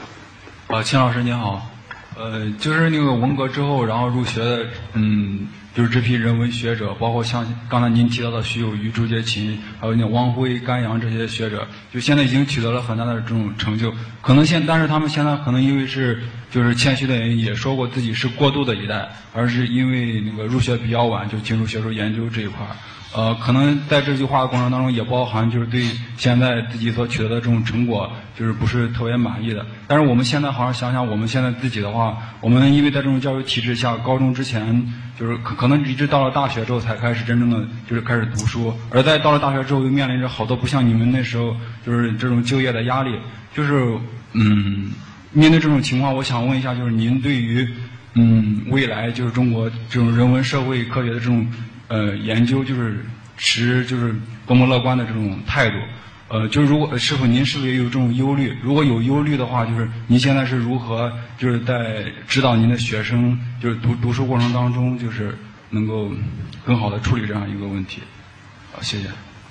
呃，秦老师您好，呃，就是那个文革之后，然后入学的，嗯，比就是这批人文学者，包括像刚才您提到的徐有余、朱洁琴，还有那汪晖、甘阳这些学者，就现在已经取得了很大的这种成就。可能现，但是他们现在可能因为是就是谦虚的原因，也说过自己是过渡的一代，而是因为那个入学比较晚就进入学术研究这一块。呃，可能在这句话的过程当中，也包含就是对现在自己所取得的这种成果，就是不是特别满意的。但是我们现在好像想想，我们现在自己的话，我们因为在这种教育体制下，高中之前就是可可能一直到了大学之后才开始真正的就是开始读书，而在到了大学之后又面临着好多不像你们那时候就是这种就业的压力，就是嗯，面对这种情况，我想问一下，就是您对于嗯未来就是中国这种人文社会科学的这种。呃，研究就是持就是多么乐观的这种态度，呃，就是如果是否您是不是也有这种忧虑？如果有忧虑的话，就是您现在是如何就是在指导您的学生，就是读读书过程当中，就是能够更好的处理这样一个问题？好，谢谢。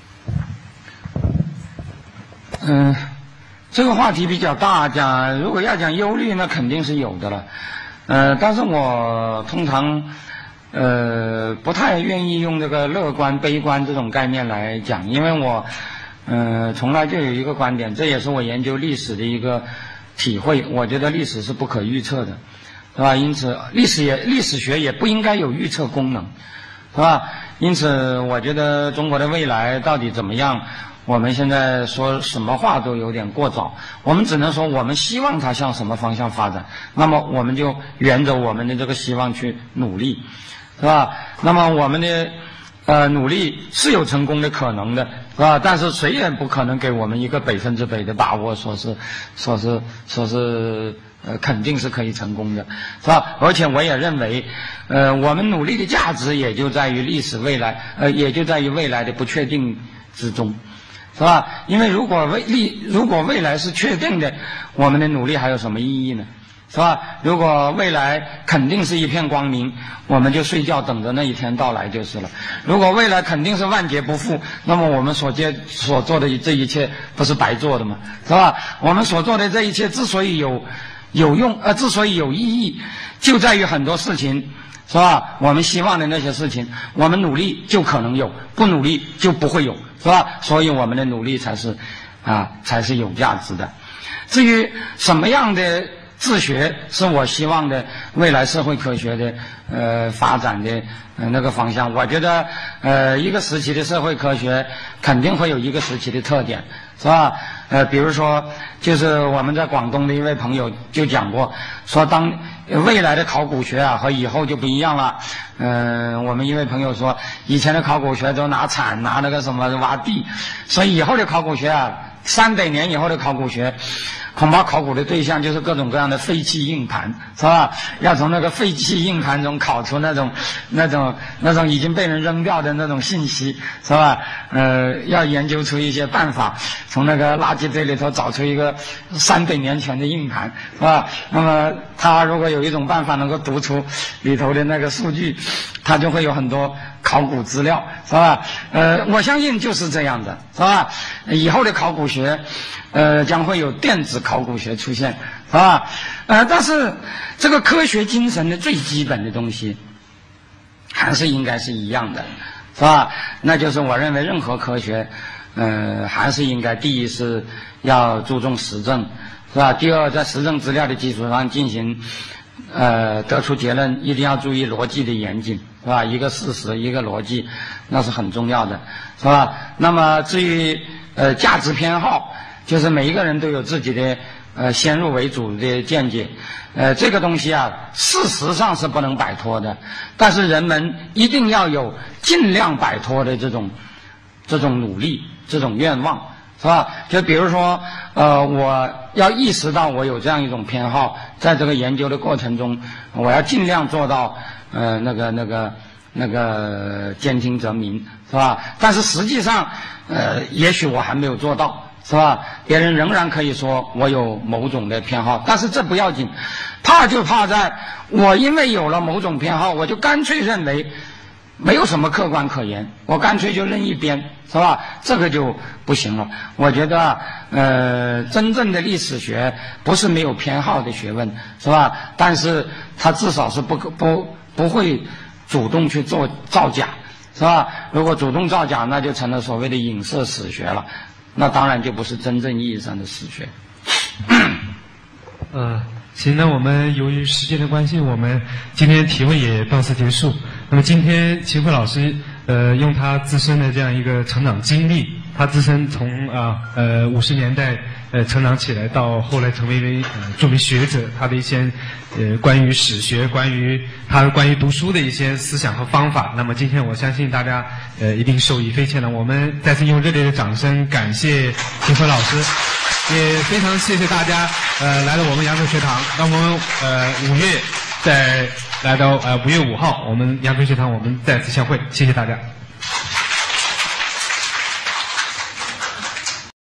嗯，这个话题比较大，讲如果要讲忧虑，那肯定是有的了。呃，但是我通常。呃，不太愿意用这个乐观、悲观这种概念来讲，因为我，呃，从来就有一个观点，这也是我研究历史的一个体会。我觉得历史是不可预测的，是吧？因此，历史也历史学也不应该有预测功能，是吧？因此，我觉得中国的未来到底怎么样，我们现在说什么话都有点过早。我们只能说，我们希望它向什么方向发展，那么我们就沿着我们的这个希望去努力。是吧？那么我们的呃努力是有成功的可能的，是吧？但是谁也不可能给我们一个百分之百的把握，说是说是说是呃肯定是可以成功的，是吧？而且我也认为，呃，我们努力的价值也就在于历史未来，呃，也就在于未来的不确定之中，是吧？因为如果未历如果未来是确定的，我们的努力还有什么意义呢？是吧？如果未来肯定是一片光明，我们就睡觉等着那一天到来就是了。如果未来肯定是万劫不复，那么我们所接所做的这一切不是白做的吗？是吧？我们所做的这一切之所以有有用，呃，之所以有意义，就在于很多事情，是吧？我们希望的那些事情，我们努力就可能有，不努力就不会有，是吧？所以我们的努力才是啊，才是有价值的。至于什么样的自学是我希望的未来社会科学的呃发展的呃那个方向，我觉得呃一个时期的社会科学肯定会有一个时期的特点，是吧？呃，比如说就是我们在广东的一位朋友就讲过，说当未来的考古学啊和以后就不一样了。嗯、呃，我们一位朋友说，以前的考古学都拿铲拿那个什么挖地，所以以后的考古学啊，三百年以后的考古学。恐怕考古的对象就是各种各样的废弃硬盘，是吧？要从那个废弃硬盘中考出那种、那种、那种已经被人扔掉的那种信息，是吧？呃，要研究出一些办法，从那个垃圾堆里头找出一个三百年前的硬盘，是吧？那么他如果有一种办法能够读出里头的那个数据，他就会有很多考古资料，是吧？呃，我相信就是这样的，是吧？以后的考古学。呃，将会有电子考古学出现，是吧？呃，但是这个科学精神的最基本的东西，还是应该是一样的，是吧？那就是我认为任何科学，呃，还是应该第一是要注重实证，是吧？第二，在实证资料的基础上进行，呃，得出结论，一定要注意逻辑的严谨，是吧？一个事实，一个逻辑，那是很重要的，是吧？那么至于呃价值偏好。就是每一个人都有自己的呃先入为主的见解，呃这个东西啊，事实上是不能摆脱的，但是人们一定要有尽量摆脱的这种这种努力，这种愿望，是吧？就比如说呃我要意识到我有这样一种偏好，在这个研究的过程中，我要尽量做到呃那个那个那个兼听则明，是吧？但是实际上呃也许我还没有做到。是吧？别人仍然可以说我有某种的偏好，但是这不要紧，怕就怕在我因为有了某种偏好，我就干脆认为没有什么客观可言，我干脆就扔一边，是吧？这个就不行了。我觉得呃，真正的历史学不是没有偏好的学问，是吧？但是它至少是不不不会主动去做造假，是吧？如果主动造假，那就成了所谓的影射史学了，那当然就不是真正意义上的史学。 呃，行，那我们由于时间的关系，我们今天提问也到此结束。那么今天秦晖老师呃用他自身的这样一个成长经历，他自身从啊呃五十年代呃成长起来，到后来成为一位呃著名学者，他的一些呃关于史学、关于他关于读书的一些思想和方法。那么今天我相信大家呃一定受益匪浅的。我们再次用热烈的掌声感谢秦晖老师，也非常谢谢大家呃来到我们扬州学堂。那我们呃五月再来到呃五月五号，我们扬州学堂我们再次相会，谢谢大家。